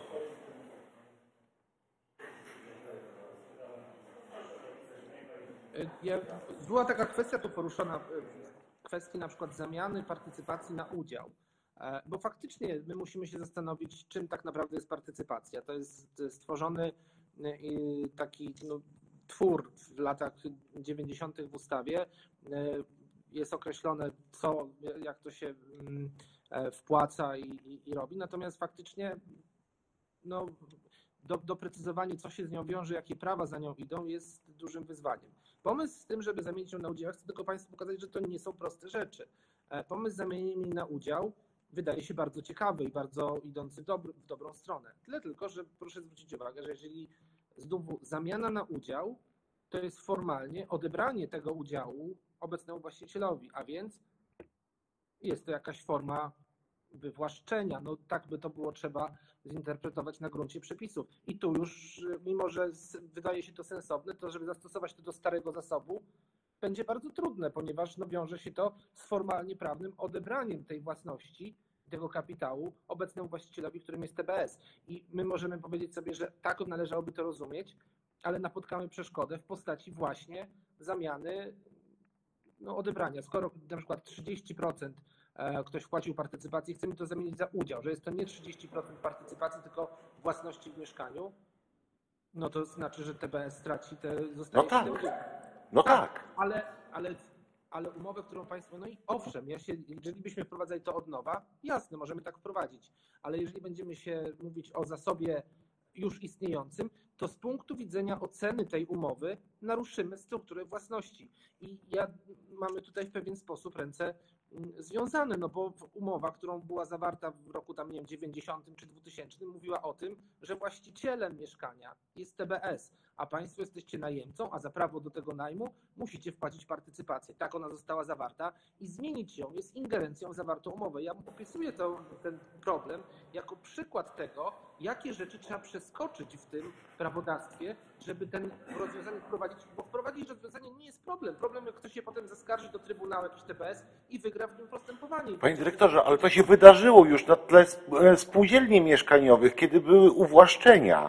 Ja, była taka kwestia tu poruszona, w kwestii na przykład zamiany partycypacji na udział. Bo faktycznie my musimy się zastanowić, czym tak naprawdę jest partycypacja. To jest stworzony taki no, twór w latach dziewięćdziesiątych w ustawie. Jest określone, co, jak to się wpłaca i, i, i robi. Natomiast faktycznie no, do, doprecyzowanie, co się z nią wiąże, jakie prawa za nią idą, jest dużym wyzwaniem. Pomysł z tym, żeby zamienić ją na udział, chcę tylko Państwu pokazać, że to nie są proste rzeczy. Pomysł zamienienia jej na udział wydaje się bardzo ciekawy i bardzo idący w, dobr w dobrą stronę. Tyle tylko, że proszę zwrócić uwagę, że jeżeli znowu zamiana na udział, to jest formalnie odebranie tego udziału obecnemu właścicielowi, a więc jest to jakaś forma wywłaszczenia. No tak by to było trzeba zinterpretować na gruncie przepisów. I tu już, mimo że wydaje się to sensowne, to żeby zastosować to do starego zasobu, będzie bardzo trudne, ponieważ no, wiąże się to z formalnie prawnym odebraniem tej własności, tego kapitału obecnemu właścicielowi, którym jest T B S. I my możemy powiedzieć sobie, że tak należałoby to rozumieć, ale napotkamy przeszkodę w postaci właśnie zamiany, no, odebrania. Skoro na przykład trzydzieści procent ktoś wpłacił partycypację, chcemy to zamienić za udział, że jest to nie trzydzieści procent partycypacji, tylko własności w mieszkaniu, no to znaczy, że T B S straci te, zostaje No tak. się No tak. Ale, ale, ale umowę, którą Państwo, no i owszem, ja się, jeżeli byśmy wprowadzali to od nowa, jasne, możemy tak wprowadzić, ale jeżeli będziemy się mówić o zasobie już istniejącym, to z punktu widzenia oceny tej umowy naruszymy strukturę własności. I ja mamy tutaj w pewien sposób ręce związane, no bo umowa, którą była zawarta w roku tam, nie wiem, dziewięćdziesiątym czy dwutysięcznym, mówiła o tym, że właścicielem mieszkania jest T B S, a Państwo jesteście najemcą, a za prawo do tego najmu musicie wpłacić partycypację. Tak ona została zawarta i zmienić ją jest ingerencją w zawartą umowę. Ja opisuję to, ten problem jako przykład tego, jakie rzeczy trzeba przeskoczyć w tym prawodawstwie, żeby ten rozwiązanie wprowadzić, bo wprowadzić rozwiązanie nie jest problem. Problem, jak ktoś się potem zaskarży do Trybunału jakiś T B S i wygra w nim postępowanie. Panie dyrektorze, ale to się wydarzyło już na tle spółdzielni mieszkaniowych, kiedy były uwłaszczenia.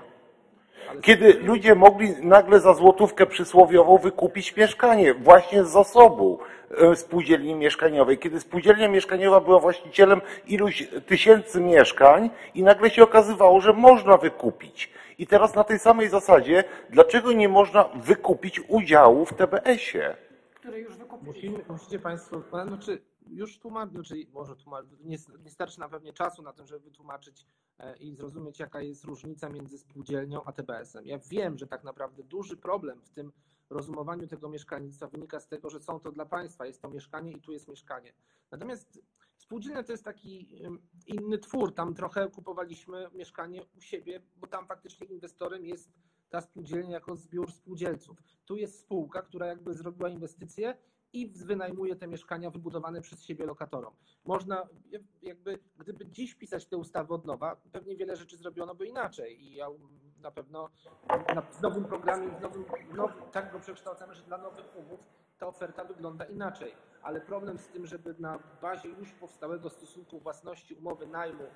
Kiedy ludzie mogli nagle za złotówkę przysłowiową wykupić mieszkanie właśnie z zasobu spółdzielni mieszkaniowej. Kiedy spółdzielnia mieszkaniowa była właścicielem iluś tysięcy mieszkań i nagle się okazywało, że można wykupić. I teraz na tej samej zasadzie, dlaczego nie można wykupić udziału w T B S-ie? Które już wykupili. Musimy, musicie Państwo, znaczy już tłumaczyć, znaczy może tłumaczyć, nie, nie starczy na pewnie czasu na to, żeby wytłumaczyć i zrozumieć, jaka jest różnica między spółdzielnią a T B S-em. Ja wiem, że tak naprawdę duży problem w tym rozumowaniu tego mieszkalnictwa wynika z tego, że są to dla państwa, jest to mieszkanie i tu jest mieszkanie. Natomiast spółdzielnia to jest taki inny twór, tam trochę kupowaliśmy mieszkanie u siebie, bo tam faktycznie inwestorem jest ta spółdzielnia jako zbiór spółdzielców. Tu jest spółka, która jakby zrobiła inwestycje i wynajmuje te mieszkania wybudowane przez siebie lokatorom. Można, jakby, gdyby dziś pisać te ustawy od nowa, pewnie wiele rzeczy zrobiono by inaczej i ja na pewno na, w nowym programie, w nowym, nowym, tak go przekształcamy, że dla nowych umów ta oferta wygląda inaczej. Ale problem z tym, żeby na bazie już powstałego stosunku własności, umowy najmu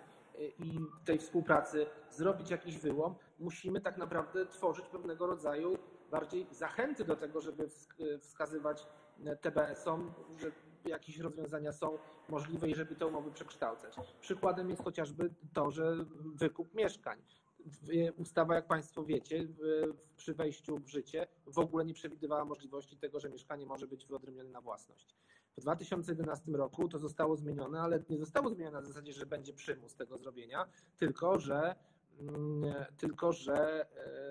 i tej współpracy zrobić jakiś wyłom, musimy tak naprawdę tworzyć pewnego rodzaju bardziej zachęty do tego, żeby wskazywać T B S-om, że jakieś rozwiązania są możliwe i żeby te umowy przekształcać. Przykładem jest chociażby to, że wykup mieszkań. Ustawa, jak Państwo wiecie, przy wejściu w życie w ogóle nie przewidywała możliwości tego, że mieszkanie może być wyodrębnione na własność. W dwa tysiące jedenastym roku to zostało zmienione, ale nie zostało zmienione na zasadzie, że będzie przymus tego zrobienia, tylko że, tylko, że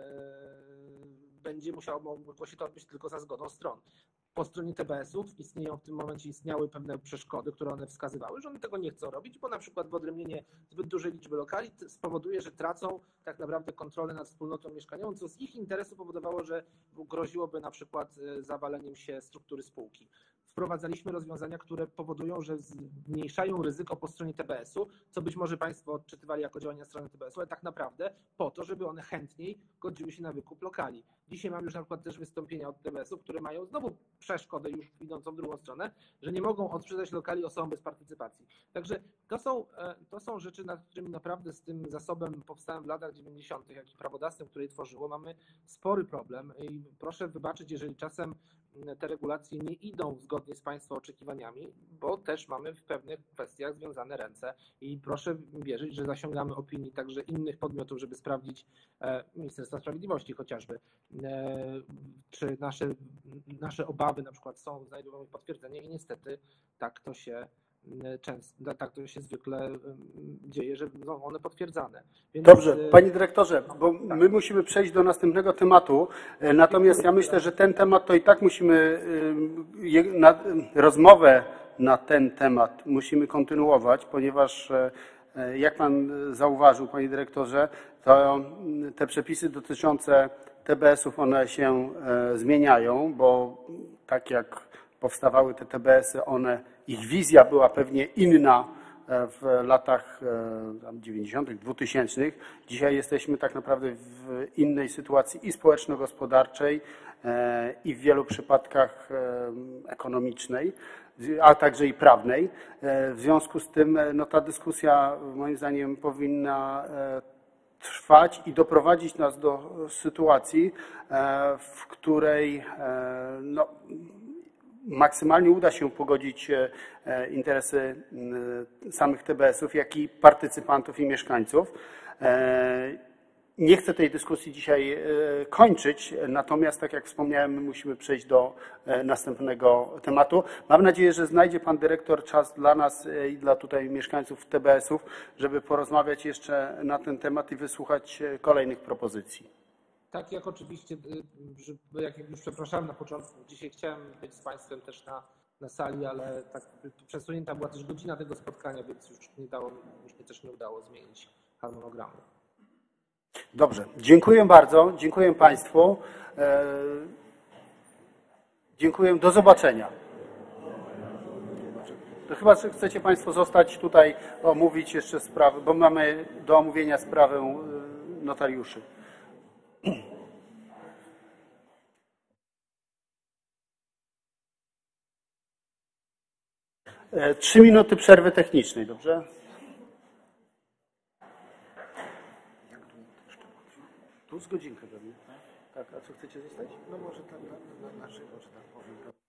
będzie musiało mogło się to odbyć tylko za zgodą stron. Po stronie T B S-ów istnieją w tym momencie istniały pewne przeszkody, które one wskazywały, że one tego nie chcą robić, bo na przykład wyodrębnienie zbyt dużej liczby lokali spowoduje, że tracą tak naprawdę kontrolę nad wspólnotą mieszkaniową, co z ich interesu powodowało, że groziłoby na przykład zawaleniem się struktury spółki. Wprowadzaliśmy rozwiązania, które powodują, że zmniejszają ryzyko po stronie T B S-u, co być może Państwo odczytywali jako działania strony T B S-u, ale tak naprawdę po to, żeby one chętniej godziły się na wykup lokali. Dzisiaj mam już na przykład też wystąpienia od T B S-ów, które mają znowu przeszkodę już idącą w drugą stronę, że nie mogą odsprzedać lokali osobom bez partycypacji. Także to są, to są rzeczy, nad którymi naprawdę z tym zasobem powstałym w latach dziewięćdziesiątych, jak i prawodawstwem, które je tworzyło, mamy spory problem i proszę wybaczyć, jeżeli czasem te regulacje nie idą zgodnie z Państwa oczekiwaniami, bo też mamy w pewnych kwestiach związane ręce i proszę wierzyć, że zasięgamy opinii także innych podmiotów, żeby sprawdzić, Ministerstwa Sprawiedliwości chociażby, czy nasze, nasze obawy na przykład są, znajdują potwierdzenie i niestety tak to się często, tak to się zwykle dzieje, że są one potwierdzane. Więc, Dobrze, panie dyrektorze, bo my musimy przejść do następnego tematu, natomiast ja myślę, że ten temat to i tak musimy, na, rozmowę na ten temat musimy kontynuować, ponieważ jak pan zauważył, panie dyrektorze, to te przepisy dotyczące T B S-ów, one się zmieniają, bo tak jak powstawały te T B S-y, one, ich wizja była pewnie inna w latach dziewięćdziesiątych, dwutysięcznych. Dzisiaj jesteśmy tak naprawdę w innej sytuacji i społeczno-gospodarczej, i w wielu przypadkach ekonomicznej, a także i prawnej. W związku z tym no, ta dyskusja moim zdaniem powinna trwać i doprowadzić nas do sytuacji, w której no, maksymalnie uda się pogodzić interesy samych T B S-ów, jak i partycypantów i mieszkańców. Nie chcę tej dyskusji dzisiaj kończyć, natomiast tak jak wspomniałem, my musimy przejść do następnego tematu. Mam nadzieję, że znajdzie pan dyrektor czas dla nas i dla tutaj mieszkańców T B S-ów, żeby porozmawiać jeszcze na ten temat i wysłuchać kolejnych propozycji. Tak, jak oczywiście, że, jak już przepraszałem na początku, dzisiaj chciałem być z państwem też na, na sali, ale tak przesunięta była też godzina tego spotkania, więc już nie dało, już mi też nie udało zmienić harmonogramu. Dobrze, dziękuję bardzo, dziękuję państwu. Dziękuję, do zobaczenia. To chyba że chcecie państwo zostać tutaj, omówić jeszcze sprawę, bo mamy do omówienia sprawę notariuszy. Trzy minuty przerwy technicznej, dobrze? Tu z godzinkę pewnie. Tak, a co chcecie zostać? No może tam na, na, na żywo, że tak powiem.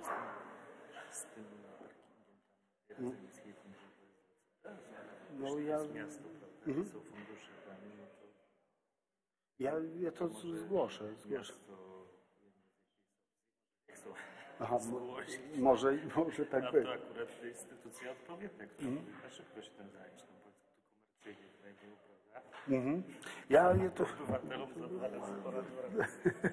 z tym parkingiem No ja... miasto, prawda? Mhm. Są fundusze, no to Ja, ja to zgłoszę. zgłoszę. Aha, mo- może, może tak A być. to akurat instytucja odpowiednia, która Mhm. powinna szybko się tym zająć, no bo tu komercyjnie tutaj było, prawda? Mhm. Ja, ja to... Obywatelom za dwa razy pora dwa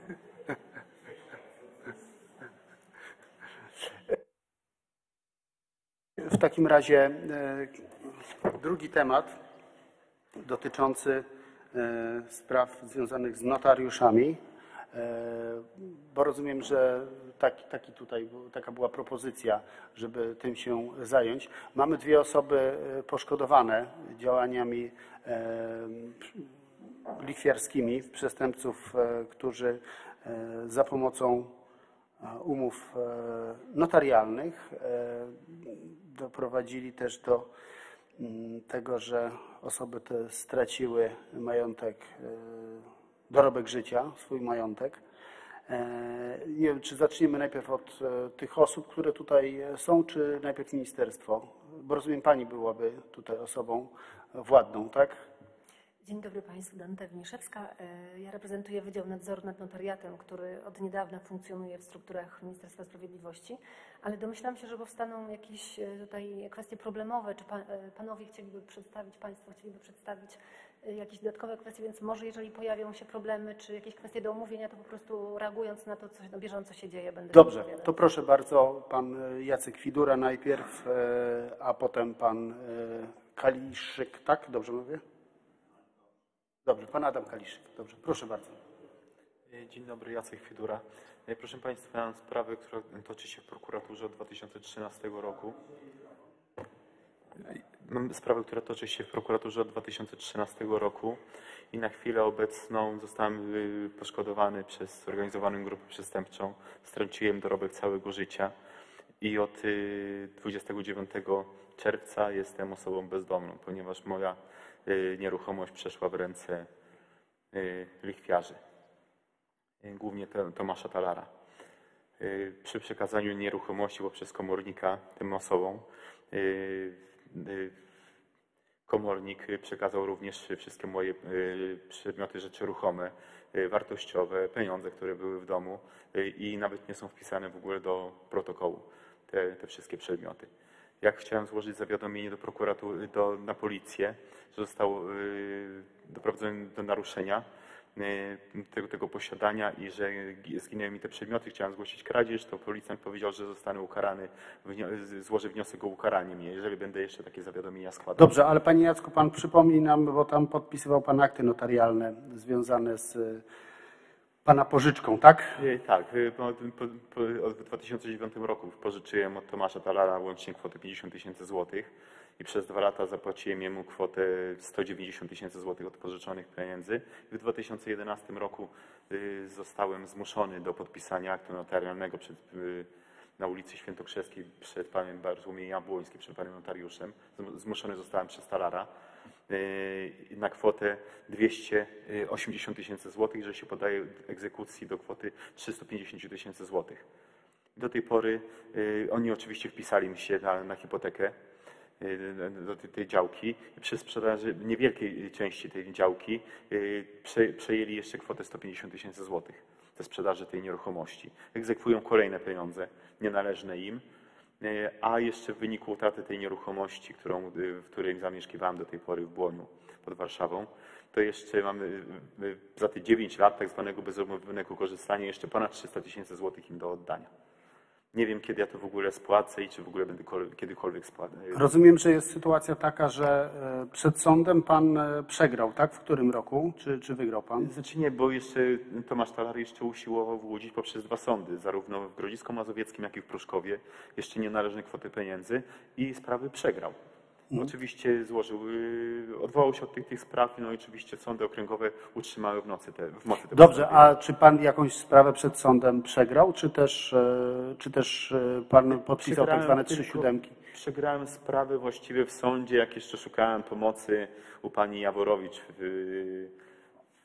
W takim razie e, drugi temat dotyczący e, spraw związanych z notariuszami, e, bo rozumiem, że taki, taki tutaj, taka była propozycja, żeby tym się zająć. Mamy dwie osoby e, poszkodowane działaniami e, lichwiarskimi przestępców, e, którzy e, za pomocą umów notarialnych doprowadzili też do tego, że osoby te straciły majątek, dorobek życia, swój majątek. Nie wiem, czy zaczniemy najpierw od tych osób, które tutaj są, czy najpierw ministerstwo? Bo rozumiem, pani byłaby tutaj osobą władną, tak? Dzień dobry Państwu, Danuta Winiszewska. Ja reprezentuję Wydział Nadzoru nad Notariatem, który od niedawna funkcjonuje w strukturach Ministerstwa Sprawiedliwości, ale domyślam się, że powstaną jakieś tutaj kwestie problemowe, czy pan, panowie chcieliby przedstawić, państwo chcieliby przedstawić jakieś dodatkowe kwestie, więc może jeżeli pojawią się problemy, czy jakieś kwestie do omówienia, to po prostu reagując na to, co na bieżąco się dzieje, będę Dobrze, odpowiadać. to proszę bardzo, pan Jacek Widura najpierw, a potem pan Kaliszyk, tak? Dobrze mówię? Dobrze, pan Adam Kaliszyk. Dobrze, proszę bardzo. Dzień dobry, Jacek Widura. Proszę Państwa, mam sprawę, która toczy się w prokuraturze od dwa tysiące trzynastego roku. Mam sprawę, która toczy się w prokuraturze od dwa tysiące trzynastego roku i na chwilę obecną zostałem poszkodowany przez zorganizowaną grupę przestępczą. Straciłem dorobek całego życia i od dwudziestego dziewiątego czerwca jestem osobą bezdomną, ponieważ moja nieruchomość przeszła w ręce lichwiarzy, głównie Tomasza Talara. Przy przekazaniu nieruchomości poprzez komornika tym osobom, komornik przekazał również wszystkie moje przedmioty, rzeczy ruchome, wartościowe, pieniądze, które były w domu i nawet nie są wpisane w ogóle do protokołu te, te wszystkie przedmioty. Jak chciałem złożyć zawiadomienie do prokuratury, do, na policję, że zostało y, doprowadzone do naruszenia y, tego, tego posiadania i że zginęły mi te przedmioty, chciałem zgłosić kradzież, to policjant powiedział, że zostanę ukarany, złożę wniosek o ukaranie mnie, jeżeli będę jeszcze takie zawiadomienia składał. Dobrze, ale panie Jacku, pan przypomni nam, bo tam podpisywał pan akty notarialne związane z pana pożyczką, tak? Tak, po, po, po, w dwa tysiące dziewiątym roku pożyczyłem od Tomasza Talara łącznie kwotę pięćdziesiąt tysięcy złotych i przez dwa lata zapłaciłem jemu kwotę sto dziewięćdziesiąt tysięcy złotych od pożyczonych pieniędzy. W dwa tysiące jedenastym roku zostałem zmuszony do podpisania aktu notarialnego przed, na ulicy Świętokrzyskiej przed panem Bartłomiejem Jabłońskim, przed panem notariuszem. Zmuszony zostałem przez Talara na kwotę dwieście osiemdziesiąt tysięcy złotych, że się podaje egzekucji do kwoty trzysta pięćdziesiąt tysięcy złotych. Do tej pory oni oczywiście wpisali mi się na, na hipotekę do tej, tej działki i przy sprzedaży niewielkiej części tej działki prze, przejęli jeszcze kwotę sto pięćdziesiąt tysięcy złotych ze sprzedaży tej nieruchomości. Egzekwują kolejne pieniądze nienależne im, a jeszcze w wyniku utraty tej nieruchomości, którą, w której zamieszkiwałem do tej pory w Błoniu pod Warszawą, to jeszcze mamy za te dziewięć lat tak zwanego bezumownego korzystania jeszcze ponad trzysta tysięcy złotych im do oddania. Nie wiem, kiedy ja to w ogóle spłacę i czy w ogóle będę kiedykolwiek spłacał. Rozumiem, że jest sytuacja taka, że przed sądem pan przegrał, tak? W którym roku? Czy, czy wygrał pan? Znaczy nie, bo jeszcze Tomasz Talar jeszcze usiłował wyłudzić poprzez dwa sądy, zarówno w Grodzisku-Mazowieckim, jak i w Pruszkowie, jeszcze nienależne kwoty pieniędzy i sprawy przegrał. Hmm. Oczywiście złożył, odwołał się od tych, tych spraw, no i oczywiście sądy okręgowe utrzymały w, nocy te, w mocy te Dobrze, a czy pan jakąś sprawę przed sądem przegrał, czy też, czy też pan podpisał tak zwane trzy siódemki? Przegrałem sprawę właściwie w sądzie, jak jeszcze szukałem pomocy u pani Jaworowicz w,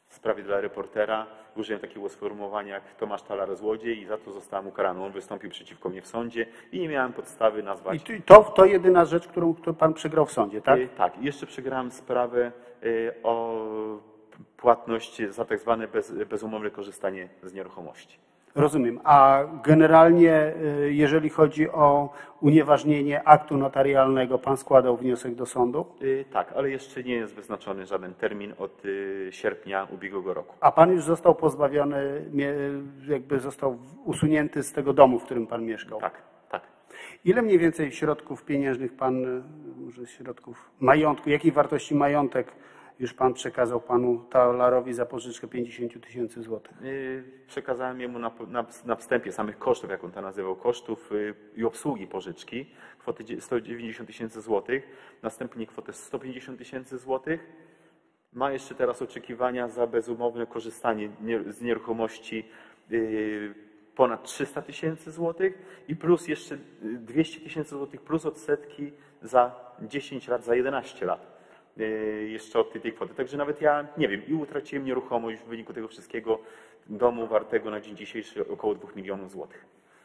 w sprawie dla reportera. Użyłem takiego sformułowania jak Tomasz Talar złodziej i za to zostałem ukarany. On wystąpił przeciwko mnie w sądzie i nie miałem podstawy nazwać... I to, to jedyna rzecz, którą, którą pan przegrał w sądzie, tak? Y, Tak. I jeszcze przegrałem sprawę y, o płatność za tak zwane bez, bezumowne korzystanie z nieruchomości. Rozumiem. A generalnie, y, jeżeli chodzi o unieważnienie aktu notarialnego, pan składał wniosek do sądu? Y, Tak, ale jeszcze nie jest wyznaczony żaden termin od y, sierpnia ubiegłego roku. A pan już został pozbawiony, mie- jakby został usunięty z tego domu, w którym pan mieszkał? Tak, tak. Ile mniej więcej środków pieniężnych pan, y, może środków majątku, jakiej wartości majątek już pan przekazał panu Talarowi za pożyczkę pięćdziesiąt tysięcy złotych? Y, Przekazałem jemu na, na, na wstępie samych kosztów, jak on to nazywał, kosztów y, i obsługi pożyczki, kwotę dzie- sto dziewięćdziesiąt tysięcy złotych, następnie kwotę sto pięćdziesiąt tysięcy złotych. Ma jeszcze teraz oczekiwania za bezumowne korzystanie nie- z nieruchomości y, ponad trzysta tysięcy złotych i plus jeszcze y, dwieście tysięcy złotych plus odsetki za dziesięć lat, za jedenaście lat. y, Jeszcze od tej, tej kwoty. Także nawet ja nie wiem, i utraciłem nieruchomość w wyniku tego wszystkiego domu wartego na dzień dzisiejszy około dwóch milionów złotych.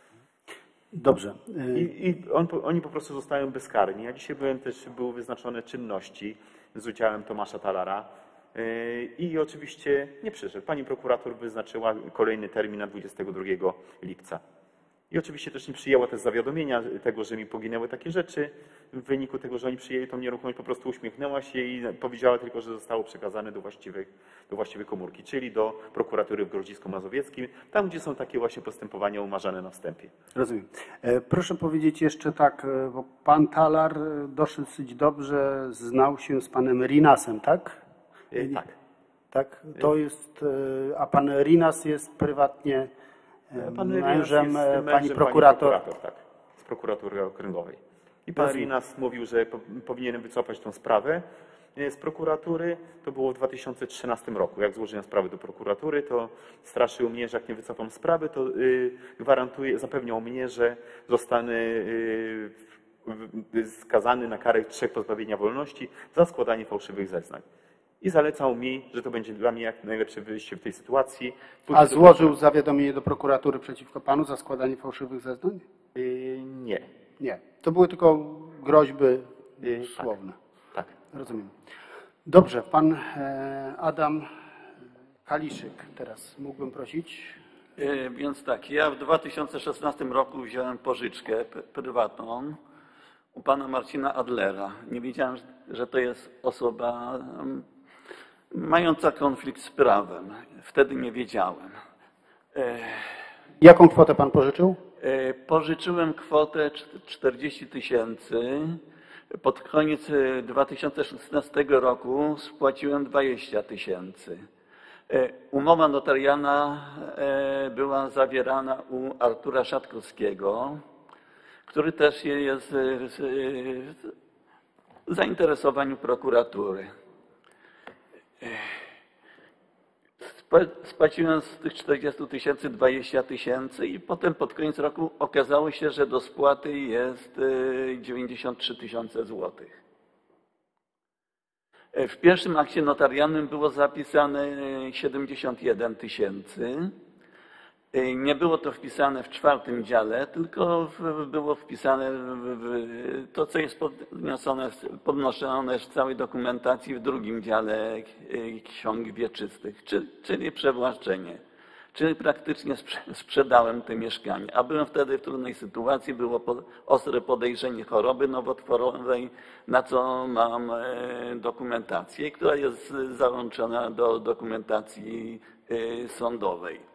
Dobrze. I, i on, po- oni po prostu zostają bezkarni. Ja dzisiaj byłem też, były wyznaczone czynności z udziałem Tomasza Talara yy, i oczywiście nie przyszedł. Pani prokurator wyznaczyła kolejny termin na dwudziestego drugiego lipca. I oczywiście też nie przyjęła też zawiadomienia tego, że mi poginęły takie rzeczy. W wyniku tego, że oni przyjęli tą nieruchomość, po prostu uśmiechnęła się i powiedziała tylko, że zostało przekazane do właściwych, do właściwej komórki, czyli do prokuratury w Grodzisku Mazowieckim, tam gdzie są takie właśnie postępowania umarzane na wstępie. Rozumiem. E, Proszę powiedzieć jeszcze tak, e, bo pan Talar e, dosyć dobrze znał się z panem Rinasem, tak? Yy, tak. Tak? To jest, e, a pan Rinas jest prywatnie e, Pan Rinas mężem jest e, mężem pani pani prokurator. tak, z prokuratury okręgowej. I pan Rozumiem. Rinas mówił, że po, powinienem wycofać tą sprawę z prokuratury. To było w dwa tysiące trzynastym roku. Jak złożyłem sprawę do prokuratury, to straszył mnie, że jak nie wycofam sprawy, to y, gwarantuje, zapewniał mnie, że zostanę y, w- skazany na karę trzech pozbawienia wolności za składanie fałszywych zeznań. I zalecał mi, że to będzie dla mnie jak najlepsze wyjście w tej sytuacji. A Pójdę do złożył zawiadomienie do prokuratury przeciwko panu za składanie fałszywych zeznań? Y, nie. Nie. To były tylko groźby Y, słowne. Tak. Rozumiem. Dobrze, pan e, Adam Kaliszyk teraz mógłbym prosić. E, Więc tak, ja w dwa tysiące szesnastym roku wziąłem pożyczkę p- prywatną u pana Marcina Adlera. Nie wiedziałem, że to jest osoba em, mająca konflikt z prawem. Wtedy nie wiedziałem. E, Jaką kwotę pan pożyczył? e, Pożyczyłem kwotę cz- czterdzieści tysięcy. Pod koniec e, dwa tysiące szesnastego roku spłaciłem dwadzieścia tysięcy. E, Umowa notarialna e, była zawierana u Artura Szatkowskiego, który też jest e, w zainteresowaniu prokuratury. E, spa- Spłaciłem z tych czterdziestu tysięcy dwadzieścia tysięcy i potem pod koniec roku okazało się, że do spłaty jest e, dziewięćdziesiąt trzy tysiące złotych. W pierwszym akcie notarialnym było zapisane siedemdziesiąt jeden tysięcy. Nie było to wpisane w czwartym dziale, tylko w- było wpisane w, w to, co jest podniosone, podnoszone w całej dokumentacji w drugim dziale e, ksiąg wieczystych, czy, czyli przewłaszczenie. Czyli praktycznie sprze- sprzedałem te mieszkanie. A byłem wtedy w trudnej sytuacji, było po, ostre podejrzenie choroby nowotworowej, na co mam e, dokumentację, która jest załączona do dokumentacji e, sądowej.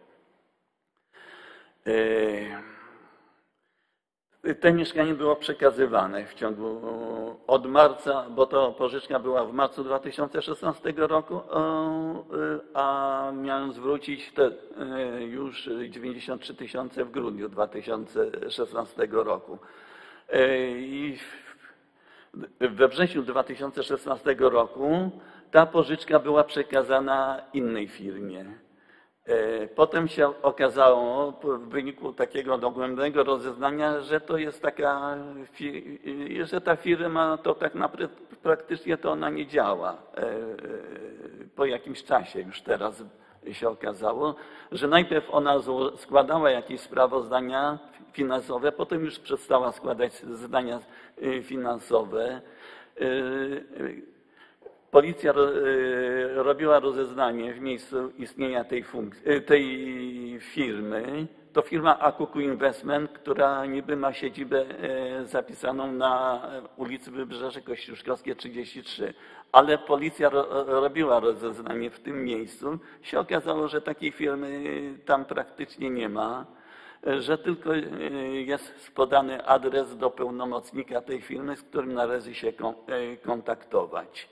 E, Te mieszkanie było przekazywane w ciągu od marca, bo to pożyczka była w marcu dwa tysiące szesnastego roku, o, y, a miałem zwrócić te y, już dziewięćdziesiąt trzy tysiące w grudniu dwa tysiące szesnastego roku. Y, I w- we wrześniu dwa tysiące szesnastego roku ta pożyczka była przekazana innej firmie. E, Potem się okazało w wyniku takiego dogłębnego rozeznania, że to jest taka, fi- że ta firma to tak naprawdę praktycznie to ona nie działa. Po jakimś czasie już teraz się okazało, że najpierw ona składała jakieś sprawozdania finansowe, potem już przestała składać zdania finansowe. Policja robiła rozeznanie w miejscu istnienia tej, tej firmy. To firma Akuku Investment, która niby ma siedzibę zapisaną na ulicy Wybrzeże Kościuszkowskie trzydzieści trzy. Ale policja ro, robiła rozeznanie w tym miejscu. Się okazało, że takiej firmy tam praktycznie nie ma, że tylko jest podany adres do pełnomocnika tej firmy, z którym należy się kontaktować.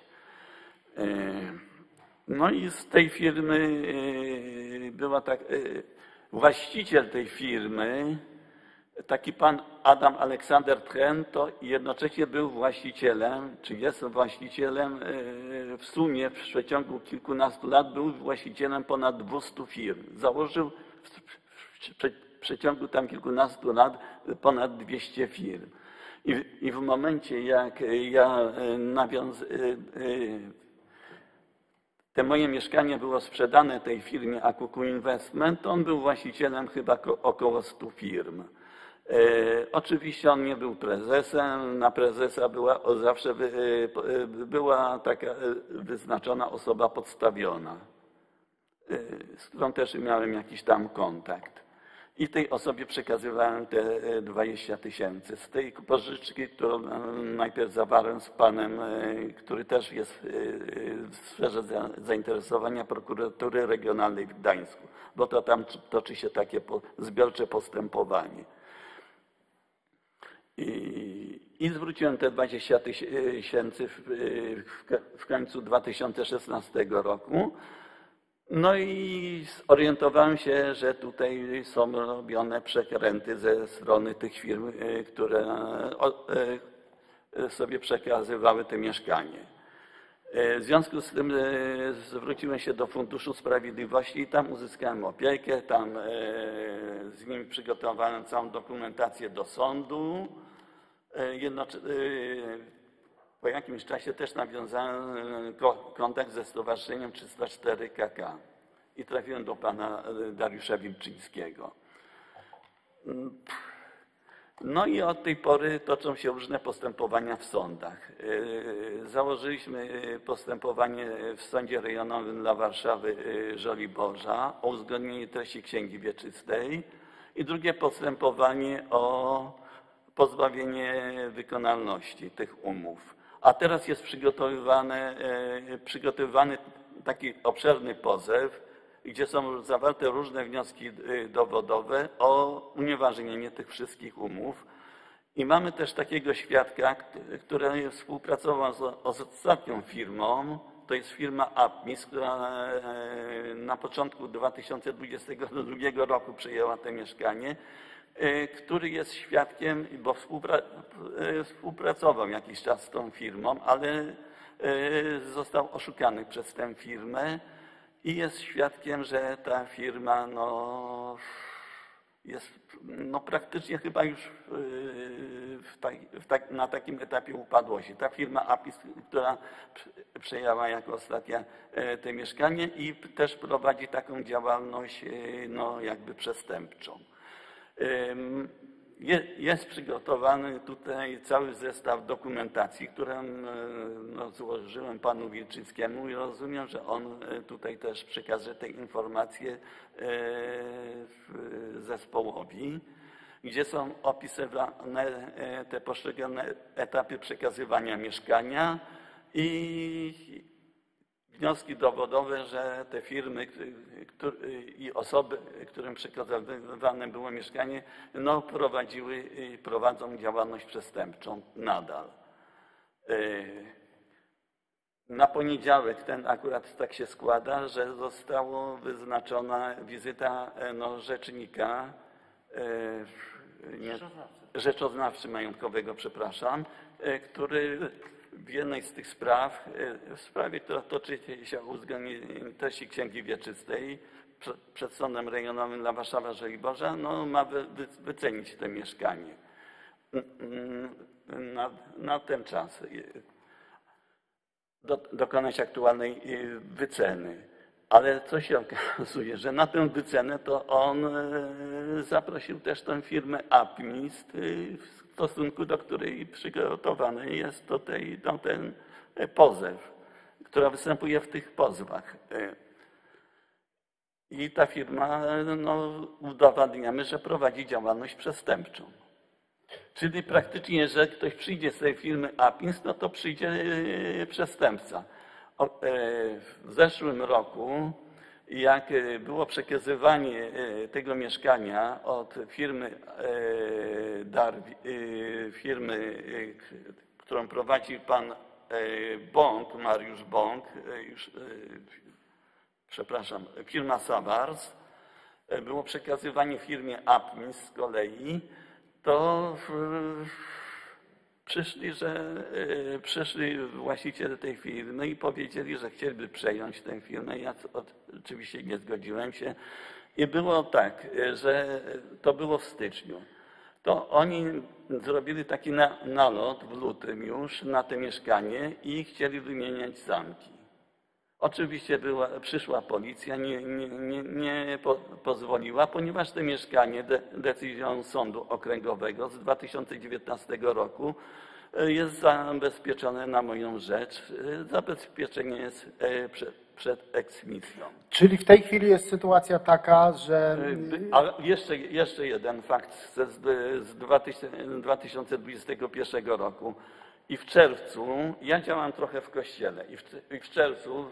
No i z tej firmy była tak, właściciel tej firmy, taki pan Adam Aleksander Tchen, to jednocześnie był właścicielem, czy jest właścicielem w sumie w przeciągu kilkunastu lat był właścicielem ponad dwustu firm. Założył w przeciągu tam kilkunastu lat ponad dwieście firm. I, i w momencie, jak ja nawiąz, te moje mieszkanie było sprzedane tej firmie Akuku Investment, to on był właścicielem chyba około stu firm. E, oczywiście on nie był prezesem, na prezesa była zawsze wy, e, była taka wyznaczona osoba podstawiona, e, z którą też miałem jakiś tam kontakt. I tej osobie przekazywałem te dwadzieścia tysięcy. Z tej pożyczki, którą najpierw zawarłem z panem, który też jest w sferze zainteresowania prokuratury regionalnej w Gdańsku, bo to tam toczy się takie zbiorcze postępowanie. I, i zwróciłem te dwadzieścia tysięcy w, w, w końcu dwa tysiące szesnastego roku. No i zorientowałem się, że tutaj są robione przekręty ze strony tych firm, które sobie przekazywały te mieszkanie. W związku z tym zwróciłem się do Funduszu Sprawiedliwości i tam uzyskałem opiekę, tam z nimi przygotowałem całą dokumentację do sądu. Po jakimś czasie też nawiązałem kontakt ze Stowarzyszeniem trzysta cztery K K i trafiłem do pana Dariusza Wilczyńskiego. No i od tej pory toczą się różne postępowania w sądach. Założyliśmy postępowanie w Sądzie Rejonowym dla Warszawy Żoliborza o uzgodnienie treści Księgi Wieczystej i drugie postępowanie o pozbawienie wykonalności tych umów. A teraz jest przygotowywany, przygotowywany taki obszerny pozew, gdzie są zawarte różne wnioski dowodowe o unieważnienie tych wszystkich umów. I mamy też takiego świadka, który współpracował z ostatnią firmą, to jest firma Apmis, która na początku dwa tysiące dwudziestego drugiego roku przejęła to mieszkanie, który jest świadkiem, bo współpracował jakiś czas z tą firmą, ale został oszukany przez tę firmę i jest świadkiem, że ta firma no, jest no, praktycznie chyba już w tak, w tak, na takim etapie upadłości. Ta firma Apis, która przejęła jako ostatnia te mieszkanie i też prowadzi taką działalność no, jakby przestępczą. Jest przygotowany tutaj cały zestaw dokumentacji, którą no, złożyłem panu Wilczyńskiemu i rozumiem, że on tutaj też przekaże te informacje zespołowi, gdzie są opisywane te poszczególne etapy przekazywania mieszkania i wnioski dowodowe, że te firmy i osoby, którym przekazywane było mieszkanie, no, prowadziły i prowadzą działalność przestępczą nadal. Na poniedziałek ten akurat tak się składa, że została wyznaczona wizyta no, rzecznika nie, rzeczoznawcy majątkowego, przeprawam, który w jednej z tych spraw, w sprawie, która toczy się o uzgodnienie treści Księgi Wieczystej przed Sądem Rejonowym dla Warszawa Żoliborza, no, ma wy, wy, wycenić to mieszkanie na, na ten czas. do, dokonać aktualnej wyceny. Ale co się okazuje, że na tę wycenę to on zaprosił też tę firmę Apmist, w stosunku do której przygotowany jest tutaj no, ten pozew, która występuje w tych pozwach. I ta firma, no, udowadniamy, że prowadzi działalność przestępczą. Czyli praktycznie, że ktoś przyjdzie z tej firmy Apmist, no to przyjdzie przestępca. W zeszłym roku, jak było przekazywanie tego mieszkania od firmy, Darwi, firmy którą prowadzi pan Bąk, Mariusz Bąk, już, przepraszam, firma Savars, było przekazywanie firmie Apmist z kolei, to przyszli, że przyszli właściciele tej firmy i powiedzieli, że chcieliby przejąć tę firmę. Ja oczywiście nie zgodziłem się. I było tak, że to było w styczniu. To oni zrobili taki na, nalot w lutym już na to mieszkanie i chcieli wymieniać zamki. Oczywiście była, przyszła policja, nie, nie, nie, nie po, pozwoliła, ponieważ to mieszkanie de, decyzją Sądu Okręgowego z dwa tysiące dziewiętnastego roku jest zabezpieczone na moją rzecz. Zabezpieczenie jest przed, przed eksmisją. Czyli w tej chwili jest sytuacja taka, że... Ale jeszcze, jeszcze jeden fakt z, z dwa tysiące dwudziestego pierwszego roku. I w czerwcu, ja działam trochę w kościele, i w, i w czerwcu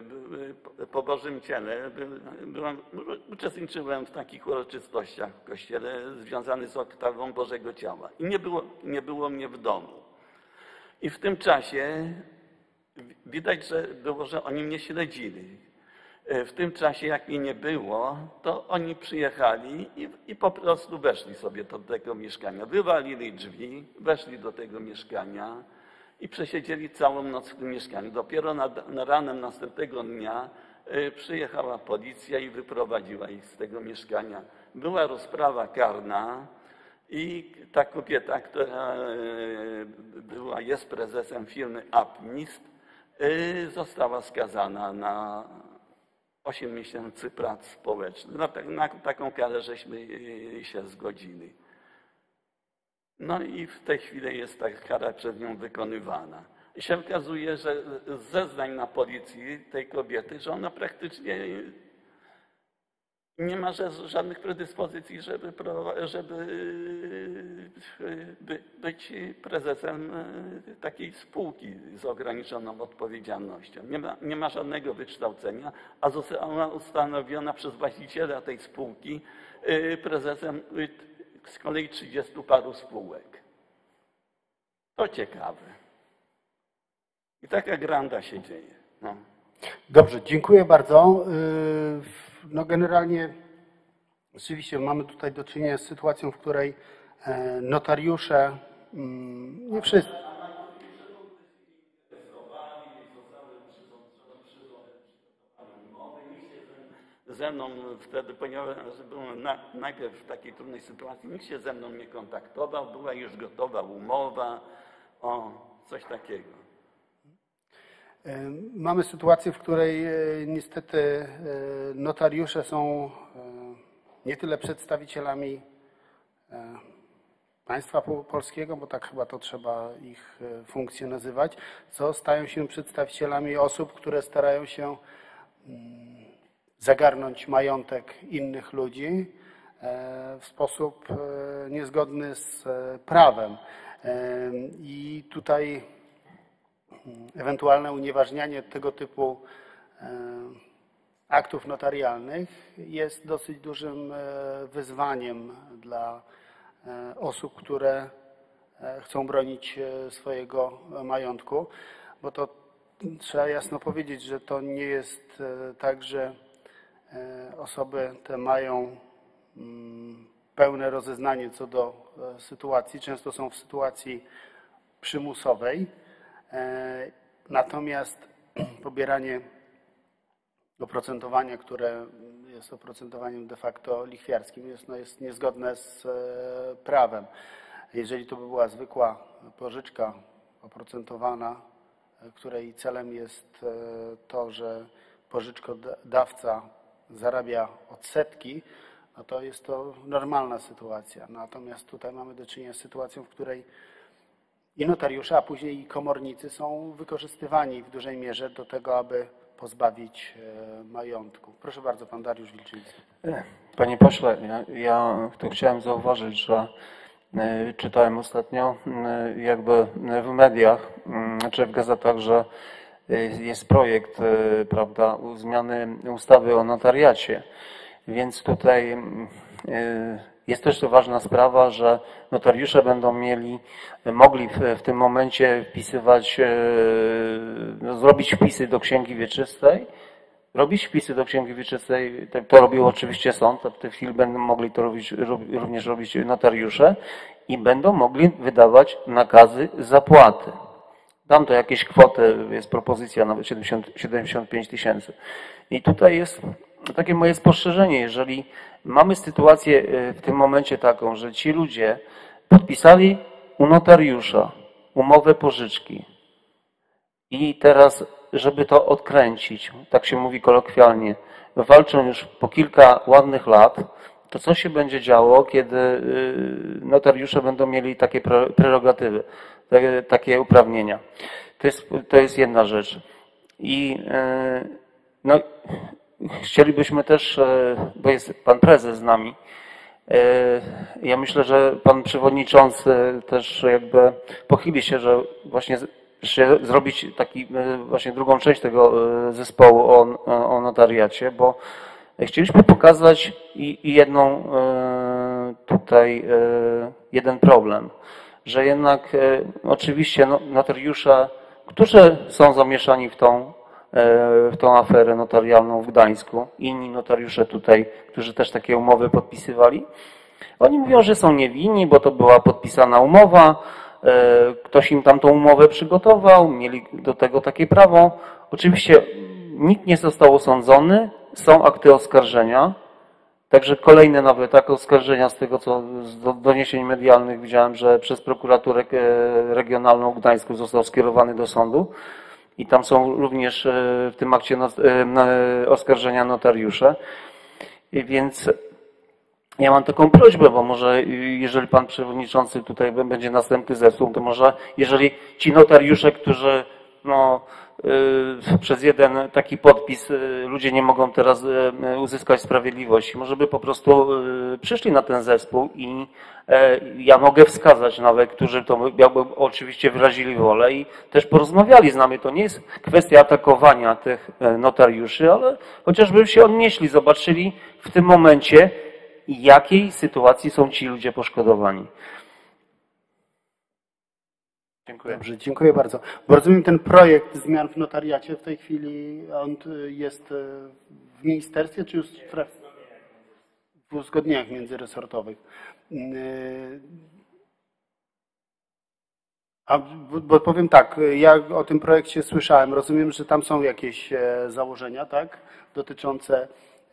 po Bożym Ciele byłam, uczestniczyłem w takich uroczystościach w kościele związanych z oktawą Bożego Ciała. I nie było, nie było mnie w domu. I w tym czasie widać, że było, że oni mnie śledzili. W tym czasie, jak mnie nie było, to oni przyjechali i, i po prostu weszli sobie do tego mieszkania. Wywalili drzwi, weszli do tego mieszkania i przesiedzieli całą noc w tym mieszkaniu. Dopiero nad, na ranem następnego dnia y, przyjechała policja i wyprowadziła ich z tego mieszkania. Była rozprawa karna i ta kobieta, która y, była, jest prezesem firmy Apmist, y, została skazana na osiem miesięcy prac społecznych. Na, na taką karę żeśmy się zgodzili. No i w tej chwili jest ta kara przez nią wykonywana. I się okazuje, że z zeznań na policji tej kobiety, że ona praktycznie nie ma żadnych predyspozycji, żeby, żeby być prezesem takiej spółki z ograniczoną odpowiedzialnością. Nie ma, nie ma żadnego wykształcenia, a została ustanowiona przez właściciela tej spółki prezesem z kolei trzydziestu paru spółek. To ciekawe. I taka granda się dzieje. No. Dobrze, dziękuję bardzo. No generalnie rzeczywiście mamy tutaj do czynienia z sytuacją, w której notariusze, nie wszyscy, ze mną wtedy, ponieważ byłem na, najpierw w takiej trudnej sytuacji, nikt się ze mną nie kontaktował, była już gotowa umowa, o coś takiego. Mamy sytuację, w której niestety notariusze są nie tyle przedstawicielami państwa polskiego, bo tak chyba to trzeba ich funkcję nazywać, co stają się przedstawicielami osób, które starają się zagarnąć majątek innych ludzi w sposób niezgodny z prawem. I tutaj ewentualne unieważnianie tego typu aktów notarialnych jest dosyć dużym wyzwaniem dla osób, które chcą bronić swojego majątku, bo to trzeba jasno powiedzieć, że to nie jest tak, że osoby te mają pełne rozeznanie co do sytuacji, często są w sytuacji przymusowej. Natomiast pobieranie oprocentowania, które jest oprocentowaniem de facto lichwiarskim, jest, no jest niezgodne z prawem. Jeżeli to by była zwykła pożyczka oprocentowana której celem jest to, że pożyczkodawca zarabia odsetki, no to jest to normalna sytuacja. Natomiast tutaj mamy do czynienia z sytuacją, w której i notariusze, a później i komornicy są wykorzystywani w dużej mierze do tego, aby pozbawić majątku. Proszę bardzo, pan Dariusz Wilczyński. Panie pośle, ja, ja tu chciałem zauważyć, że y, czytałem ostatnio y, jakby w mediach y, czy w gazetach, że y, jest projekt y, prawda, zmiany ustawy o notariacie, więc tutaj y, jest też to ważna sprawa, że notariusze będą mieli, mogli w, w tym momencie wpisywać, y, zrobić wpisy do księgi wieczystej, robić wpisy do księgi wieczystej, to robił oczywiście sąd, a w tej chwili będą mogli to robić, również robić notariusze i będą mogli wydawać nakazy zapłaty. Dam to jakieś kwoty, jest propozycja nawet siedemdziesiąt, siedemdziesiąt pięć tysięcy. I tutaj jest takie moje spostrzeżenie, jeżeli mamy sytuację w tym momencie taką, że ci ludzie podpisali u notariusza umowę pożyczki i teraz, żeby to odkręcić, tak się mówi kolokwialnie, walczą już po kilka ładnych lat, to co się będzie działo, kiedy notariusze będą mieli takie prerogatywy, takie uprawnienia? To jest, to jest jedna rzecz. I no, chcielibyśmy też, bo jest pan prezes z nami, ja myślę, że pan przewodniczący też jakby pochyli się, że właśnie zrobić taki, właśnie drugą część tego zespołu o, o notariacie, bo chcieliśmy pokazać i, i jedną tutaj jeden problem, że jednak oczywiście notariusze, którzy są zamieszani w tą, w tą aferę notarialną w Gdańsku, inni notariusze tutaj, którzy też takie umowy podpisywali, oni mówią, że są niewinni, bo to była podpisana umowa, ktoś im tam tą umowę przygotował, mieli do tego takie prawo. Oczywiście nikt nie został osądzony, są akty oskarżenia, także kolejne nawet akty oskarżenia z tego, co z doniesień medialnych widziałem, że przez prokuraturę regionalną w Gdańsku został skierowany do sądu i tam są również w tym akcie oskarżenia notariusze, więc ja mam taką prośbę, bo może jeżeli pan przewodniczący tutaj będzie następny zespół, to może jeżeli ci notariusze, którzy no, yy, przez jeden taki podpis yy, ludzie nie mogą teraz yy, uzyskać sprawiedliwości, może by po prostu yy, przyszli na ten zespół i yy, ja mogę wskazać nawet, którzy to jakby oczywiście wyrazili wolę i też porozmawiali z nami. To nie jest kwestia atakowania tych notariuszy, ale chociażby się odnieśli, zobaczyli w tym momencie, jakiej sytuacji są ci ludzie poszkodowani. Dziękuję. Dobrze, dziękuję bardzo. Bo rozumiem, ten projekt zmian w notariacie w tej chwili on jest w ministerstwie, czy już w uzgodnieniach międzyresortowych? A, bo powiem tak, ja o tym projekcie słyszałem. Rozumiem, że tam są jakieś założenia, tak, dotyczące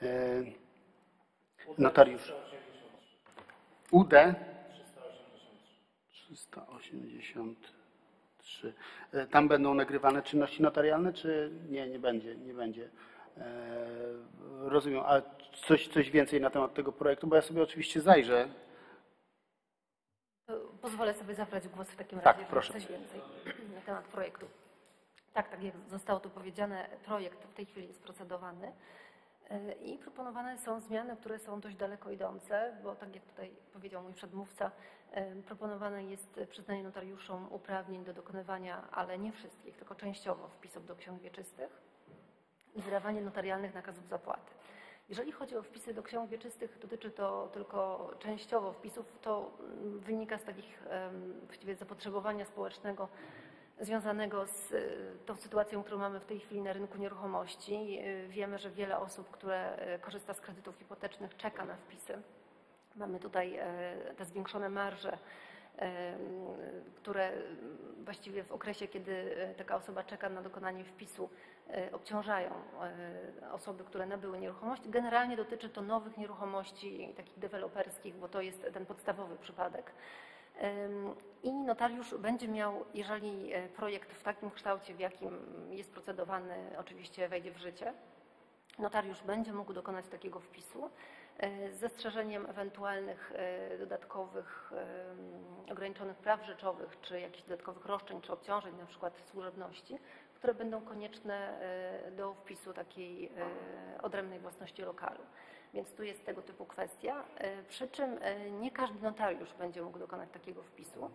notariuszy. U D trzysta osiemdziesiąt trzy. Tam będą nagrywane czynności notarialne, czy nie, nie będzie, nie będzie. Rozumiem, a coś, coś więcej na temat tego projektu, bo ja sobie oczywiście zajrzę. Pozwolę sobie zabrać głos w takim Tak, razie, proszę. coś więcej na temat projektu. Tak, tak jak zostało tu powiedziane, projekt w tej chwili jest procedowany i proponowane są zmiany, które są dość daleko idące, bo tak jak tutaj powiedział mój przedmówca, proponowane jest przyznanie notariuszom uprawnień do dokonywania, ale nie wszystkich, tylko częściowo wpisów do ksiąg wieczystych i wydawanie notarialnych nakazów zapłaty. Jeżeli chodzi o wpisy do ksiąg wieczystych, dotyczy to tylko częściowo wpisów, to wynika z takich właściwie zapotrzebowania społecznego związanego z tą sytuacją, którą mamy w tej chwili na rynku nieruchomości. Wiemy, że wiele osób, które korzysta z kredytów hipotecznych, czeka na wpisy. Mamy tutaj te zwiększone marże, które właściwie w okresie, kiedy taka osoba czeka na dokonanie wpisu, obciążają osoby, które nabyły nieruchomość. Generalnie dotyczy to nowych nieruchomości, takich deweloperskich, bo to jest ten podstawowy przypadek. I notariusz będzie miał, jeżeli projekt w takim kształcie, w jakim jest procedowany, oczywiście wejdzie w życie, notariusz będzie mógł dokonać takiego wpisu z zastrzeżeniem ewentualnych dodatkowych ograniczonych praw rzeczowych, czy jakichś dodatkowych roszczeń, czy obciążeń, na przykład służebności, które będą konieczne do wpisu takiej odrębnej własności lokalu. Więc tu jest tego typu kwestia, przy czym nie każdy notariusz będzie mógł dokonać takiego wpisu.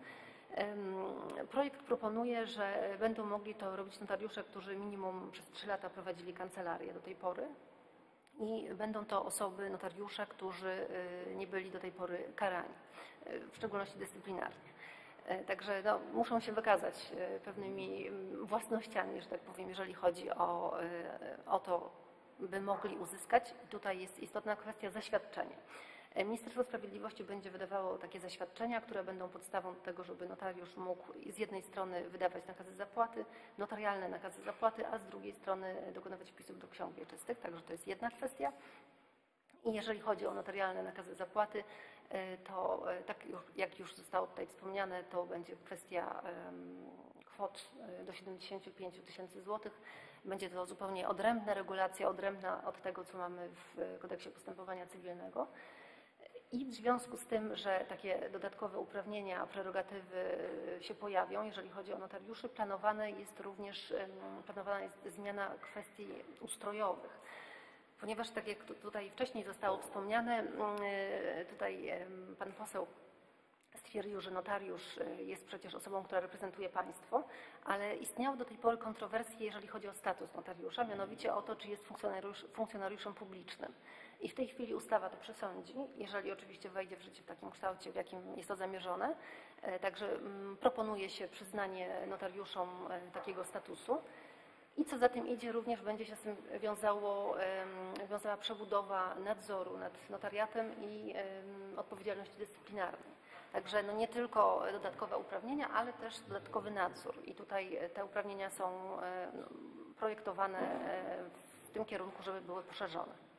Projekt proponuje, że będą mogli to robić notariusze, którzy minimum przez trzy lata prowadzili kancelarię do tej pory i będą to osoby, notariusze, którzy nie byli do tej pory karani, w szczególności dyscyplinarnie. Także no, muszą się wykazać pewnymi własnościami, że tak powiem, jeżeli chodzi o, o to, by mogli uzyskać. Tutaj jest istotna kwestia zaświadczenia. Ministerstwo Sprawiedliwości będzie wydawało takie zaświadczenia, które będą podstawą do tego, żeby notariusz mógł z jednej strony wydawać nakazy zapłaty, notarialne nakazy zapłaty, a z drugiej strony dokonywać wpisów do ksiąg wieczystych. Także to jest jedna kwestia. I jeżeli chodzi o notarialne nakazy zapłaty, to tak jak już zostało tutaj wspomniane, to będzie kwestia kwot do siedemdziesięciu pięciu tysięcy złotych. Będzie to zupełnie odrębna regulacja, odrębna od tego, co mamy w Kodeksie Postępowania Cywilnego. I w związku z tym, że takie dodatkowe uprawnienia, prerogatywy się pojawią, jeżeli chodzi o notariuszy, planowane jest również, planowana jest zmiana kwestii ustrojowych. Ponieważ, tak jak tutaj wcześniej zostało wspomniane, tutaj pan poseł stwierdził, że notariusz jest przecież osobą, która reprezentuje państwo, ale istniały do tej pory kontrowersje, jeżeli chodzi o status notariusza, mianowicie o to, czy jest funkcjonariusz, funkcjonariuszem publicznym. I w tej chwili ustawa to przesądzi, jeżeli oczywiście wejdzie w życie w takim kształcie, w jakim jest to zamierzone. Także proponuje się przyznanie notariuszom takiego statusu. I co za tym idzie, również będzie się z tym wiązało, wiązała przebudowa nadzoru nad notariatem i odpowiedzialności dyscyplinarnej. Także no nie tylko dodatkowe uprawnienia, ale też dodatkowy nadzór. I tutaj te uprawnienia są projektowane w tym kierunku, żeby były poszerzone.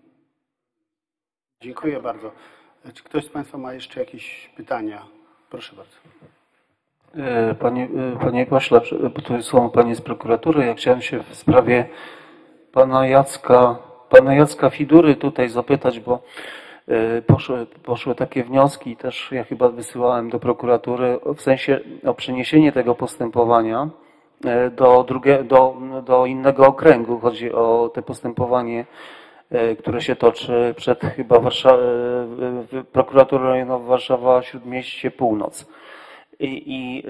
Dziękuję bardzo. Czy ktoś z Państwa ma jeszcze jakieś pytania? Proszę bardzo. Panie, panie pośle, tu są Panie z prokuratury. Ja chciałem się w sprawie Pana Jacka, Pana Jacka Fidury tutaj zapytać, bo Poszły, poszły takie wnioski, też ja chyba wysyłałem do prokuratury, w sensie o przeniesienie tego postępowania do, drugie, do, do innego okręgu. Chodzi o te postępowanie, które się toczy przed chyba Warszawa, prokuraturą rejonową Warszawa-Śródmieście Północ. I, i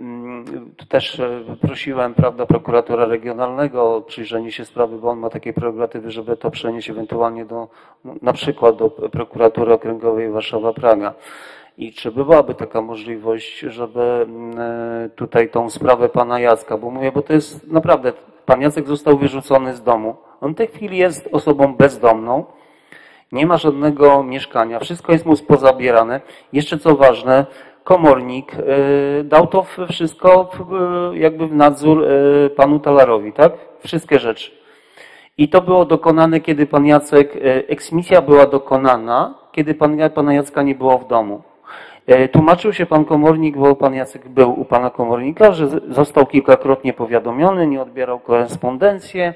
y, też prosiłem, prawda, prokuratora regionalnego o przyjrzenie się sprawy, bo on ma takie prerogatywy, żeby to przenieść ewentualnie do, na przykład do prokuratury okręgowej Warszawa-Praga. I czy byłaby taka możliwość, żeby y, tutaj tą sprawę pana Jacka, bo mówię, bo to jest naprawdę, pan Jacek został wyrzucony z domu. On w tej chwili jest osobą bezdomną, nie ma żadnego mieszkania, wszystko jest mu pozabierane. Jeszcze co ważne, komornik dał to wszystko jakby w nadzór panu Talarowi, tak? Wszystkie rzeczy. I to było dokonane, kiedy pan Jacek, eksmisja była dokonana, kiedy pan, pana Jacka nie było w domu. Tłumaczył się pan komornik, bo pan Jacek był u pana komornika, że został kilkakrotnie powiadomiony, nie odbierał korespondencję,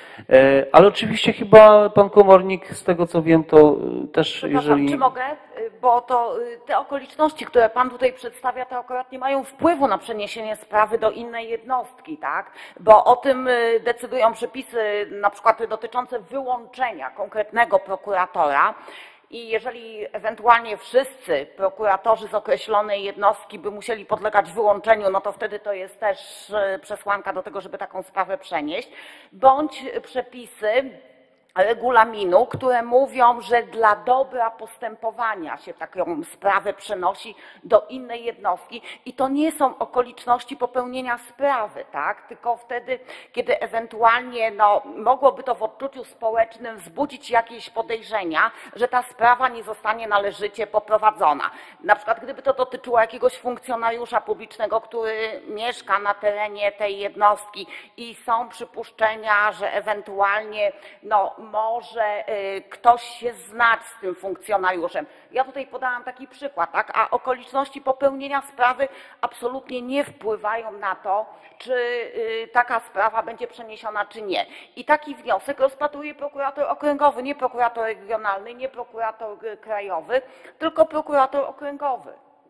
ale oczywiście chyba pan komornik, z tego co wiem, to też jeżeli... Czy mogę? Bo to te okoliczności, które pan tutaj przedstawia, to akurat nie mają wpływu na przeniesienie sprawy do innej jednostki, tak? Bo o tym decydują przepisy na przykład dotyczące wyłączenia konkretnego prokuratora. I jeżeli ewentualnie wszyscy prokuratorzy z określonej jednostki by musieli podlegać wyłączeniu, no to wtedy to jest też przesłanka do tego, żeby taką sprawę przenieść. Bądź przepisy regulaminu, które mówią, że dla dobra postępowania się taką sprawę przenosi do innej jednostki i to nie są okoliczności popełnienia sprawy, tak? Tylko wtedy, kiedy ewentualnie no, mogłoby to w odczuciu społecznym wzbudzić jakieś podejrzenia, że ta sprawa nie zostanie należycie poprowadzona. Na przykład gdyby to dotyczyło jakiegoś funkcjonariusza publicznego, który mieszka na terenie tej jednostki i są przypuszczenia, że ewentualnie no, może ktoś się znać z tym funkcjonariuszem. Ja tutaj podałam taki przykład, tak? A okoliczności popełnienia sprawy absolutnie nie wpływają na to, czy taka sprawa będzie przeniesiona, czy nie. I taki wniosek rozpatruje prokurator okręgowy, nie prokurator regionalny, nie prokurator krajowy, tylko prokurator okręgowy.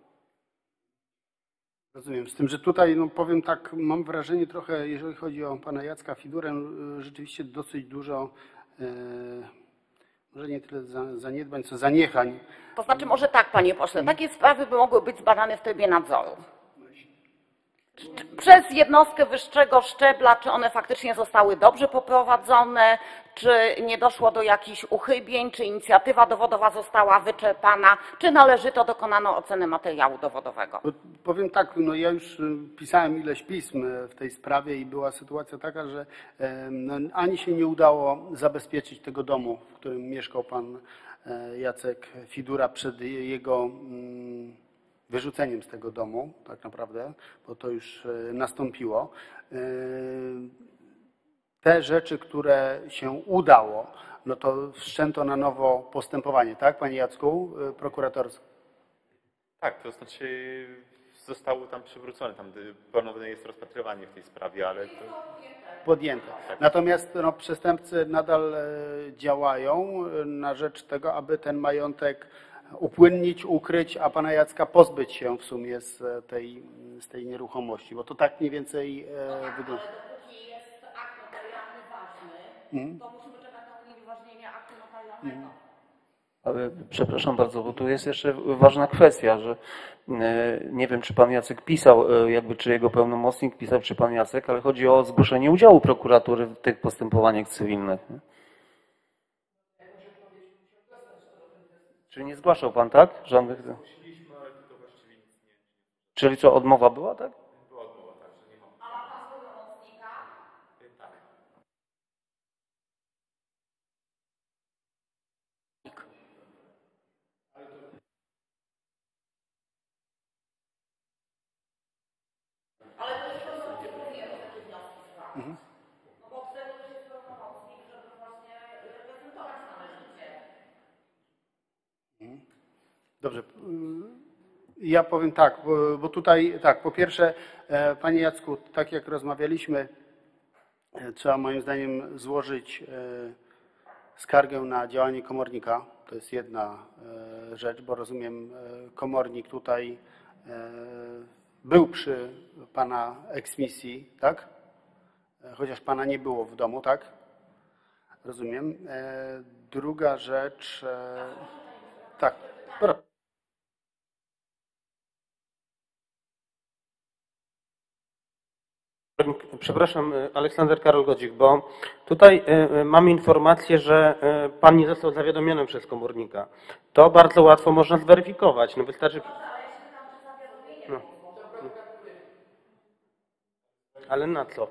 Rozumiem. Z tym, że tutaj, no powiem tak, mam wrażenie trochę, jeżeli chodzi o pana Jacka Fidurę, rzeczywiście dosyć dużo, e, może nie tyle zaniedbań, co zaniechań. To znaczy, może tak, panie pośle, takie sprawy by mogły być zbadane w trybie nadzoru. Przez jednostkę wyższego szczebla, czy one faktycznie zostały dobrze poprowadzone, czy nie doszło do jakichś uchybień, czy inicjatywa dowodowa została wyczerpana, czy należyto dokonano oceny materiału dowodowego. Bo powiem tak, no ja już pisałem ileś pism w tej sprawie i była sytuacja taka, że no, ani się nie udało zabezpieczyć tego domu, w którym mieszkał pan Jacek Fidura przed jego wyrzuceniem z tego domu, tak naprawdę, bo to już nastąpiło. Te rzeczy, które się udało, no to wszczęto na nowo postępowanie, tak, panie Jacku, prokuratorskie? Tak, to znaczy zostało tam przywrócone, tam ponowne jest rozpatrywanie w tej sprawie, ale to... Podjęte. Natomiast no, przestępcy nadal działają na rzecz tego, aby ten majątek upłynnić, ukryć, a pana Jacka pozbyć się w sumie z tej, z tej nieruchomości, bo to tak mniej więcej e, wygląda. Dopóki jest akt notarialny ważny, Mhm. to musimy czekać na unieważnienie aktu notarialnego. Mhm. Ale przepraszam bardzo, bo tu jest jeszcze ważna kwestia, że nie wiem, czy pan Jacek pisał, jakby czy jego pełnomocnik pisał, czy pan Jacek, ale chodzi o zgłoszenie udziału prokuratury w tych postępowaniach cywilnych. Nie? Czyli nie zgłaszał pan, tak? Żadnych... Czyli co, odmowa była, tak? Była odmowa, tak, że nie ma. A ma pan pełnomocnika? Tak. Ale to jest pełnomocnik, mówimy takie wnioski sprawy. No bo od tego też jest pełnomocnik, żeby właśnie reprezentować należycie. Dobrze. Ja powiem tak, bo, bo tutaj tak, po pierwsze, panie Jacku, tak jak rozmawialiśmy, trzeba moim zdaniem złożyć skargę na działanie komornika. To jest jedna rzecz, bo rozumiem, komornik tutaj był przy pana eksmisji, tak? Chociaż pana nie było w domu, tak? Rozumiem. Druga rzecz, tak. Przepraszam, Aleksander Karol Godzik, bo tutaj mam informację, że pan nie został zawiadomiony przez komornika. To bardzo łatwo można zweryfikować. No wystarczy... No. Ale na co?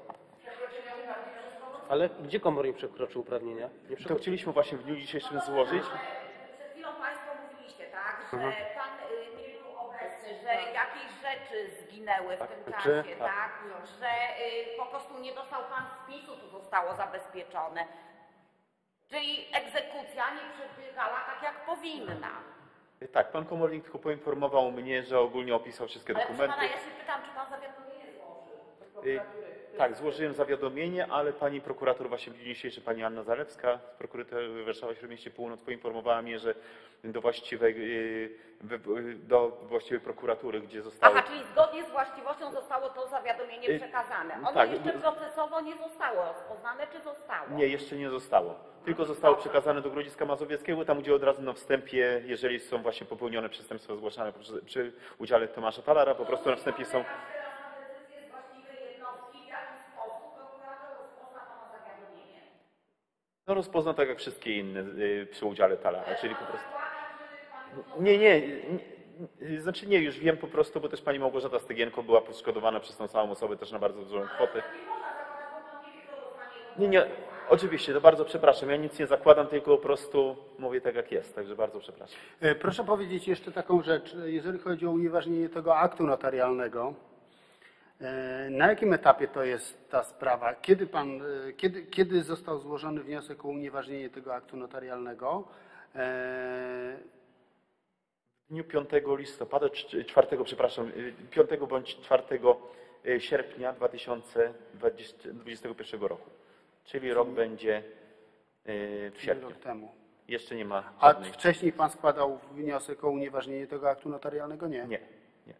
Ale gdzie komornik przekroczył uprawnienia? Nie To chcieliśmy właśnie w dniu dzisiejszym złożyć. Przed chwilą państwo mówiliście, tak, że Mhm. pan y, nie był obecny, że jakieś rzeczy zginęły w tym Czy- czasie, tak. tak, że y, po prostu nie dostał pan spisu, to zostało zabezpieczone. Czyli egzekucja nie przebiegała tak, jak powinna. Tak, pan komornik tylko poinformował mnie, że ogólnie opisał wszystkie Ale proszę dokumenty. pana, ja się pytam, czy pan zawiadomienie złożył? Y, Tak, złożyłem zawiadomienie, ale pani prokurator właśnie w dniu dzisiejszym, pani Anna Zalewska z prokuratury Warszawa Śródmieście Północ poinformowała mnie, że do właściwej, y, wy- do właściwej prokuratury, gdzie zostało... Aha, czyli zgodnie z właściwością zostało to zawiadomienie Y, przekazane. Ono tak. jeszcze procesowo nie zostało rozpoznane, czy zostało? Nie, jeszcze nie zostało. Tylko zostało przekazane do Grodziska Mazowieckiego, tam gdzie od razu na wstępie, jeżeli są właśnie popełnione przestępstwa zgłaszane przy, przy udziale Tomasza Talara, po prostu na wstępie są... No rozpozna tak jak wszystkie inne y, przy udziale Talara, czyli po prostu... Nie, nie, nie, znaczy nie, już wiem po prostu, bo też pani Małgorzata Stygienko była poszkodowana przez tą samą osobę też na bardzo dużą kwotę. Nie, nie, oczywiście, to bardzo przepraszam, ja nic nie zakładam, tylko po prostu mówię tak jak jest, także bardzo przepraszam. E, Proszę powiedzieć jeszcze taką rzecz, jeżeli chodzi o unieważnienie tego aktu notarialnego, E, Na jakim etapie to jest ta sprawa? Kiedy, pan, e, kiedy, kiedy został złożony wniosek o unieważnienie tego aktu notarialnego? E, W dniu piątego listopada, czy czwartego, przepraszam, piątego bądź czwartego sierpnia dwa tysiące dwudziestego pierwszego roku. Czyli rok będzie w sierpniu. Rok temu. Jeszcze nie ma A żadnej... wcześniej pan składał wniosek o unieważnienie tego aktu notarialnego? Nie. Nie. Nie.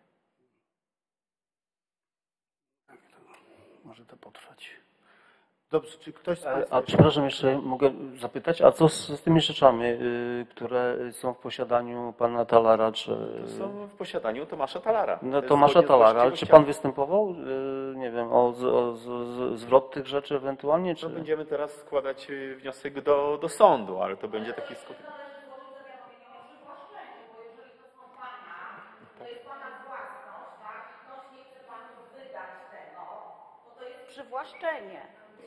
Może to potrwać. Dobrze, czy ktoś z A, Państwa... a przepraszam, jeszcze mogę zapytać, a co z, z tymi rzeczami, y, które są w posiadaniu pana Talara, czy... To są w posiadaniu Tomasza Talara. No, Tomasza Zgodnie z Talara, ale czy właściwościami. pan występował, y, nie wiem, o, z, o z, z, zwrot tych rzeczy ewentualnie, czy... No, będziemy teraz składać y, wniosek do, do sądu, ale to będzie taki skutek. Przywłaszczenie.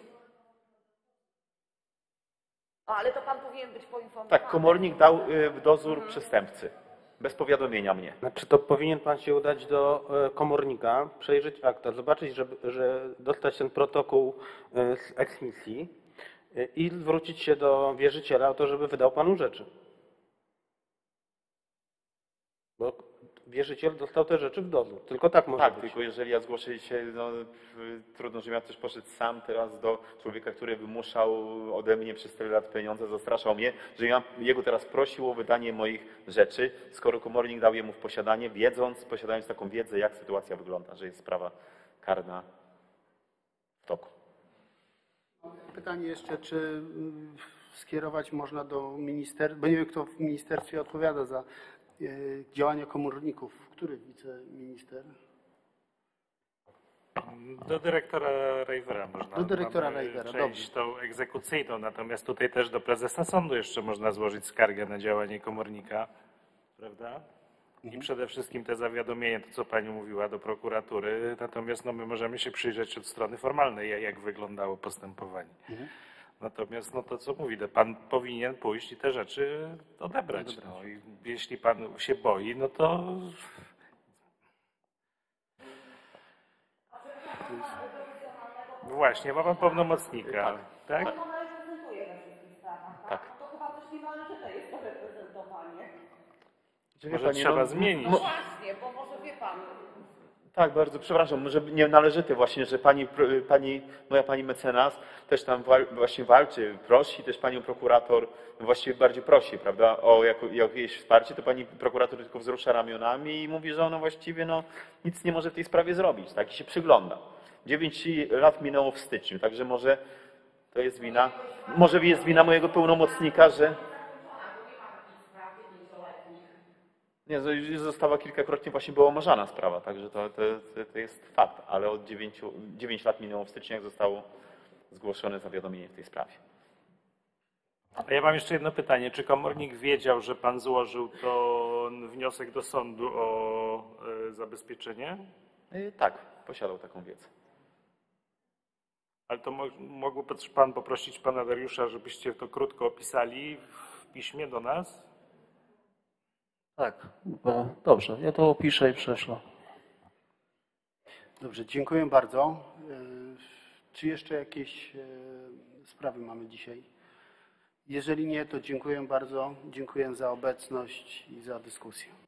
No, ale to pan powinien być poinformowany. Tak, komornik dał y, w dozór przestępcy. Bez powiadomienia mnie. Znaczy to powinien pan się udać do e, komornika, przejrzeć akta, zobaczyć, że, że dostać ten protokół e, z eksmisji e, i zwrócić się do wierzyciela o to, żeby wydał panu rzeczy. Bo wierzyciel dostał te rzeczy w dozór. Tylko tak może Tak, być. tylko jeżeli ja zgłoszę się, no, w- trudno, żebym ja też poszedł sam teraz do człowieka, który wymuszał ode mnie przez tyle lat pieniądze, zastraszał mnie, że ja jego teraz prosił o wydanie moich rzeczy, skoro komornik dał jemu w posiadanie, wiedząc, posiadając taką wiedzę, jak sytuacja wygląda, że jest sprawa karna w toku. Pytanie jeszcze, czy mm, skierować można do ministerstwa, bo nie wiem, kto w ministerstwie odpowiada za e, działania komorników. Który wiceminister? Do dyrektora Rejwera można. Do dyrektora Mamy Rejwera, część tą egzekucyjną, natomiast tutaj też do prezesa sądu jeszcze można złożyć skargę na działanie komornika, prawda? I przede wszystkim te zawiadomienie, to co pani mówiła, do prokuratury, natomiast no, my możemy się przyjrzeć od strony formalnej, jak wyglądało postępowanie. Natomiast no to co mówi, to pan powinien pójść i te rzeczy odebrać. No, i jeśli pan się boi, no to właśnie, ma pan pełnomocnika, tak? Tak. To chyba też nie należyte jest to reprezentowanie. Wie Może pani, trzeba no, zmienić. No właśnie, bo może wie pan. Tak, bardzo przepraszam, może nie należyty właśnie, że pani, pani, moja pani mecenas też tam wal, właśnie walczy, prosi też panią prokurator, właściwie bardziej prosi, prawda, o jako, jakieś wsparcie, to pani prokurator tylko wzrusza ramionami i mówi, że ona właściwie no, nic nie może w tej sprawie zrobić, tak, i się przygląda. Dziewięć lat minęło w styczniu, także może to jest wina, może jest wina mojego pełnomocnika, że... Nie, to została kilkakrotnie właśnie była umarzana sprawa, także to, to, to jest fakt, ale od dziewięciu, dziewięć lat minęło w styczniu, jak zostało zgłoszone zawiadomienie w tej sprawie. A ja mam jeszcze jedno pytanie. Czy komornik wiedział, że pan złożył to wniosek do sądu o e, zabezpieczenie? Yy, tak, posiadał taką wiedzę. Ale to mo mógłby pan poprosić pana Dariusza, żebyście to krótko opisali w piśmie do nas? Tak, e, dobrze, ja to opiszę i prześlę. Dobrze, dziękuję bardzo. E, Czy jeszcze jakieś e, sprawy mamy dzisiaj? Jeżeli nie, to dziękuję bardzo. Dziękuję za obecność i za dyskusję.